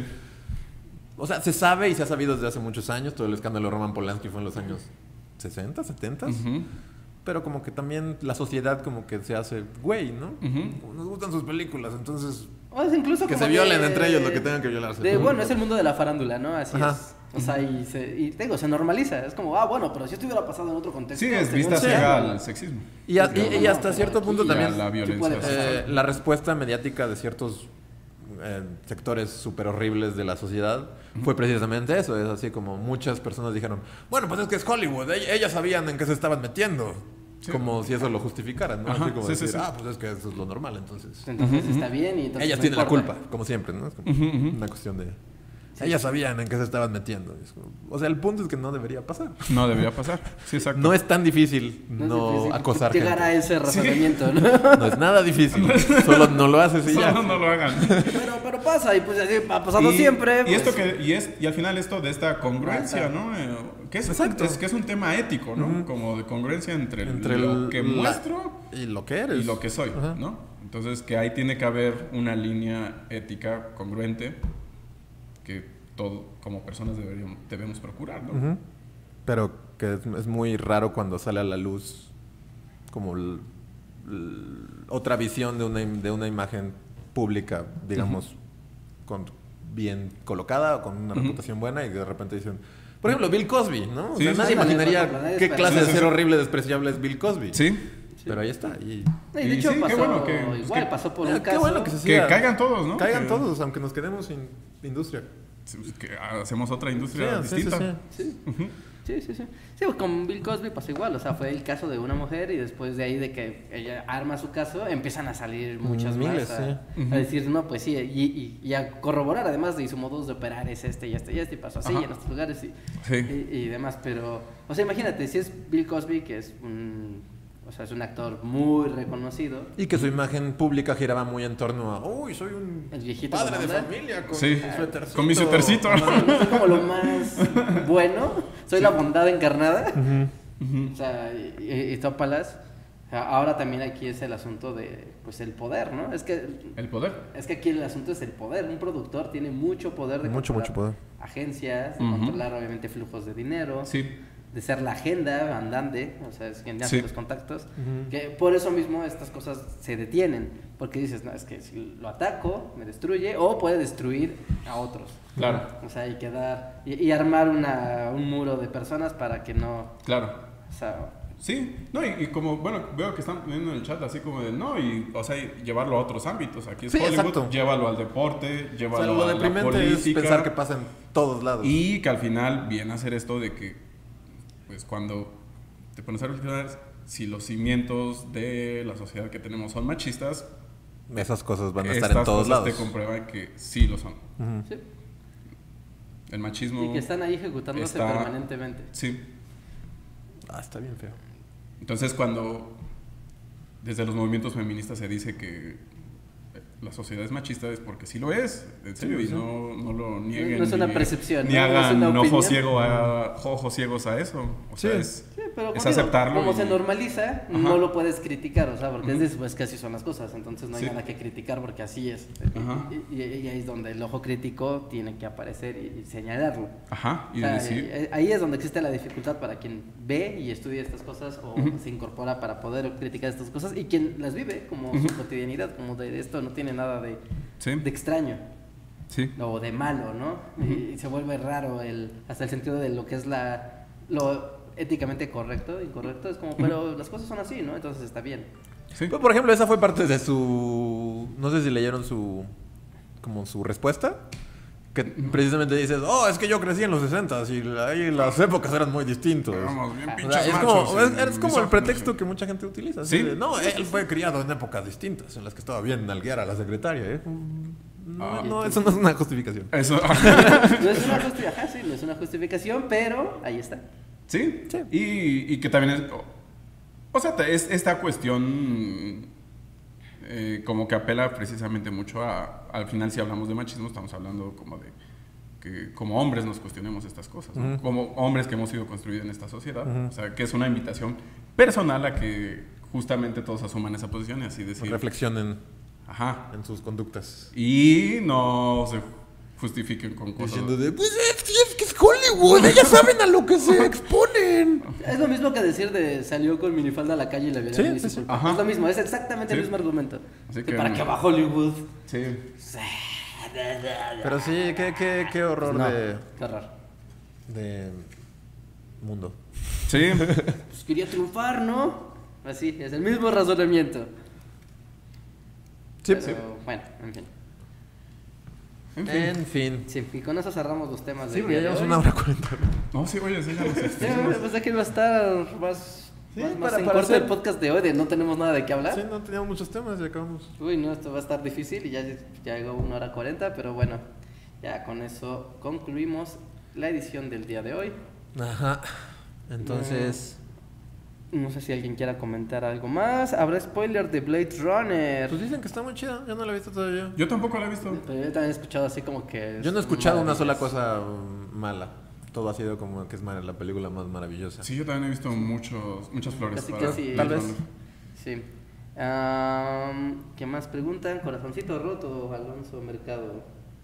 se sabe y se ha sabido desde hace muchos años, todo el escándalo de Roman Polanski fue en los años 60, 70, Ujú. pero como que también la sociedad como que se hace güey, ¿no? Ujú. Nos gustan sus películas, entonces O es incluso que como se violen de- entre ellos lo que tengan que violarse. Bueno, es el mundo de la farándula, ¿no? Así Ajá. es. O sea, y te digo, se normaliza. Es como, bueno, pero si esto hubiera pasado en otro contexto. Sí, es según vista sea, ciega ¿no? al sexismo. Y hasta cierto punto Y a también la violencia. puede pasar. la respuesta mediática de ciertos sectores súper horribles de la sociedad fue precisamente eso. Es así como muchas personas dijeron, bueno, pues es que es Hollywood, ellas sabían en qué se estaban metiendo. Sí. Como si eso lo justificaran, ¿no? Ajá, así como sí, sí, decir, sí. pues es que eso es lo normal, entonces. Entonces está bien y entonces Ellas no tienen la importa. culpa, como siempre, ¿no? Es como una cuestión de... Ellas sabían en qué se estaban metiendo. Es como- o sea, el punto es que no debería pasar. No debería pasar. Sí, exacto. No es tan difícil no es difícil acosar llegar gente. a ese razonamiento, ¿no? No es nada difícil. Solo no lo haces y ya. Solo no lo hagan. pero pasa y pues así ha pasado siempre. Y Pues. esto y al final esto de esta congruencia, ¿no? Que es, Exacto. que es un tema ético, ¿no? Como de congruencia entre Entre lo que la- muestro y lo que eres. y lo que soy, Ajá. ¿no? Entonces que ahí tiene que haber una línea ética congruente que todo como personas debemos procurar, ¿no? Ujú. Pero que es muy raro cuando sale a la luz como otra visión de una imagen pública, digamos, bien colocada o con una reputación buena y que de repente dicen... Por ejemplo, Bill Cosby, ¿no? O Sí, sea, sí, nadie sí. imaginaría Nadie qué espera. clase de Sí, sí, ser sí. horrible, despreciable es Bill Cosby. Sí. Pero ahí está. Y Y de Y hecho sí, qué pasó bueno que- es igual, que- pasó por un qué caso. bueno que se Que siga. caigan todos, ¿no? Caigan Que- todos, aunque nos quedemos sin industria. Que hacemos otra industria Sí, sí, distinta. sí. Sí. Sí, pues con Bill Cosby pasó igual, o sea, fue el caso de una mujer y después de ahí de que ella arma su caso, empiezan a salir muchas Miles, más a, sí. a decir, no, pues sí, y a corroborar además de su modus de operar es este y este y este, y pasó así Ajá. en estos lugares Sí. y demás, pero, o sea, imagínate, si es Bill Cosby, que es es un actor muy reconocido, Y que su imagen pública giraba muy en torno a, uy, soy un el viejito padre de Bonanda. familia con Sí. mi suétercito. Con mi suétercito. No soy como lo más bueno, soy la bondad encarnada. O sea, y tópalas. O sea, ahora también aquí es el asunto de, pues, el poder, ¿no? Es que aquí el asunto es el poder. Un productor tiene mucho poder de Mucho, controlar mucho poder. agencias, de Ujú. controlar obviamente flujos de dinero, Sí. de ser la agenda andante, o sea, es quien hace Sí. los contactos, que por eso mismo estas cosas se detienen, porque dices, no, es que si lo ataco, me destruye, o puede destruir a otros. Claro. O sea, y armar un muro de personas para que no, Claro. o sea, Sí, no, y como, bueno, veo que están poniendo en el chat así como de, no, y, o sea, y llevarlo a otros ámbitos. Aquí es Sí, Hollywood, exacto. llévalo al deporte, O sea, llévalo lo a la deprimente es política. pensar que pasa en todos lados. Y que al final viene a hacer esto de que, pues cuando te pones a reflexionar, si los cimientos de la sociedad que tenemos son machistas, Esas cosas van a estar estas en todos cosas lados. te comprueban que sí lo son. Ujú. sí, El machismo... y que están ahí ejecutándose está- permanentemente. Sí. Está bien feo. Entonces cuando desde los movimientos feministas se dice que la sociedad es machista es porque sí lo es, en serio, y no lo nieguen. No es una percepción, Ni no es hagan una opinión. ojos ciegos a eso. O sea, Sí. es... Sí, pero es como digo, aceptarlo. Como y- se normaliza, Ajá. no lo puedes criticar, o sea, porque es pues que así son las cosas, entonces no hay Sí. nada que criticar porque así es. Ajá. Y ahí es donde el ojo crítico tiene que aparecer y señalarlo. Ajá, y O sea, decir... ahí es donde existe la dificultad para quien ve y estudia estas cosas o Ujú. se incorpora para poder criticar estas cosas y quien las vive como su cotidianidad, como de esto no tiene nada de Sí, extraño sí. o de malo, ¿no? Y se vuelve raro hasta el sentido de lo que es lo éticamente correcto, incorrecto, es como, pero las cosas son así, ¿no? Entonces está bien. Sí. Pero, por ejemplo, esa fue parte de su... No sé si leyeron como su respuesta. Que precisamente dices, oh, es que yo crecí en los 60s y ahí las épocas eran muy distintas. Vamos, bien O pinches sea, es machos como, y es como el misóginos, pretexto sí. que mucha gente utiliza. Sí. Así de, no, él fue criado en épocas distintas en las que estaba bien nalguear a la secretaria. ¿Eh? No, eso no es una justificación. Eso... No es una justificación, sí, no es una justificación, pero ahí está. Sí, Sí. Y que también es... O sea, es esta cuestión como que apela precisamente mucho al final, si hablamos de machismo, estamos hablando como de que como hombres nos cuestionemos estas cosas, ¿no? Ujú. Como hombres que hemos sido construidos en esta sociedad. Ujú. O sea, que es una invitación personal a que justamente todos asuman esa posición y así decir... Reflexionen Ajá. en sus conductas. Y no se justifiquen con cosas... Diciendo de, pues es que es Hollywood, ellas saben a lo que se exponen. Es lo mismo que decir de salió con minifalda a la calle y la violaron Sí, y su sí, culpa. Ajá. Es lo mismo, es exactamente el Sí. mismo argumento. Así Que que- para que va Hollywood. Sí. Pero sí, qué horror No, de qué horror. mundo. Sí. Pues quería triunfar, ¿no? Así, es el mismo razonamiento. Sí, Pero, bueno, en fin. En fin. En fin. Sí, y con eso cerramos los temas Sí, del porque ya día de llevamos hoy. 1 hora 40. No, sí, oye, sí, ya nos Sí, extendimos. pensé que iba a estar más Sí, más para en corto hacer- el podcast de hoy, de no tenemos nada de qué hablar. Sí, no teníamos muchos temas y acabamos. Uy, no, esto va a estar difícil y ya llegó 1 hora 40, pero bueno, ya con eso concluimos la edición del día de hoy. Ajá. Entonces, No sé si alguien quiera comentar algo más. Habrá spoiler de Blade Runner. pues dicen que está muy chida. Yo no la he visto todavía. Yo tampoco la he visto. Pero yo también he escuchado así como que... Yo no he escuchado una sola maravillas. cosa mala. Todo ha sido como que es la película más maravillosa. Sí, yo también he visto muchas flores. Casi, para casi. Tal Blade vez. Runner. Sí. ¿Qué más preguntan? Corazoncito roto, Alonso Mercado.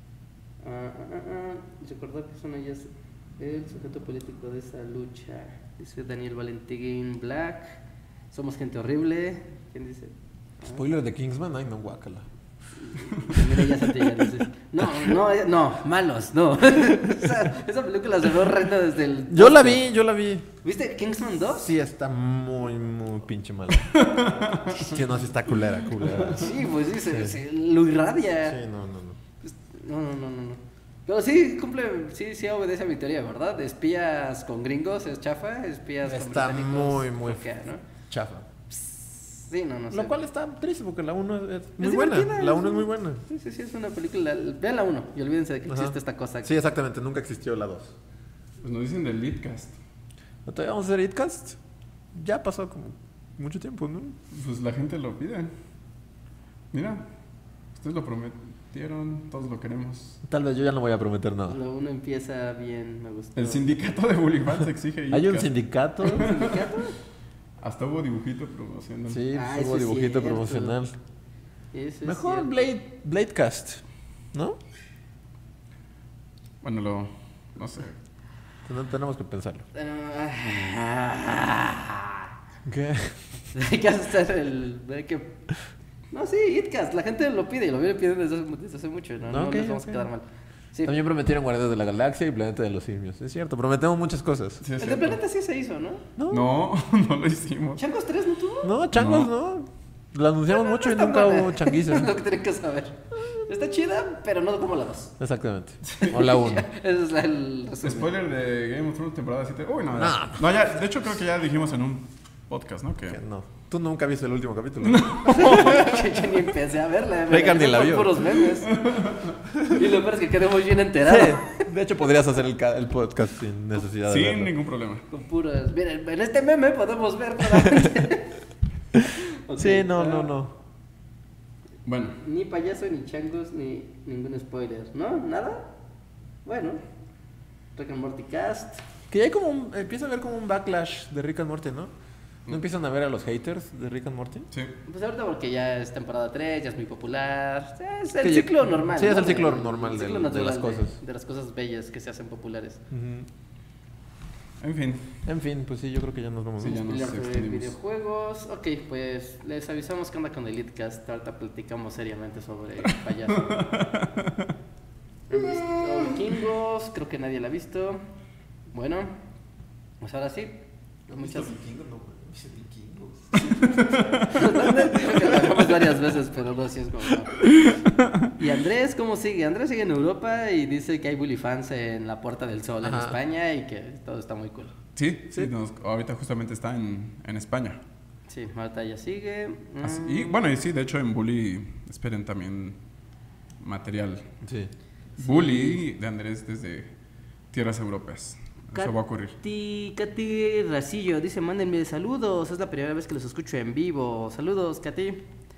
Recordar que son ellas el sujeto político de esa lucha. Dice Daniel Valentín Black. Somos gente horrible. ¿Quién dice? Spoiler de Kingsman, ay no, guácala. Mireya Santilla dice. No, malos, no. esa película se ve horrenda desde el. Yo la vi. ¿Viste Kingsman 2? Sí, está muy pinche mala. Sí, no, sí está culera. Sí, pues sí, se lo irradia. Sí, no. No. Pero sí sí obedece a mi teoría, ¿verdad? Espías con gringos es chafa, espías con Está británicos muy flojea, ¿no? chafa. Sí, no sé. Lo cual está triste porque la 1 es muy Es buena. divertida, La 1 es muy buena. Sí, es una película. Vean la 1 y olvídense de que Ajá. existe esta cosa. Sí, exactamente. Nunca existió la 2. Pues nos dicen del Leadcast. ¿No todavía vamos a hacer Itcast? Ya pasó como mucho tiempo, ¿no? Pues la gente lo pide. Mira, ustedes lo prometieron, todos lo queremos. Tal vez yo ya no voy a prometer nada. La 1 empieza bien, me gustó. El sindicato de Bullyfans exige ¿Hay un Leadcast. sindicato? ¿Sindicato? Hasta hubo dibujito promocional. Sí, Ah, hubo eso es dibujito cierto. promocional. Eso es Mejor cierto. Bladecast, ¿no? Bueno, no sé. Tenemos que pensarlo. Ah. ¿Qué? Hay que hacer hay que... No, sí, Itcast, la gente lo pide y lo viene pidiendo desde hace mucho, ¿no? Ok, les vamos ok. a quedar mal. Sí. También prometieron Guardianes de la Galaxia y Planeta de los Simios. Es cierto, prometemos muchas cosas. Sí, es El de cierto. Planeta sí se hizo, ¿no? No, No lo hicimos. Changos 3 no tuvo. no, changos no. Lo anunciamos mucho y está nunca buena. hubo changuiza. Es lo que tienen que saber. Está chida, pero no como la 2. Exactamente. O la 1. Ese es el resumen. Spoiler de Game of Thrones temporada 7. Uy, no. No. No, ya, de hecho creo que ya dijimos en un podcast, ¿no? Que No. Tú nunca viste el último capítulo. Yo ni empecé a verla. Reagan ni la por vio. puros memes. Y lo peor es que quedemos bien enterados. Sí. De hecho, podrías hacer el podcast sin necesidad de sin verlo. ningún problema. Con puras. Miren, en este meme podemos ver claramente. Ok, Sí, no. Bueno, Ni payaso, ni changos, ni ningún spoiler, ¿no? ¿Nada? Bueno. Rick and Morty Cast. Que ya hay como empieza a haber como un backlash de Rick and Morty, ¿no? ¿No empiezan a ver a los haters de Rick and Morty? Sí. Pues ahorita porque ya es temporada 3, ya es muy popular. Es el Que ciclo normal. Sí, es ¿no? el ciclo normal El de ciclo las natural cosas. de las cosas bellas que se hacen populares. En fin. En fin, pues sí, yo creo que ya nos vamos. Sí, ya Vamos a nos hablar de extendimos. videojuegos. Ok, pues les avisamos que anda con el Elitecast. Ahorita platicamos seriamente sobre payaso. ¿Han visto Vikingos? Creo que nadie la ha visto. Bueno, pues ahora sí. Muchas... La hagamos varias veces, pero no, sí es como... no. ¿Y Andrés cómo sigue? Andrés sigue en Europa y dice que hay Bully fans en la Puerta del Sol en España y que todo está muy cool. Sí, ahorita justamente está en España. Sí, Marta ya sigue. Y bueno, y sí, de hecho en Bully esperen también material. Sí. Bully de Andrés desde tierras europeas. Eso va a ocurrir. Katy Racillo dice, mándenme saludos, es la primera vez que los escucho en vivo. Saludos, Katy.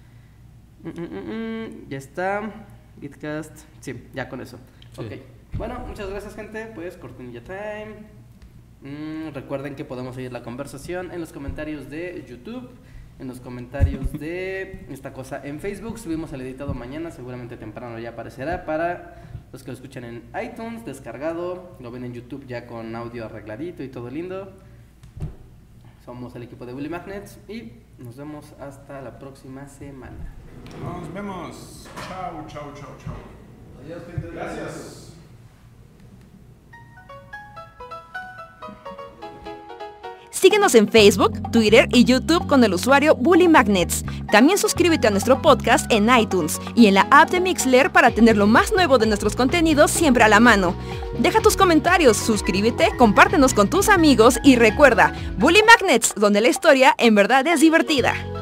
Ya está. Bitcast. Sí, ya con eso. Sí. Ok. Bueno, muchas gracias, gente. Pues cortinilla time. Recuerden que podemos seguir la conversación en los comentarios de YouTube, en los comentarios de esta cosa en Facebook. Subimos el editado mañana, seguramente temprano ya aparecerá para los que lo escuchan en iTunes, descargado, lo ven en YouTube ya con audio arregladito y todo lindo. Somos el equipo de Bully Magnets y nos vemos hasta la próxima semana. Nos vemos. Chao, chao, chao, chao. Adiós, gente. Gracias. Síguenos en Facebook, Twitter y YouTube con el usuario Bully Magnets. También suscríbete a nuestro podcast en iTunes y en la app de Mixler para tener lo más nuevo de nuestros contenidos siempre a la mano. Deja tus comentarios, suscríbete, compártenos con tus amigos y recuerda, Bully Magnets, donde la historia en verdad es divertida.